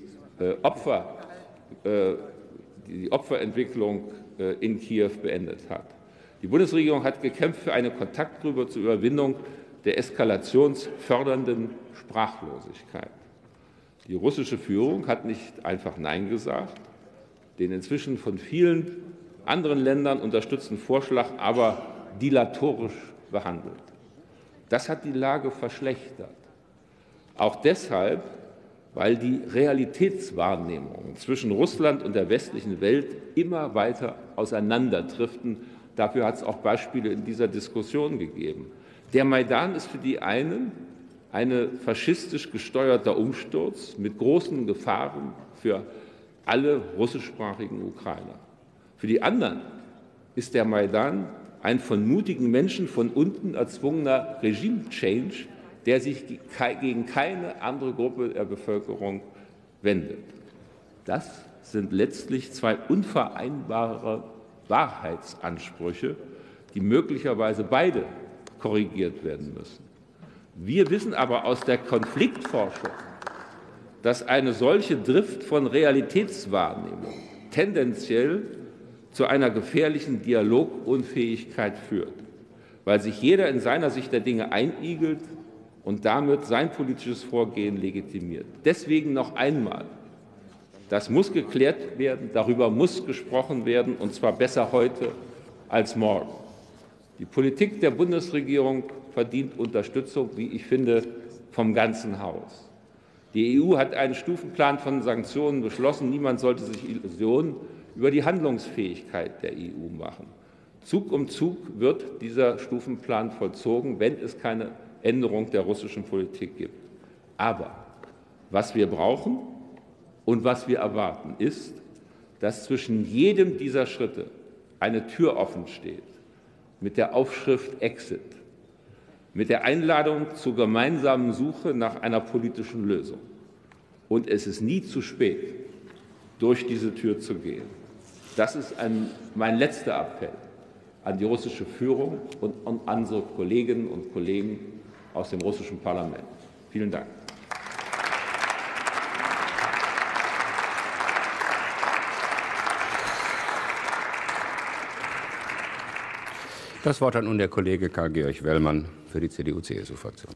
[SPEAKER 10] Opferentwicklung in Kiew beendet hat. Die Bundesregierung hat gekämpft für eine Kontaktgruppe zur Überwindung der eskalationsfördernden Sprachlosigkeit. Die russische Führung hat nicht einfach Nein gesagt, den inzwischen von vielen anderen Ländern unterstützten Vorschlag aber dilatorisch behandelt. Das hat die Lage verschlechtert. Auch deshalb, weil die Realitätswahrnehmungen zwischen Russland und der westlichen Welt immer weiter auseinanderdriften. Dafür hat es auch Beispiele in dieser Diskussion gegeben. Der Maidan ist für die einen ein faschistisch gesteuerter Umsturz mit großen Gefahren für alle russischsprachigen Ukrainer. Für die anderen ist der Maidan ein von mutigen Menschen von unten erzwungener Regime-Change, der sich gegen keine andere Gruppe der Bevölkerung wendet. Das sind letztlich zwei unvereinbare Wahrheitsansprüche, die möglicherweise beide korrigiert werden müssen. Wir wissen aber aus der Konfliktforschung, dass eine solche Drift von Realitätswahrnehmung tendenziell zu einer gefährlichen Dialogunfähigkeit führt, weil sich jeder in seiner Sicht der Dinge einigelt und damit sein politisches Vorgehen legitimiert. Deswegen noch einmal, das muss geklärt werden, darüber muss gesprochen werden, und zwar besser heute als morgen. Die Politik der Bundesregierung verdient Unterstützung, wie ich finde, vom ganzen Haus. Die EU hat einen Stufenplan von Sanktionen beschlossen. Niemand sollte sich Illusionen über die Handlungsfähigkeit der EU machen. Zug um Zug wird dieser Stufenplan vollzogen, wenn es keine Änderung der russischen Politik gibt. Aber was wir brauchen und was wir erwarten, ist, dass zwischen jedem dieser Schritte eine Tür offen steht mit der Aufschrift Exit, mit der Einladung zur gemeinsamen Suche nach einer politischen Lösung. Und es ist nie zu spät, durch diese Tür zu gehen. Das ist mein letzter Appell an die russische Führung und an unsere Kolleginnen und Kollegen aus dem russischen Parlament. Vielen Dank.
[SPEAKER 1] Das Wort hat nun der Kollege Karl-Georg Wellmann für die CDU-CSU-Fraktion.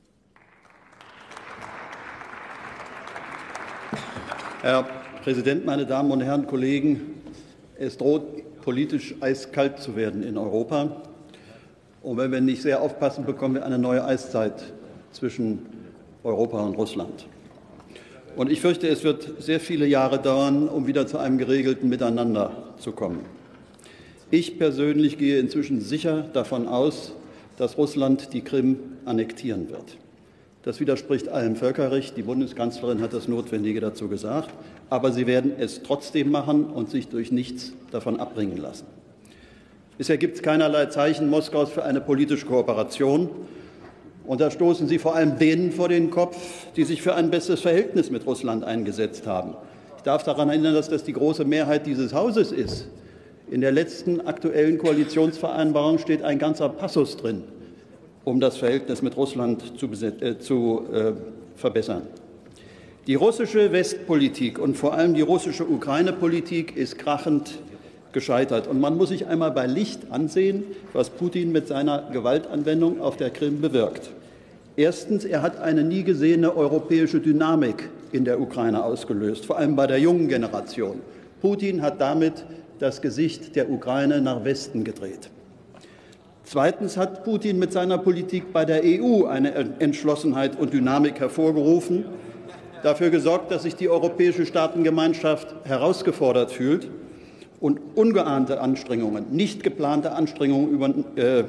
[SPEAKER 11] Herr Präsident, meine Damen und Herren Kollegen! Es droht politisch eiskalt zu werden in Europa. Und wenn wir nicht sehr aufpassen, bekommen wir eine neue Eiszeit zwischen Europa und Russland. Und ich fürchte, es wird sehr viele Jahre dauern, um wieder zu einem geregelten Miteinander zu kommen. Ich persönlich gehe inzwischen sicher davon aus, dass Russland die Krim annektieren wird. Das widerspricht allem Völkerrecht. Die Bundeskanzlerin hat das Notwendige dazu gesagt. Aber sie werden es trotzdem machen und sich durch nichts davon abbringen lassen. Bisher gibt es keinerlei Zeichen Moskaus für eine politische Kooperation. Und da stoßen Sie vor allem denen vor den Kopf, die sich für ein besseres Verhältnis mit Russland eingesetzt haben. Ich darf daran erinnern, dass das die große Mehrheit dieses Hauses ist. In der letzten aktuellen Koalitionsvereinbarung steht ein ganzer Passus drin, um das Verhältnis mit Russland zu verbessern. Die russische Westpolitik und vor allem die russische Ukraine-Politik ist krachend gescheitert. Und man muss sich einmal bei Licht ansehen, was Putin mit seiner Gewaltanwendung auf der Krim bewirkt. Erstens, er hat eine nie gesehene europäische Dynamik in der Ukraine ausgelöst, vor allem bei der jungen Generation. Putin hat damit das Gesicht der Ukraine nach Westen gedreht. Zweitens hat Putin mit seiner Politik bei der EU eine Entschlossenheit und Dynamik hervorgerufen, dafür gesorgt, dass sich die europäische Staatengemeinschaft herausgefordert fühlt und ungeahnte Anstrengungen, nicht geplante Anstrengungen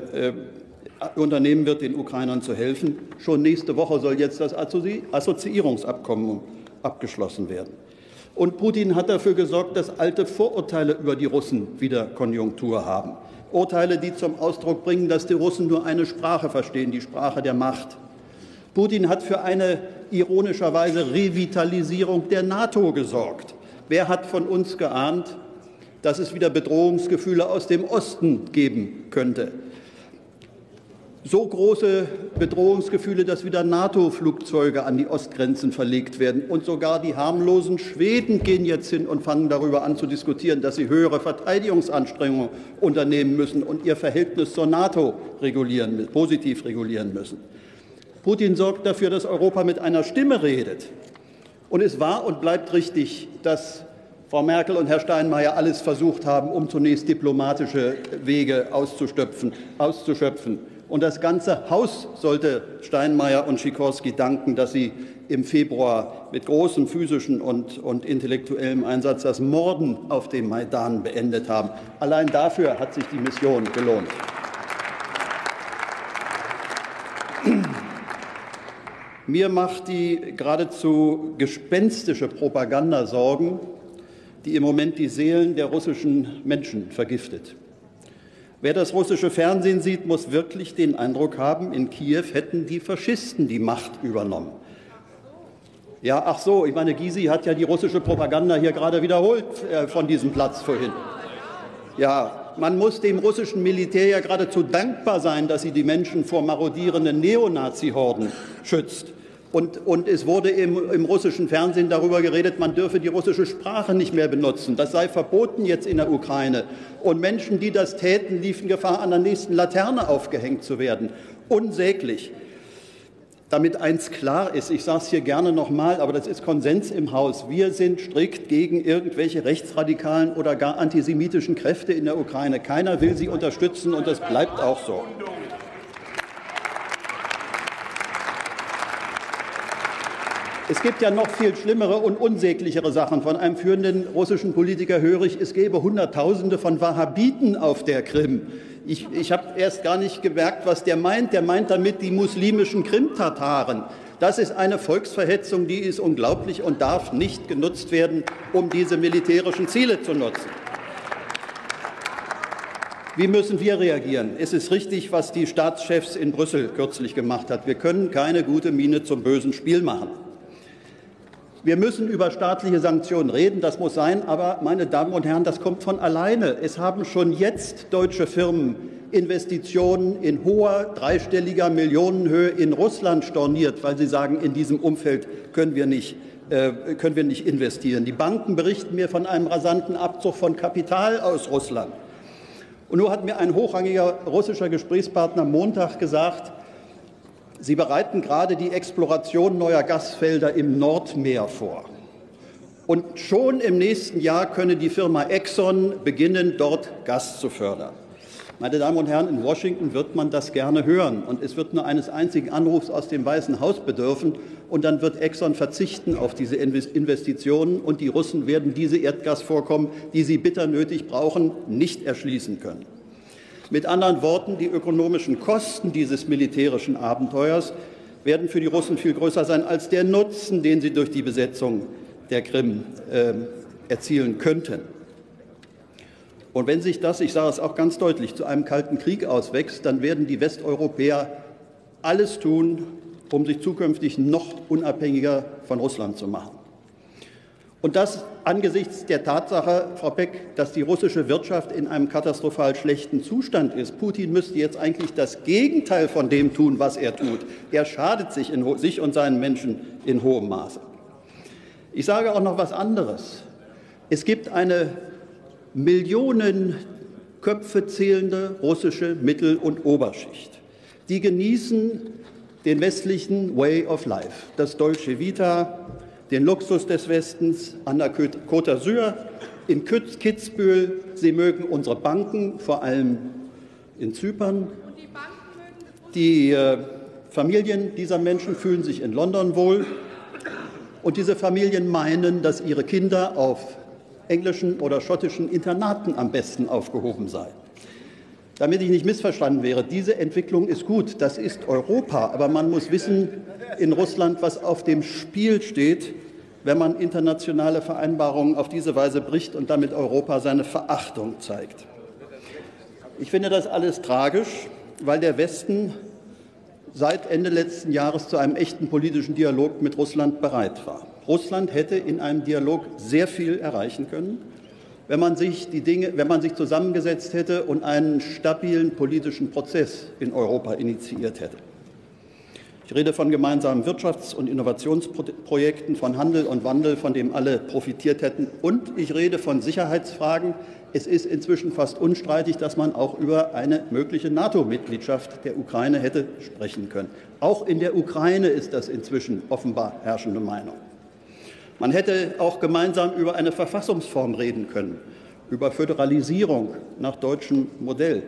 [SPEAKER 11] unternehmen wird, den Ukrainern zu helfen. Schon nächste Woche soll jetzt das Assoziierungsabkommen abgeschlossen werden. Und Putin hat dafür gesorgt, dass alte Vorurteile über die Russen wieder Konjunktur haben. Urteile, die zum Ausdruck bringen, dass die Russen nur eine Sprache verstehen, die Sprache der Macht. Putin hat für eine ironischerweise Revitalisierung der NATO gesorgt. Wer hat von uns geahnt, dass es wieder Bedrohungsgefühle aus dem Osten geben könnte? So große Bedrohungsgefühle, dass wieder NATO-Flugzeuge an die Ostgrenzen verlegt werden. Und sogar die harmlosen Schweden gehen jetzt hin und fangen darüber an zu diskutieren, dass sie höhere Verteidigungsanstrengungen unternehmen müssen und ihr Verhältnis zur NATO positiv regulieren müssen. Putin sorgt dafür, dass Europa mit einer Stimme redet. Und es war und bleibt richtig, dass Frau Merkel und Herr Steinmeier alles versucht haben, um zunächst diplomatische Wege auszuschöpfen. Und das ganze Haus sollte Steinmeier und Sikorski danken, dass sie im Februar mit großem physischen und intellektuellem Einsatz das Morden auf dem Maidan beendet haben. Allein dafür hat sich die Mission gelohnt. Mir macht die geradezu gespenstische Propaganda Sorgen, die im Moment die Seelen der russischen Menschen vergiftet. Wer das russische Fernsehen sieht, muss wirklich den Eindruck haben, in Kiew hätten die Faschisten die Macht übernommen. Ja, ach so, ich meine, Gysi hat ja die russische Propaganda hier gerade wiederholt von diesem Platz vorhin. Ja, man muss dem russischen Militär ja geradezu dankbar sein, dass sie die Menschen vor marodierenden Neonazi-Horden schützt. Und es wurde im russischen Fernsehen darüber geredet, man dürfe die russische Sprache nicht mehr benutzen. Das sei verboten jetzt in der Ukraine. Und Menschen, die das täten, liefen Gefahr, an der nächsten Laterne aufgehängt zu werden. Unsäglich. Damit eins klar ist, ich sage es hier gerne noch mal, aber das ist Konsens im Haus. Wir sind strikt gegen irgendwelche rechtsradikalen oder gar antisemitischen Kräfte in der Ukraine. Keiner will sie unterstützen, und das bleibt auch so. Es gibt ja noch viel schlimmere und unsäglichere Sachen. Von einem führenden russischen Politiker höre ich, es gäbe Hunderttausende von Wahhabiten auf der Krim. Ich habe erst gar nicht gemerkt, was der meint. Der meint damit die muslimischen Krim-Tataren. Das ist eine Volksverhetzung, die ist unglaublich und darf nicht genutzt werden, um diese militärischen Ziele zu nutzen. Wie müssen wir reagieren? Es ist richtig, was die Staatschefs in Brüssel kürzlich gemacht haben. Wir können keine gute Miene zum bösen Spiel machen. Wir müssen über staatliche Sanktionen reden, das muss sein, aber, meine Damen und Herren, das kommt von alleine. Es haben schon jetzt deutsche Firmen Investitionen in hoher dreistelliger Millionenhöhe in Russland storniert, weil sie sagen, in diesem Umfeld können wir nicht investieren. Die Banken berichten mir von einem rasanten Abzug von Kapital aus Russland. Und nun hat mir ein hochrangiger russischer Gesprächspartner am Montag gesagt, Sie bereiten gerade die Exploration neuer Gasfelder im Nordmeer vor. Und schon im nächsten Jahr könne die Firma Exxon beginnen, dort Gas zu fördern. Meine Damen und Herren, in Washington wird man das gerne hören. Und es wird nur eines einzigen Anrufs aus dem Weißen Haus bedürfen. Und dann wird Exxon verzichten auf diese Investitionen. Und die Russen werden diese Erdgasvorkommen, die sie bitter nötig brauchen, nicht erschließen können. Mit anderen Worten, die ökonomischen Kosten dieses militärischen Abenteuers werden für die Russen viel größer sein als der Nutzen, den sie durch die Besetzung der Krim erzielen könnten. Und wenn sich das, ich sage es auch ganz deutlich, zu einem kalten Krieg auswächst, dann werden die Westeuropäer alles tun, um sich zukünftig noch unabhängiger von Russland zu machen. Und das angesichts der Tatsache, Frau Peck, dass die russische Wirtschaft in einem katastrophal schlechten Zustand ist. Putin müsste jetzt eigentlich das Gegenteil von dem tun, was er tut. Er schadet sich und seinen Menschen in hohem Maße. Ich sage auch noch etwas anderes. Es gibt eine Millionen Köpfe zählende russische Mittel- und Oberschicht. Die genießen den westlichen Way of Life, das Dolce Vita, den Luxus des Westens an der Côte d'Azur, in Kitzbühel. Sie mögen unsere Banken, vor allem in Zypern. Die Familien dieser Menschen fühlen sich in London wohl. Und diese Familien meinen, dass ihre Kinder auf englischen oder schottischen Internaten am besten aufgehoben seien. Damit ich nicht missverstanden wäre, diese Entwicklung ist gut, das ist Europa. Aber man muss wissen in Russland, was auf dem Spiel steht, wenn man internationale Vereinbarungen auf diese Weise bricht und damit Europa seine Verachtung zeigt. Ich finde das alles tragisch, weil der Westen seit Ende letzten Jahres zu einem echten politischen Dialog mit Russland bereit war. Russland hätte in einem Dialog sehr viel erreichen können, wenn man sich zusammengesetzt hätte und einen stabilen politischen Prozess in Europa initiiert hätte. Ich rede von gemeinsamen Wirtschafts- und Innovationsprojekten, von Handel und Wandel, von dem alle profitiert hätten. Und ich rede von Sicherheitsfragen, Es ist inzwischen fast unstreitig, dass man auch über eine mögliche NATO-Mitgliedschaft der Ukraine hätte sprechen können. Auch in der Ukraine ist das inzwischen offenbar herrschende Meinung. Man hätte auch gemeinsam über eine Verfassungsform reden können, über Föderalisierung nach deutschem Modell,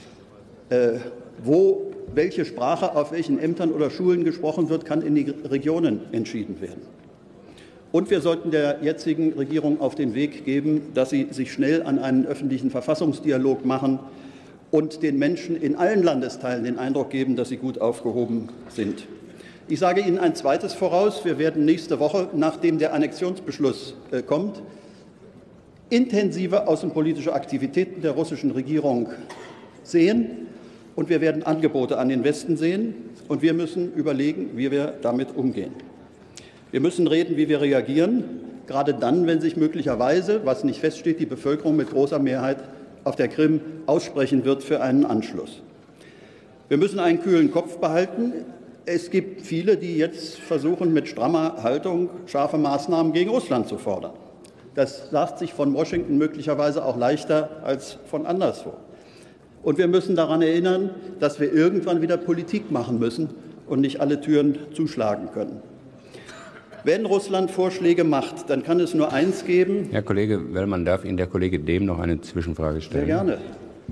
[SPEAKER 11] wo welche Sprache auf welchen Ämtern oder Schulen gesprochen wird, kann in die Regionen entschieden werden. Und wir sollten der jetzigen Regierung auf den Weg geben, dass sie sich schnell an einen öffentlichen Verfassungsdialog machen und den Menschen in allen Landesteilen den Eindruck geben, dass sie gut aufgehoben sind. Ich sage Ihnen ein zweites voraus. Wir werden nächste Woche, nachdem der Annexionsbeschluss kommt, intensive außenpolitische Aktivitäten der russischen Regierung sehen. Und wir werden Angebote an den Westen sehen. Und wir müssen überlegen, wie wir damit umgehen. Wir müssen reden, wie wir reagieren, gerade dann, wenn sich möglicherweise, was nicht feststeht, die Bevölkerung mit großer Mehrheit auf der Krim aussprechen wird für einen Anschluss. Wir müssen einen kühlen Kopf behalten. Es gibt viele, die jetzt versuchen, mit strammer Haltung scharfe Maßnahmen gegen Russland zu fordern. Das sagt sich von Washington möglicherweise auch leichter als von anderswo. Und wir müssen daran erinnern, dass wir irgendwann wieder Politik machen müssen und nicht alle Türen zuschlagen können. Wenn Russland Vorschläge macht, dann kann es nur eins geben.
[SPEAKER 1] Herr Kollege Wellmann, darf Ihnen der Kollege Dehm noch eine Zwischenfrage stellen?
[SPEAKER 11] Sehr gerne.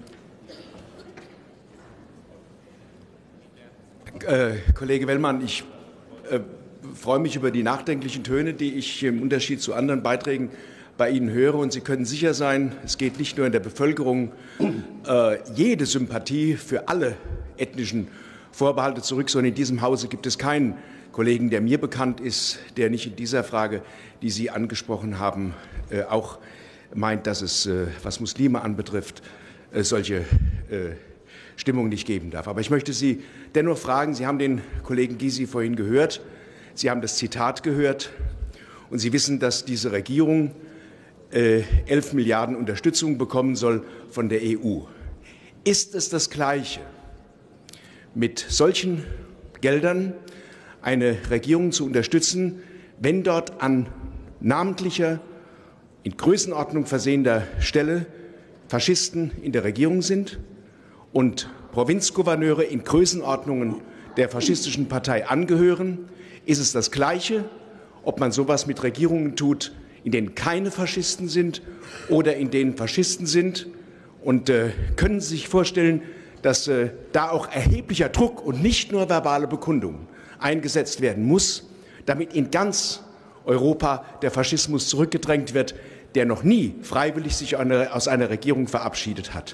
[SPEAKER 12] Kollege Wellmann, ich freue mich über die nachdenklichen Töne, die ich im Unterschied zu anderen Beiträgen bei Ihnen höre. Und Sie können sicher sein, es geht nicht nur in der Bevölkerung jede Sympathie für alle ethnischen Vorbehalte zurück, sondern in diesem Hause gibt es keinen Kollegen, der mir bekannt ist, der nicht in dieser Frage, die Sie angesprochen haben, auch meint, dass es, was Muslime anbetrifft, solche Stimmung nicht geben darf. Aber ich möchte Sie dennoch fragen, Sie haben den Kollegen Gysi vorhin gehört, Sie haben das Zitat gehört und Sie wissen, dass diese Regierung 11 Milliarden Unterstützung bekommen soll von der EU. Ist es das Gleiche, mit solchen Geldern eine Regierung zu unterstützen, wenn dort an namentlicher, in Größenordnung versehender Stelle Faschisten in der Regierung sind und Provinzgouverneure in Größenordnungen der faschistischen Partei angehören? Ist es das Gleiche, ob man sowas mit Regierungen tut, in denen keine Faschisten sind oder in denen Faschisten sind? Und können Sie sich vorstellen, dass da auch erheblicher Druck und nicht nur verbale Bekundungen eingesetzt werden muss, damit in ganz Europa der Faschismus zurückgedrängt wird, der noch nie freiwillig sich aus einer Regierung verabschiedet hat?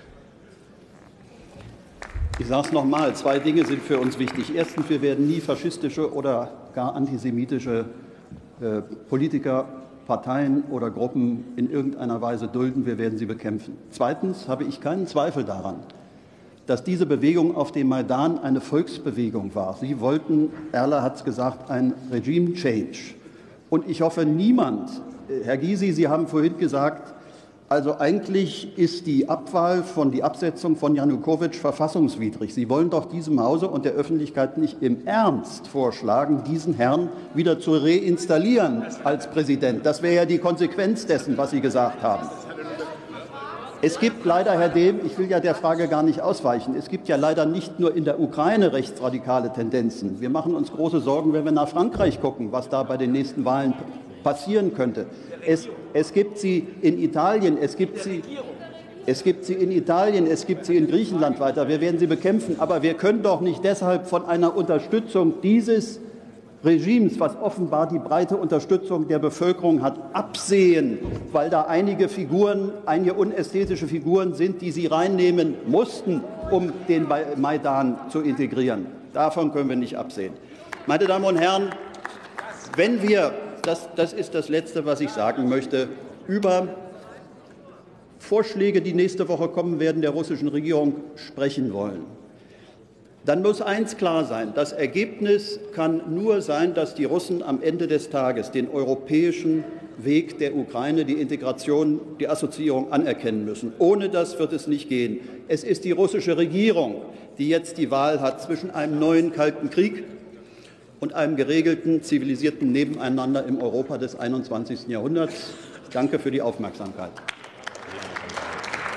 [SPEAKER 11] Ich sage es noch mal, zwei Dinge sind für uns wichtig. Erstens, wir werden nie faschistische oder gar antisemitische Politiker, Parteien oder Gruppen in irgendeiner Weise dulden. Wir werden sie bekämpfen. Zweitens habe ich keinen Zweifel daran, dass diese Bewegung auf dem Maidan eine Volksbewegung war. Sie wollten, Erler hat es gesagt, ein Regime-Change. Und ich hoffe, niemand, Herr Gysi, Sie haben vorhin gesagt, also eigentlich ist die Absetzung von Janukowitsch verfassungswidrig. Sie wollen doch diesem Hause und der Öffentlichkeit nicht im Ernst vorschlagen, diesen Herrn wieder zu reinstallieren als Präsident. Das wäre ja die Konsequenz dessen, was Sie gesagt haben. Es gibt leider, Herr Dehm, ich will ja der Frage gar nicht ausweichen, es gibt ja leider nicht nur in der Ukraine rechtsradikale Tendenzen. Wir machen uns große Sorgen, wenn wir nach Frankreich gucken, was da bei den nächsten Wahlen passieren könnte. Es gibt sie in Italien, es gibt sie in Italien, es gibt sie in Griechenland weiter. Wir werden sie bekämpfen, aber wir können doch nicht deshalb von einer Unterstützung dieses Regimes, was offenbar die breite Unterstützung der Bevölkerung hat, absehen, weil da einige unästhetische Figuren sind, die sie reinnehmen mussten, um den Maidan zu integrieren. Davon können wir nicht absehen. Meine Damen und Herren, wenn wir, das ist das Letzte, was ich sagen möchte, über Vorschläge, die nächste Woche kommen werden, der russischen Regierung sprechen wollen, dann muss eins klar sein, das Ergebnis kann nur sein, dass die Russen am Ende des Tages den europäischen Weg der Ukraine, die Integration, die Assoziierung anerkennen müssen. Ohne das wird es nicht gehen. Es ist die russische Regierung, die jetzt die Wahl hat zwischen einem neuen Kalten Krieg und einem geregelten, zivilisierten Nebeneinander im Europa des 21. Jahrhunderts. Danke für die Aufmerksamkeit.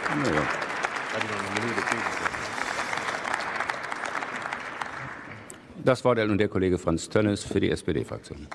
[SPEAKER 1] Das Wort erhält nun der Kollege Franz Tönnes für die SPD-Fraktion.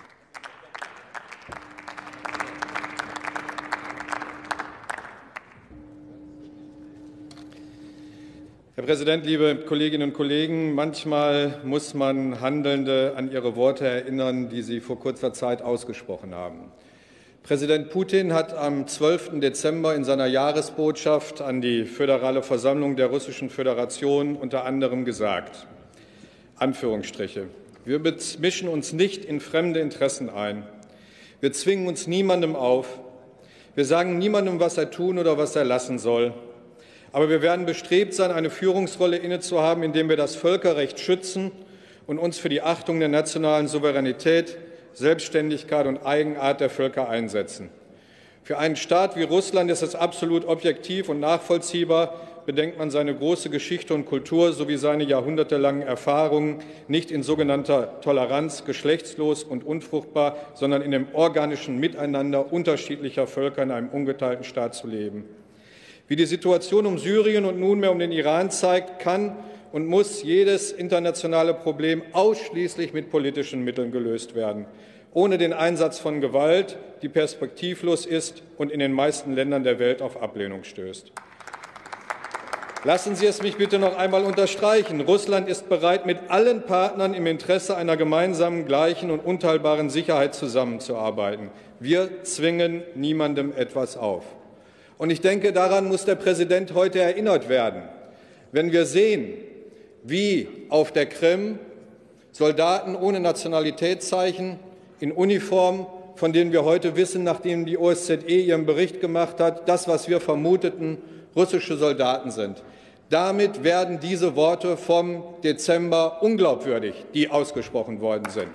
[SPEAKER 13] Herr Präsident, liebe Kolleginnen und Kollegen! Manchmal muss man Handelnde an ihre Worte erinnern, die sie vor kurzer Zeit ausgesprochen haben. Präsident Putin hat am 12. Dezember in seiner Jahresbotschaft an die Föderale Versammlung der Russischen Föderation unter anderem gesagt, Anführungsstriche, wir mischen uns nicht in fremde Interessen ein. Wir zwingen uns niemandem auf. Wir sagen niemandem, was er tun oder was er lassen soll. Aber wir werden bestrebt sein, eine Führungsrolle innezuhaben, indem wir das Völkerrecht schützen und uns für die Achtung der nationalen Souveränität, Selbstständigkeit und Eigenart der Völker einsetzen. Für einen Staat wie Russland ist es absolut objektiv und nachvollziehbar, bedenkt man seine große Geschichte und Kultur sowie seine jahrhundertelangen Erfahrungen, nicht in sogenannter Toleranz, geschlechtslos und unfruchtbar, sondern in dem organischen Miteinander unterschiedlicher Völker in einem ungeteilten Staat zu leben. Wie die Situation um Syrien und nunmehr um den Iran zeigt, kann und muss jedes internationale Problem ausschließlich mit politischen Mitteln gelöst werden, ohne den Einsatz von Gewalt, die perspektivlos ist und in den meisten Ländern der Welt auf Ablehnung stößt. Lassen Sie es mich bitte noch einmal unterstreichen. Russland ist bereit, mit allen Partnern im Interesse einer gemeinsamen, gleichen und unteilbaren Sicherheit zusammenzuarbeiten. Wir zwingen niemandem etwas auf. Und ich denke, daran muss der Präsident heute erinnert werden. Wenn wir sehen, wie auf der Krim Soldaten ohne Nationalitätszeichen in Uniform, von denen wir heute wissen, nachdem die OSZE ihren Bericht gemacht hat, das, was wir vermuteten, russische Soldaten sind. Damit werden diese Worte vom Dezember unglaubwürdig, die ausgesprochen worden sind.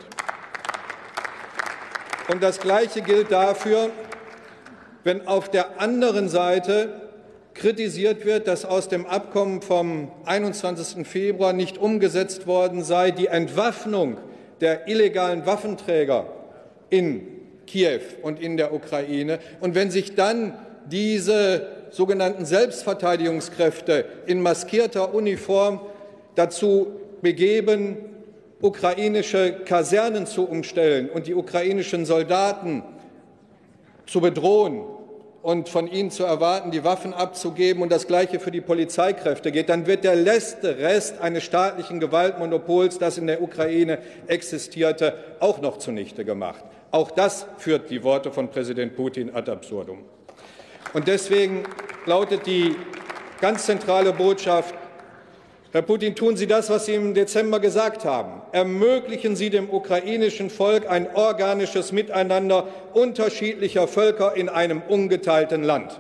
[SPEAKER 13] Und das Gleiche gilt dafür, wenn auf der anderen Seite kritisiert wird, dass aus dem Abkommen vom 21. Februar nicht umgesetzt worden sei, die Entwaffnung der illegalen Waffenträger in Kiew und in der Ukraine. Und wenn sich dann diese sogenannten Selbstverteidigungskräfte in maskierter Uniform dazu begeben, ukrainische Kasernen zu umstellen und die ukrainischen Soldaten zu bedrohen und von ihnen zu erwarten, die Waffen abzugeben und das Gleiche für die Polizeikräfte geht, dann wird der letzte Rest eines staatlichen Gewaltmonopols, das in der Ukraine existierte, auch noch zunichte gemacht. Auch das führt die Worte von Präsident Putin ad absurdum. Und deswegen lautet die ganz zentrale Botschaft, Herr Putin, tun Sie das, was Sie im Dezember gesagt haben. Ermöglichen Sie dem ukrainischen Volk ein organisches Miteinander unterschiedlicher Völker in einem ungeteilten Land.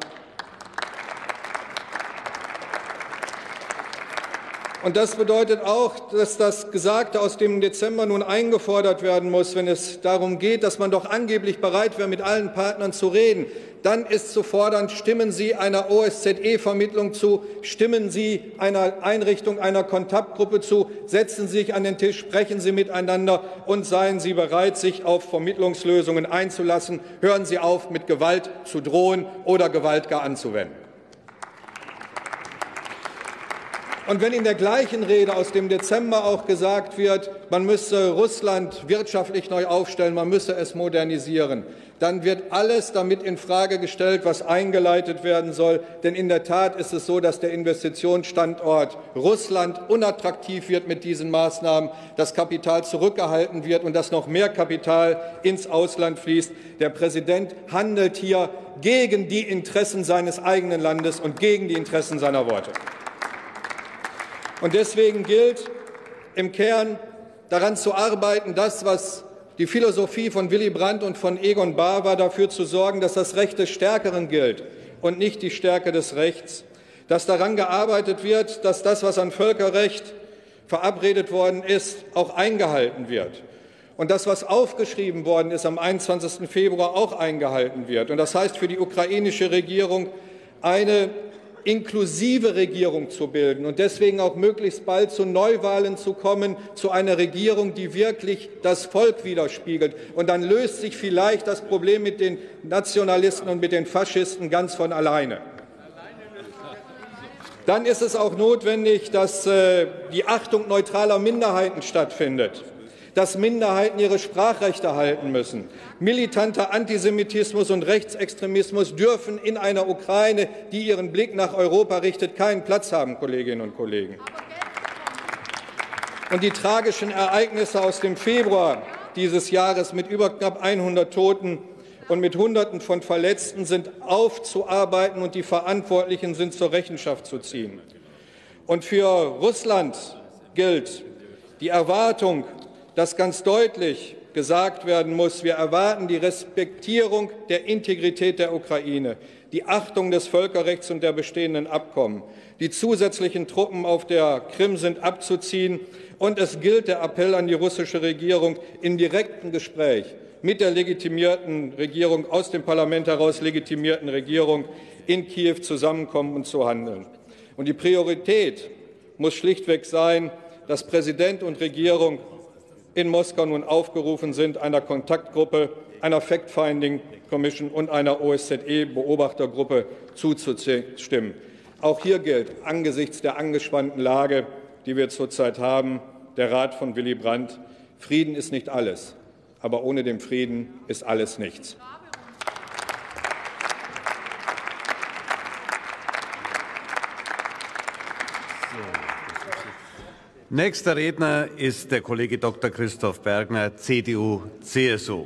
[SPEAKER 13] Und das bedeutet auch, dass das Gesagte aus dem Dezember nun eingefordert werden muss, wenn es darum geht, dass man doch angeblich bereit wäre, mit allen Partnern zu reden. Dann ist zu fordern, stimmen Sie einer OSZE-Vermittlung zu, stimmen Sie einer Einrichtung einer Kontaktgruppe zu, setzen Sie sich an den Tisch, sprechen Sie miteinander und seien Sie bereit, sich auf Vermittlungslösungen einzulassen. Hören Sie auf, mit Gewalt zu drohen oder Gewalt gar anzuwenden. Und wenn in der gleichen Rede aus dem Dezember auch gesagt wird, man müsse Russland wirtschaftlich neu aufstellen, man müsse es modernisieren, dann wird alles damit infrage gestellt, was eingeleitet werden soll. Denn in der Tat ist es so, dass der Investitionsstandort Russland unattraktiv wird mit diesen Maßnahmen, dass Kapital zurückgehalten wird und dass noch mehr Kapital ins Ausland fließt. Der Präsident handelt hier gegen die Interessen seines eigenen Landes und gegen die Interessen seiner Worte. Und deswegen gilt im Kern daran zu arbeiten, das, was die Philosophie von Willy Brandt und von Egon Bahr war, dafür zu sorgen, dass das Recht des Stärkeren gilt und nicht die Stärke des Rechts, dass daran gearbeitet wird, dass das, was an Völkerrecht verabredet worden ist, auch eingehalten wird und das, was aufgeschrieben worden ist am 21. Februar, auch eingehalten wird. Und das heißt für die ukrainische Regierung, eine inklusive Regierung zu bilden und deswegen auch möglichst bald zu Neuwahlen zu kommen, zu einer Regierung, die wirklich das Volk widerspiegelt. Und dann löst sich vielleicht das Problem mit den Nationalisten und mit den Faschisten ganz von alleine. Dann ist es auch notwendig, dass die Achtung neutraler Minderheiten stattfindet, dass Minderheiten ihre Sprachrechte halten müssen. Militanter Antisemitismus und Rechtsextremismus dürfen in einer Ukraine, die ihren Blick nach Europa richtet, keinen Platz haben, Kolleginnen und Kollegen. Und die tragischen Ereignisse aus dem Februar dieses Jahres mit über knapp 100 Toten und mit Hunderten von Verletzten sind aufzuarbeiten, und die Verantwortlichen sind zur Rechenschaft zu ziehen. Und für Russland gilt die Erwartung, dass ganz deutlich gesagt werden muss, wir erwarten die Respektierung der Integrität der Ukraine, die Achtung des Völkerrechts und der bestehenden Abkommen. Die zusätzlichen Truppen auf der Krim sind abzuziehen, und es gilt der Appell an die russische Regierung, im direkten Gespräch mit der legitimierten Regierung, aus dem Parlament heraus legitimierten Regierung in Kiew zusammenkommen und zu handeln. Und die Priorität muss schlichtweg sein, dass Präsident und Regierung in Moskau nun aufgerufen sind, einer Kontaktgruppe, einer Fact-Finding-Commission und einer OSZE-Beobachtergruppe zuzustimmen. Auch hier gilt angesichts der angespannten Lage, die wir zurzeit haben, der Rat von Willy Brandt: Frieden ist nicht alles, aber ohne den Frieden ist alles nichts.
[SPEAKER 14] Nächster Redner ist der Kollege Dr. Christoph Bergner, CDU-CSU.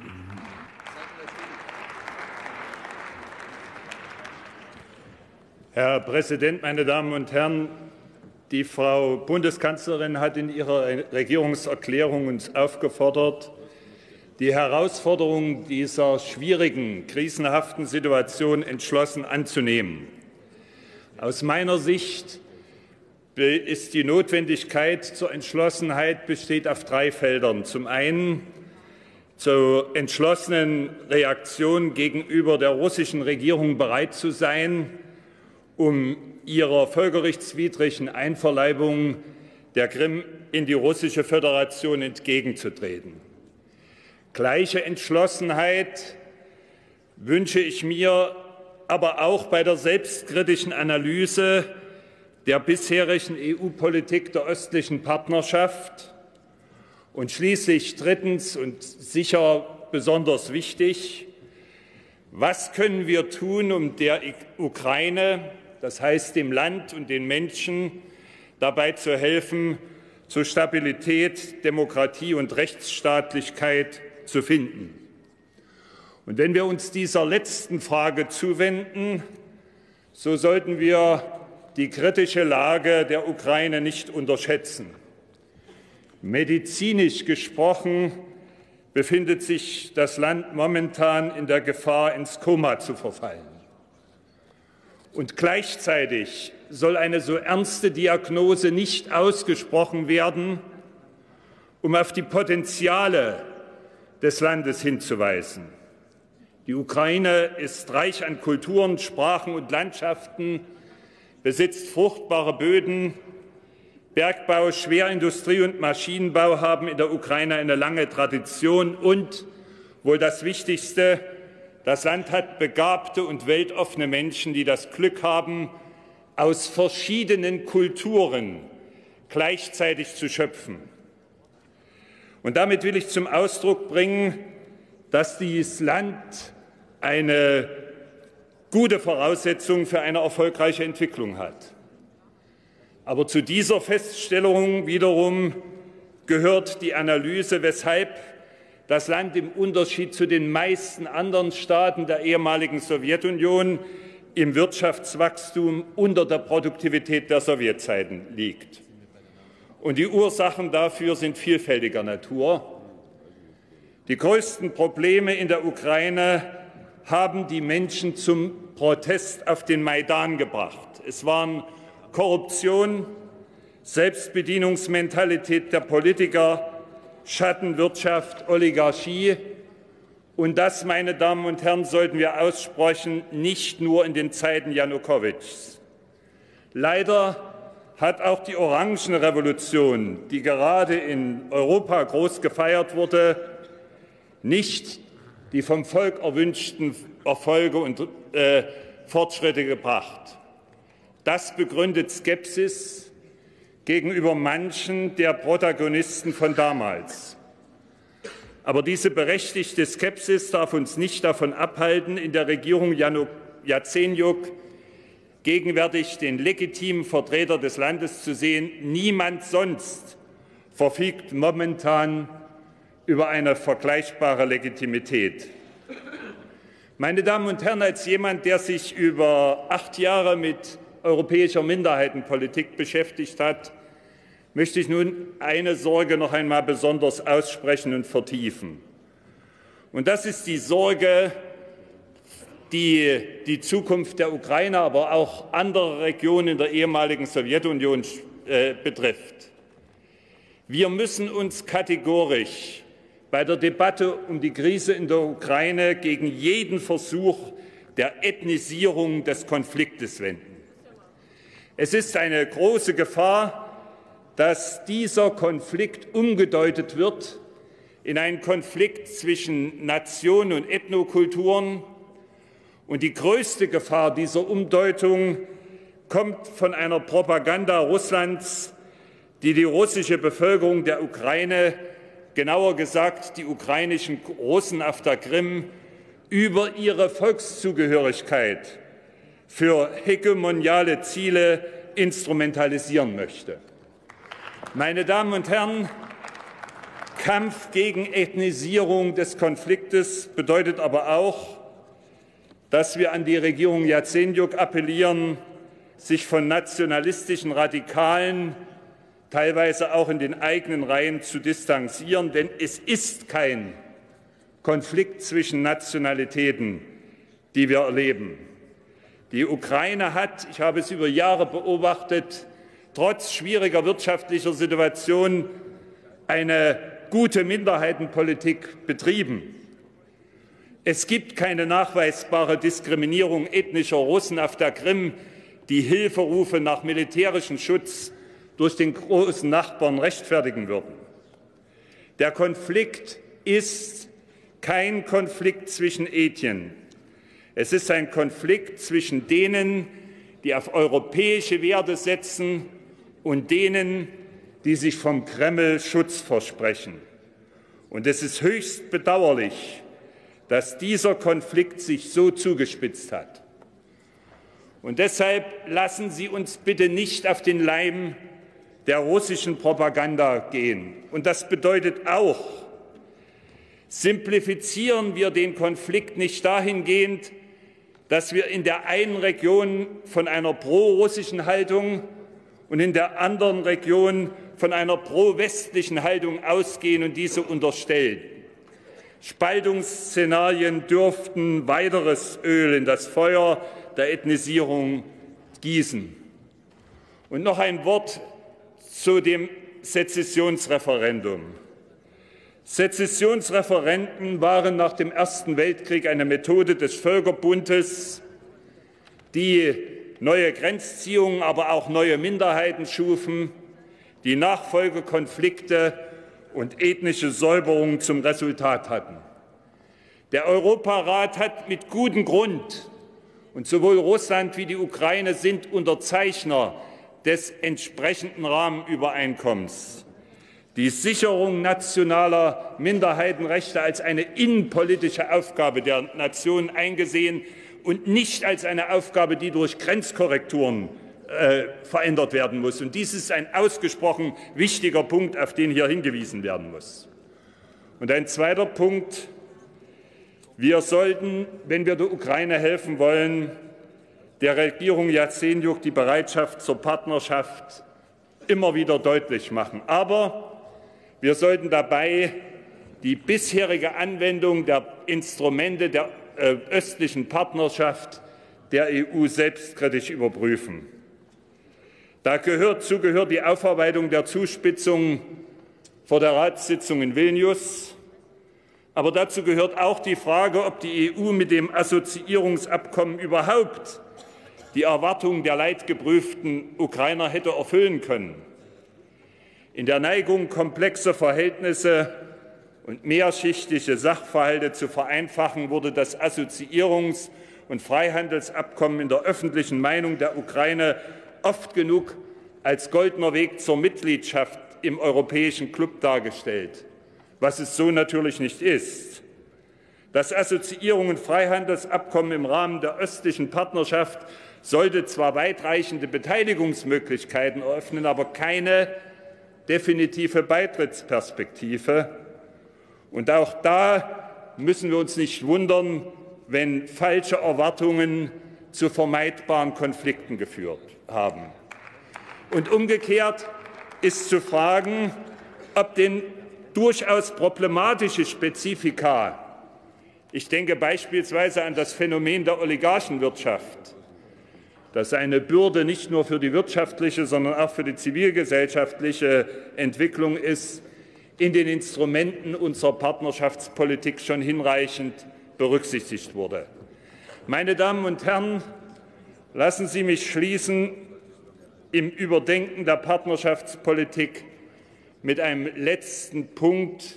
[SPEAKER 15] Herr Präsident, meine Damen und Herren! Die Frau Bundeskanzlerin hat in ihrer Regierungserklärung uns aufgefordert, die Herausforderungen dieser schwierigen, krisenhaften Situation entschlossen anzunehmen. Aus meiner Sicht ist die Notwendigkeit zur Entschlossenheit besteht auf 3 Feldern. Zum einen zur entschlossenen Reaktion gegenüber der russischen Regierung bereit zu sein, um ihrer völkerrechtswidrigen Einverleibung der Krim in die Russische Föderation entgegenzutreten. Gleiche Entschlossenheit wünsche ich mir aber auch bei der selbstkritischen Analyse der bisherigen EU-Politik der östlichen Partnerschaft. Und schließlich drittens und sicher besonders wichtig: Was können wir tun, um der Ukraine, das heißt dem Land und den Menschen, dabei zu helfen, zu Stabilität, Demokratie und Rechtsstaatlichkeit zu finden? Und wenn wir uns dieser letzten Frage zuwenden, so sollten wir die kritische Lage der Ukraine nicht unterschätzen. Medizinisch gesprochen befindet sich das Land momentan in der Gefahr, ins Koma zu verfallen. Und gleichzeitig soll eine so ernste Diagnose nicht ausgesprochen werden, um auf die Potenziale des Landes hinzuweisen. Die Ukraine ist reich an Kulturen, Sprachen und Landschaften, besitzt fruchtbare Böden. Bergbau, Schwerindustrie und Maschinenbau haben in der Ukraine eine lange Tradition. Und, wohl das Wichtigste, das Land hat begabte und weltoffene Menschen, die das Glück haben, aus verschiedenen Kulturen gleichzeitig zu schöpfen. Und damit will ich zum Ausdruck bringen, dass dieses Land eine gute Voraussetzung für eine erfolgreiche Entwicklung hat. Aber zu dieser Feststellung wiederum gehört die Analyse, weshalb das Land im Unterschied zu den meisten anderen Staaten der ehemaligen Sowjetunion im Wirtschaftswachstum unter der Produktivität der Sowjetzeiten liegt. Und die Ursachen dafür sind vielfältiger Natur. Die größten Probleme in der Ukraine haben die Menschen zum Protest auf den Maidan gebracht. Es waren Korruption, Selbstbedienungsmentalität der Politiker, Schattenwirtschaft, Oligarchie. Und das, meine Damen und Herren, sollten wir aussprechen, nicht nur in den Zeiten Janukowitschs. Leider hat auch die Orangenrevolution, die gerade in Europa groß gefeiert wurde, nicht die vom Volk erwünschten Erfolge und Fortschritte gebracht. Das begründet Skepsis gegenüber manchen der Protagonisten von damals. Aber diese berechtigte Skepsis darf uns nicht davon abhalten, in der Regierung Jazenjuk gegenwärtig den legitimen Vertreter des Landes zu sehen. Niemand sonst verfügt momentan über eine vergleichbare Legitimität. Meine Damen und Herren, als jemand, der sich über 8 Jahre mit europäischer Minderheitenpolitik beschäftigt hat, möchte ich nun eine Sorge noch einmal besonders aussprechen und vertiefen. Und das ist die Sorge, die die Zukunft der Ukraine, aber auch anderer Regionen in der ehemaligen Sowjetunion betrifft. Wir müssen uns kategorisch bei der Debatte um die Krise in der Ukraine gegen jeden Versuch der Ethnisierung des Konfliktes wenden. Es ist eine große Gefahr, dass dieser Konflikt umgedeutet wird in einen Konflikt zwischen Nationen und Ethnokulturen. Und die größte Gefahr dieser Umdeutung kommt von einer Propaganda Russlands, die die russische Bevölkerung der Ukraine, genauer gesagt die ukrainischen Russen auf der Krim, über ihre Volkszugehörigkeit für hegemoniale Ziele instrumentalisieren möchte. Meine Damen und Herren, Kampf gegen Ethnisierung des Konfliktes bedeutet aber auch, dass wir an die Regierung Jazenjuk appellieren, sich von nationalistischen Radikalen, teilweise auch in den eigenen Reihen, zu distanzieren. Denn es ist kein Konflikt zwischen Nationalitäten, die wir erleben. Die Ukraine hat, ich habe es über Jahre beobachtet, trotz schwieriger wirtschaftlicher Situation eine gute Minderheitenpolitik betrieben. Es gibt keine nachweisbare Diskriminierung ethnischer Russen auf der Krim, die Hilferufe nach militärischem Schutz durch den großen Nachbarn rechtfertigen würden. Der Konflikt ist kein Konflikt zwischen Ethnien. Es ist ein Konflikt zwischen denen, die auf europäische Werte setzen, und denen, die sich vom Kreml Schutz versprechen. Und es ist höchst bedauerlich, dass dieser Konflikt sich so zugespitzt hat. Und deshalb lassen Sie uns bitte nicht auf den Leim der russischen Propaganda gehen. Und das bedeutet auch, simplifizieren wir den Konflikt nicht dahingehend, dass wir in der einen Region von einer pro-russischen Haltung und in der anderen Region von einer pro-westlichen Haltung ausgehen und diese unterstellen. Spaltungsszenarien dürften weiteres Öl in das Feuer der Ethnisierung gießen. Und noch ein Wort zu dem Sezessionsreferendum. Sezessionsreferenden waren nach dem Ersten Weltkrieg eine Methode des Völkerbundes, die neue Grenzziehungen, aber auch neue Minderheiten schufen, die Nachfolgekonflikte und ethnische Säuberungen zum Resultat hatten. Der Europarat hat mit gutem Grund, und sowohl Russland wie die Ukraine sind Unterzeichner des entsprechenden Rahmenübereinkommens, die Sicherung nationaler Minderheitenrechte als eine innenpolitische Aufgabe der Nation eingesehen und nicht als eine Aufgabe, die durch Grenzkorrekturen verändert werden muss. Und dies ist ein ausgesprochen wichtiger Punkt, auf den hier hingewiesen werden muss. Und ein zweiter Punkt. Wir sollten, wenn wir der Ukraine helfen wollen, der Regierung Jazenjuk die Bereitschaft zur Partnerschaft immer wieder deutlich machen. Aber wir sollten dabei die bisherige Anwendung der Instrumente der östlichen Partnerschaft der EU selbstkritisch überprüfen. Dazu gehört die Aufarbeitung der Zuspitzung vor der Ratssitzung in Vilnius. Aber dazu gehört auch die Frage, ob die EU mit dem Assoziierungsabkommen überhaupt die Erwartungen der leidgeprüften Ukrainer hätte erfüllen können. In der Neigung, komplexe Verhältnisse und mehrschichtige Sachverhalte zu vereinfachen, wurde das Assoziierungs- und Freihandelsabkommen in der öffentlichen Meinung der Ukraine oft genug als goldener Weg zur Mitgliedschaft im europäischen Club dargestellt, was es so natürlich nicht ist. Das Assoziierung- und Freihandelsabkommen im Rahmen der östlichen Partnerschaft sollte zwar weitreichende Beteiligungsmöglichkeiten eröffnen, aber keine definitive Beitrittsperspektive. Und auch da müssen wir uns nicht wundern, wenn falsche Erwartungen zu vermeidbaren Konflikten geführt haben. Und umgekehrt ist zu fragen, ob denn durchaus problematische Spezifika, ich denke beispielsweise an das Phänomen der Oligarchenwirtschaft, das eine Bürde nicht nur für die wirtschaftliche, sondern auch für die zivilgesellschaftliche Entwicklung ist, in den Instrumenten unserer Partnerschaftspolitik schon hinreichend berücksichtigt wurde. Meine Damen und Herren, lassen Sie mich schließen im Überdenken der Partnerschaftspolitik mit einem letzten Punkt.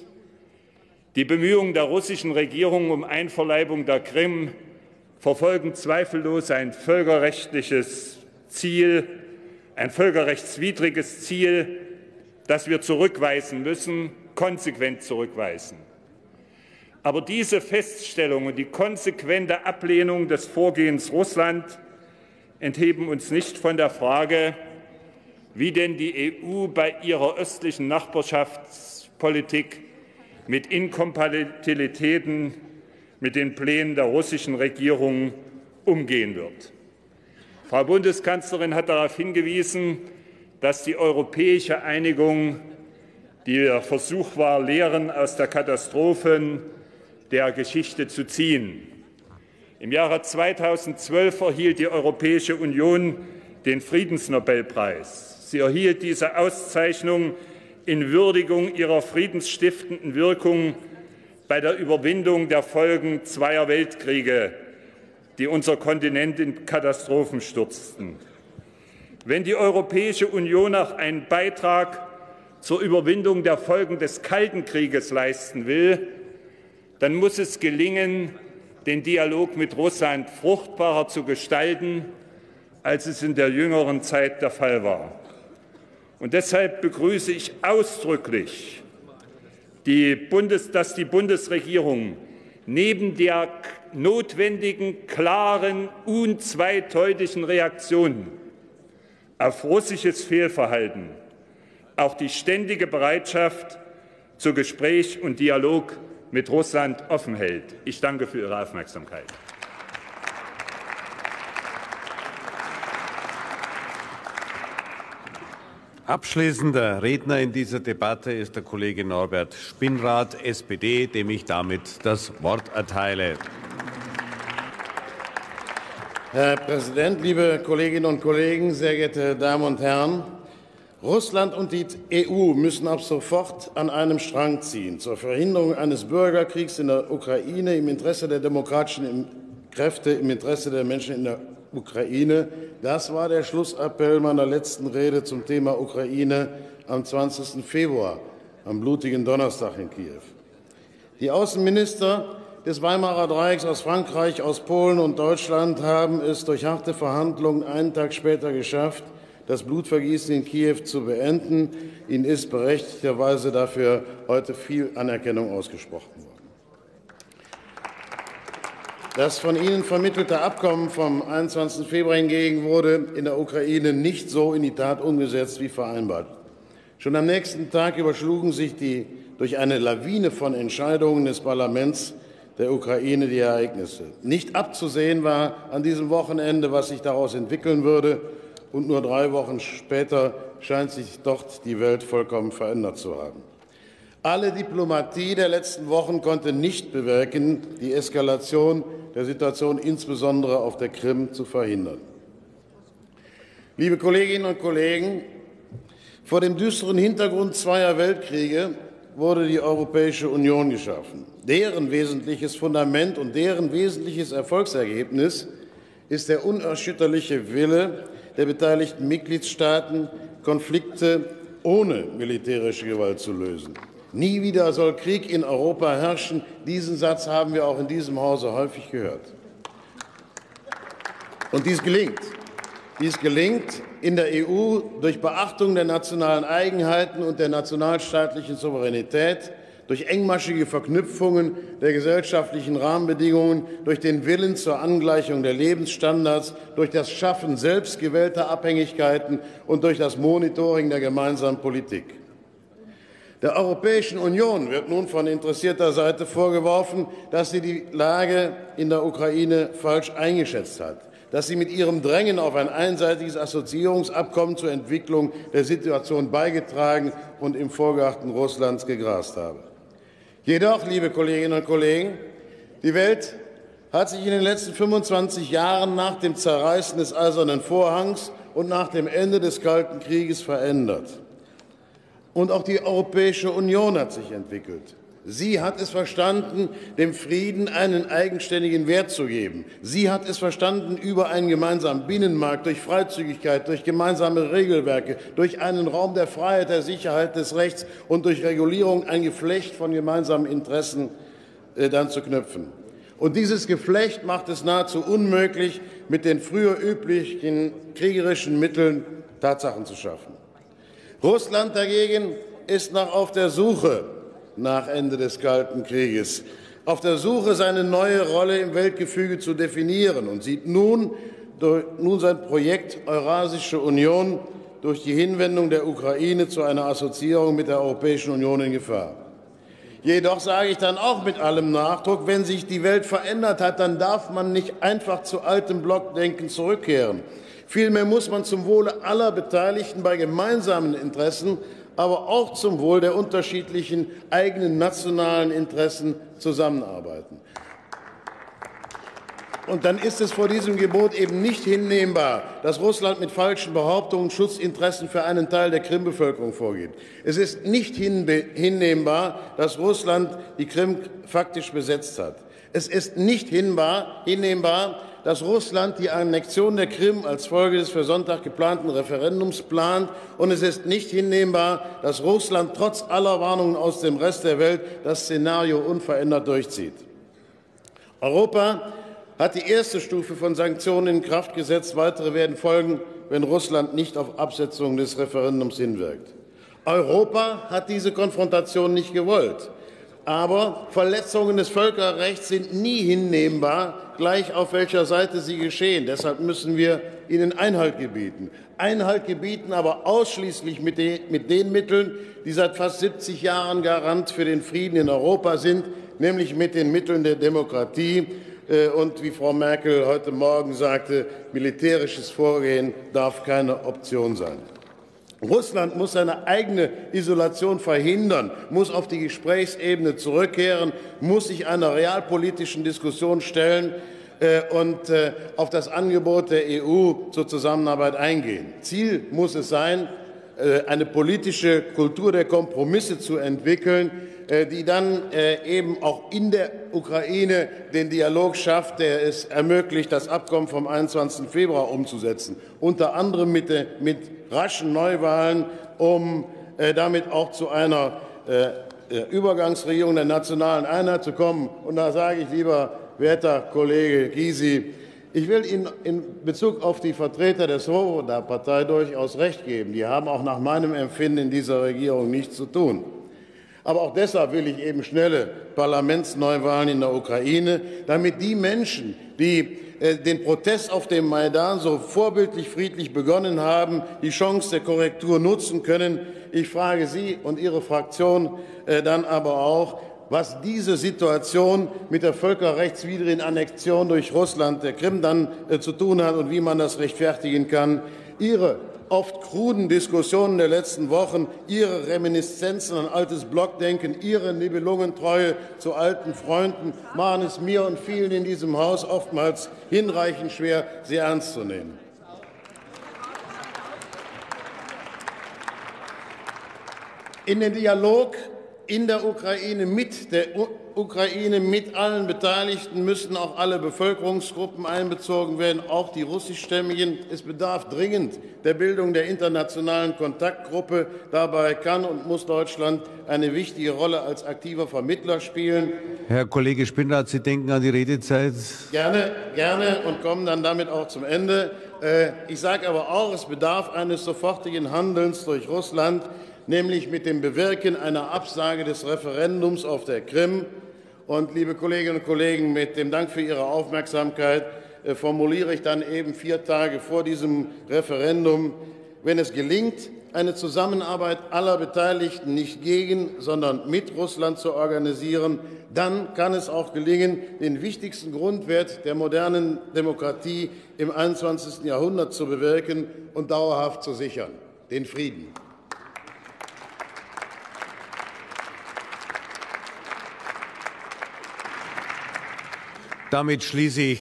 [SPEAKER 15] Die Bemühungen der russischen Regierung um Einverleibung der Krim verfolgen zweifellos ein völkerrechtliches Ziel, ein völkerrechtswidriges Ziel, das wir zurückweisen müssen, konsequent zurückweisen. Aber diese Feststellung und die konsequente Ablehnung des Vorgehens Russlands entheben uns nicht von der Frage, wie denn die EU bei ihrer östlichen Nachbarschaftspolitik mit Inkompatibilitäten mit den Plänen der russischen Regierung umgehen wird. Frau Bundeskanzlerin hat darauf hingewiesen, dass die europäische Einigung der Versuch war, Lehren aus der Katastrophen der Geschichte zu ziehen. Im Jahre 2012 erhielt die Europäische Union den Friedensnobelpreis. Sie erhielt diese Auszeichnung in Würdigung ihrer friedensstiftenden Wirkung bei der Überwindung der Folgen zweier Weltkriege, die unser Kontinent in Katastrophen stürzten. Wenn die Europäische Union auch einen Beitrag zur Überwindung der Folgen des Kalten Krieges leisten will, dann muss es gelingen, den Dialog mit Russland fruchtbarer zu gestalten, als es in der jüngeren Zeit der Fall war. Und deshalb begrüße ich ausdrücklich, dass die Bundesregierung neben der notwendigen, klaren, unzweideutigen Reaktion auf russisches Fehlverhalten auch die ständige Bereitschaft zu Gespräch und Dialog mit Russland offen hält. Ich danke für Ihre Aufmerksamkeit.
[SPEAKER 14] Abschließender Redner in dieser Debatte ist der Kollege Norbert Spinnrath, SPD, dem ich damit das Wort erteile.
[SPEAKER 16] Herr Präsident, liebe Kolleginnen und Kollegen, sehr geehrte Damen und Herren! Russland und die EU müssen ab sofort an einem Strang ziehen zur Verhinderung eines Bürgerkriegs in der Ukraine im Interesse der demokratischen Kräfte, im Interesse der Menschen in der Ukraine. Das war der Schlussappell meiner letzten Rede zum Thema Ukraine am 20. Februar, am blutigen Donnerstag in Kiew. Die Außenminister des Weimarer Dreiecks aus Frankreich, aus Polen und Deutschland haben es durch harte Verhandlungen einen Tag später geschafft, das Blutvergießen in Kiew zu beenden. Ihnen ist berechtigterweise dafür heute viel Anerkennung ausgesprochen worden. Das von Ihnen vermittelte Abkommen vom 21. Februar hingegen wurde in der Ukraine nicht so in die Tat umgesetzt wie vereinbart. Schon am nächsten Tag überschlugen sich durch eine Lawine von Entscheidungen des Parlaments der Ukraine die Ereignisse. Nicht abzusehen war an diesem Wochenende, was sich daraus entwickeln würde, und nur 3 Wochen später scheint sich dort die Welt vollkommen verändert zu haben. Alle Diplomatie der letzten Wochen konnte nicht bewirken, die Eskalation der Situation insbesondere auf der Krim zu verhindern. Liebe Kolleginnen und Kollegen, vor dem düsteren Hintergrund zweier Weltkriege wurde die Europäische Union geschaffen. Deren wesentliches Fundament und deren wesentliches Erfolgsergebnis ist der unerschütterliche Wille der beteiligten Mitgliedstaaten, Konflikte ohne militärische Gewalt zu lösen. Nie wieder soll Krieg in Europa herrschen. Diesen Satz haben wir auch in diesem Hause häufig gehört. Und dies gelingt. Dies gelingt in der EU durch Beachtung der nationalen Eigenheiten und der nationalstaatlichen Souveränität, durch engmaschige Verknüpfungen der gesellschaftlichen Rahmenbedingungen, durch den Willen zur Angleichung der Lebensstandards, durch das Schaffen selbstgewählter Abhängigkeiten und durch das Monitoring der gemeinsamen Politik. Der Europäischen Union wird nun von interessierter Seite vorgeworfen, dass sie die Lage in der Ukraine falsch eingeschätzt hat, dass sie mit ihrem Drängen auf ein einseitiges Assoziierungsabkommen zur Entwicklung der Situation beigetragen und im Vorgarten Russlands gegrast habe. Jedoch, liebe Kolleginnen und Kollegen, die Welt hat sich in den letzten 25 Jahren nach dem Zerreißen des Eisernen Vorhangs und nach dem Ende des Kalten Krieges verändert. Und auch die Europäische Union hat sich entwickelt. Sie hat es verstanden, dem Frieden einen eigenständigen Wert zu geben. Sie hat es verstanden, über einen gemeinsamen Binnenmarkt, durch Freizügigkeit, durch gemeinsame Regelwerke, durch einen Raum der Freiheit, der Sicherheit, des Rechts und durch Regulierung ein Geflecht von gemeinsamen Interessen dann zu knüpfen. Und dieses Geflecht macht es nahezu unmöglich, mit den früher üblichen kriegerischen Mitteln Tatsachen zu schaffen. Russland dagegen ist noch auf der Suche nach Ende des Kalten Krieges, auf der Suche, seine neue Rolle im Weltgefüge zu definieren und sieht nun sein Projekt Eurasische Union durch die Hinwendung der Ukraine zu einer Assoziierung mit der Europäischen Union in Gefahr. Jedoch sage ich dann auch mit allem Nachdruck, wenn sich die Welt verändert hat, dann darf man nicht einfach zu altem Blockdenken zurückkehren. Vielmehr muss man zum Wohle aller Beteiligten bei gemeinsamen Interessen, aber auch zum Wohl der unterschiedlichen eigenen nationalen Interessen zusammenarbeiten. Und dann ist es vor diesem Gebot eben nicht hinnehmbar, dass Russland mit falschen Behauptungen Schutzinteressen für einen Teil der Krim-Bevölkerung vorgeht. Es ist nicht hinnehmbar, dass Russland die Krim faktisch besetzt hat. Es ist nicht hinnehmbar, dass Russland die Annexion der Krim als Folge des für Sonntag geplanten Referendums plant. Und es ist nicht hinnehmbar, dass Russland trotz aller Warnungen aus dem Rest der Welt das Szenario unverändert durchzieht. Europa hat die erste Stufe von Sanktionen in Kraft gesetzt. Weitere werden folgen, wenn Russland nicht auf Absetzung des Referendums hinwirkt. Europa hat diese Konfrontation nicht gewollt. Aber Verletzungen des Völkerrechts sind nie hinnehmbar, gleich auf welcher Seite sie geschehen. Deshalb müssen wir ihnen Einhalt gebieten. Einhalt gebieten aber ausschließlich mit den Mitteln, die seit fast 70 Jahren Garant für den Frieden in Europa sind, nämlich mit den Mitteln der Demokratie. Und wie Frau Merkel heute Morgen sagte, militärisches Vorgehen darf keine Option sein. Russland muss seine eigene Isolation verhindern, muss auf die Gesprächsebene zurückkehren, muss sich einer realpolitischen Diskussion stellen und auf das Angebot der EU zur Zusammenarbeit eingehen. Ziel muss es sein, eine politische Kultur der Kompromisse zu entwickeln, die dann eben auch in der Ukraine den Dialog schafft, der es ermöglicht, das Abkommen vom 21. Februar umzusetzen, unter anderem mit raschen Neuwahlen, um damit auch zu einer Übergangsregierung der nationalen Einheit zu kommen. Und da sage ich, lieber werter Kollege Gysi, ich will Ihnen in Bezug auf die Vertreter der Swoboda-Partei durchaus recht geben. Die haben auch nach meinem Empfinden in dieser Regierung nichts zu tun. Aber auch deshalb will ich eben schnelle Parlamentsneuwahlen in der Ukraine, damit die Menschen, die den Protest auf dem Maidan so vorbildlich friedlich begonnen haben, die Chance der Korrektur nutzen können. Ich frage Sie und Ihre Fraktion dann aber auch, was diese Situation mit der völkerrechtswidrigen Annexion durch Russland der Krim dann zu tun hat und wie man das rechtfertigen kann. Ihre oft kruden Diskussionen der letzten Wochen, Ihre Reminiszenzen an altes Blockdenken, Ihre Nibelungentreue zu alten Freunden machen es mir und vielen in diesem Haus oftmals hinreichend schwer, sie ernst zu nehmen. In den Dialog in der Ukraine, mit allen Beteiligten müssen auch alle Bevölkerungsgruppen einbezogen werden, auch die russischstämmigen. Es bedarf dringend der Bildung der internationalen Kontaktgruppe. Dabei kann und muss Deutschland eine wichtige Rolle als aktiver Vermittler spielen.
[SPEAKER 14] Herr Kollege Spinrath, Sie denken an die Redezeit.
[SPEAKER 16] Gerne, gerne und kommen dann damit auch zum Ende. Ich sage aber auch, es bedarf eines sofortigen Handelns durch Russland, nämlich mit dem Bewirken einer Absage des Referendums auf der Krim. Und, liebe Kolleginnen und Kollegen, mit dem Dank für Ihre Aufmerksamkeit formuliere ich dann eben 4 Tage vor diesem Referendum, wenn es gelingt, eine Zusammenarbeit aller Beteiligten nicht gegen, sondern mit Russland zu organisieren, dann kann es auch gelingen, den wichtigsten Grundwert der modernen Demokratie im 21. Jahrhundert zu bewirken und dauerhaft zu sichern, den Frieden.
[SPEAKER 14] Damit schließe ich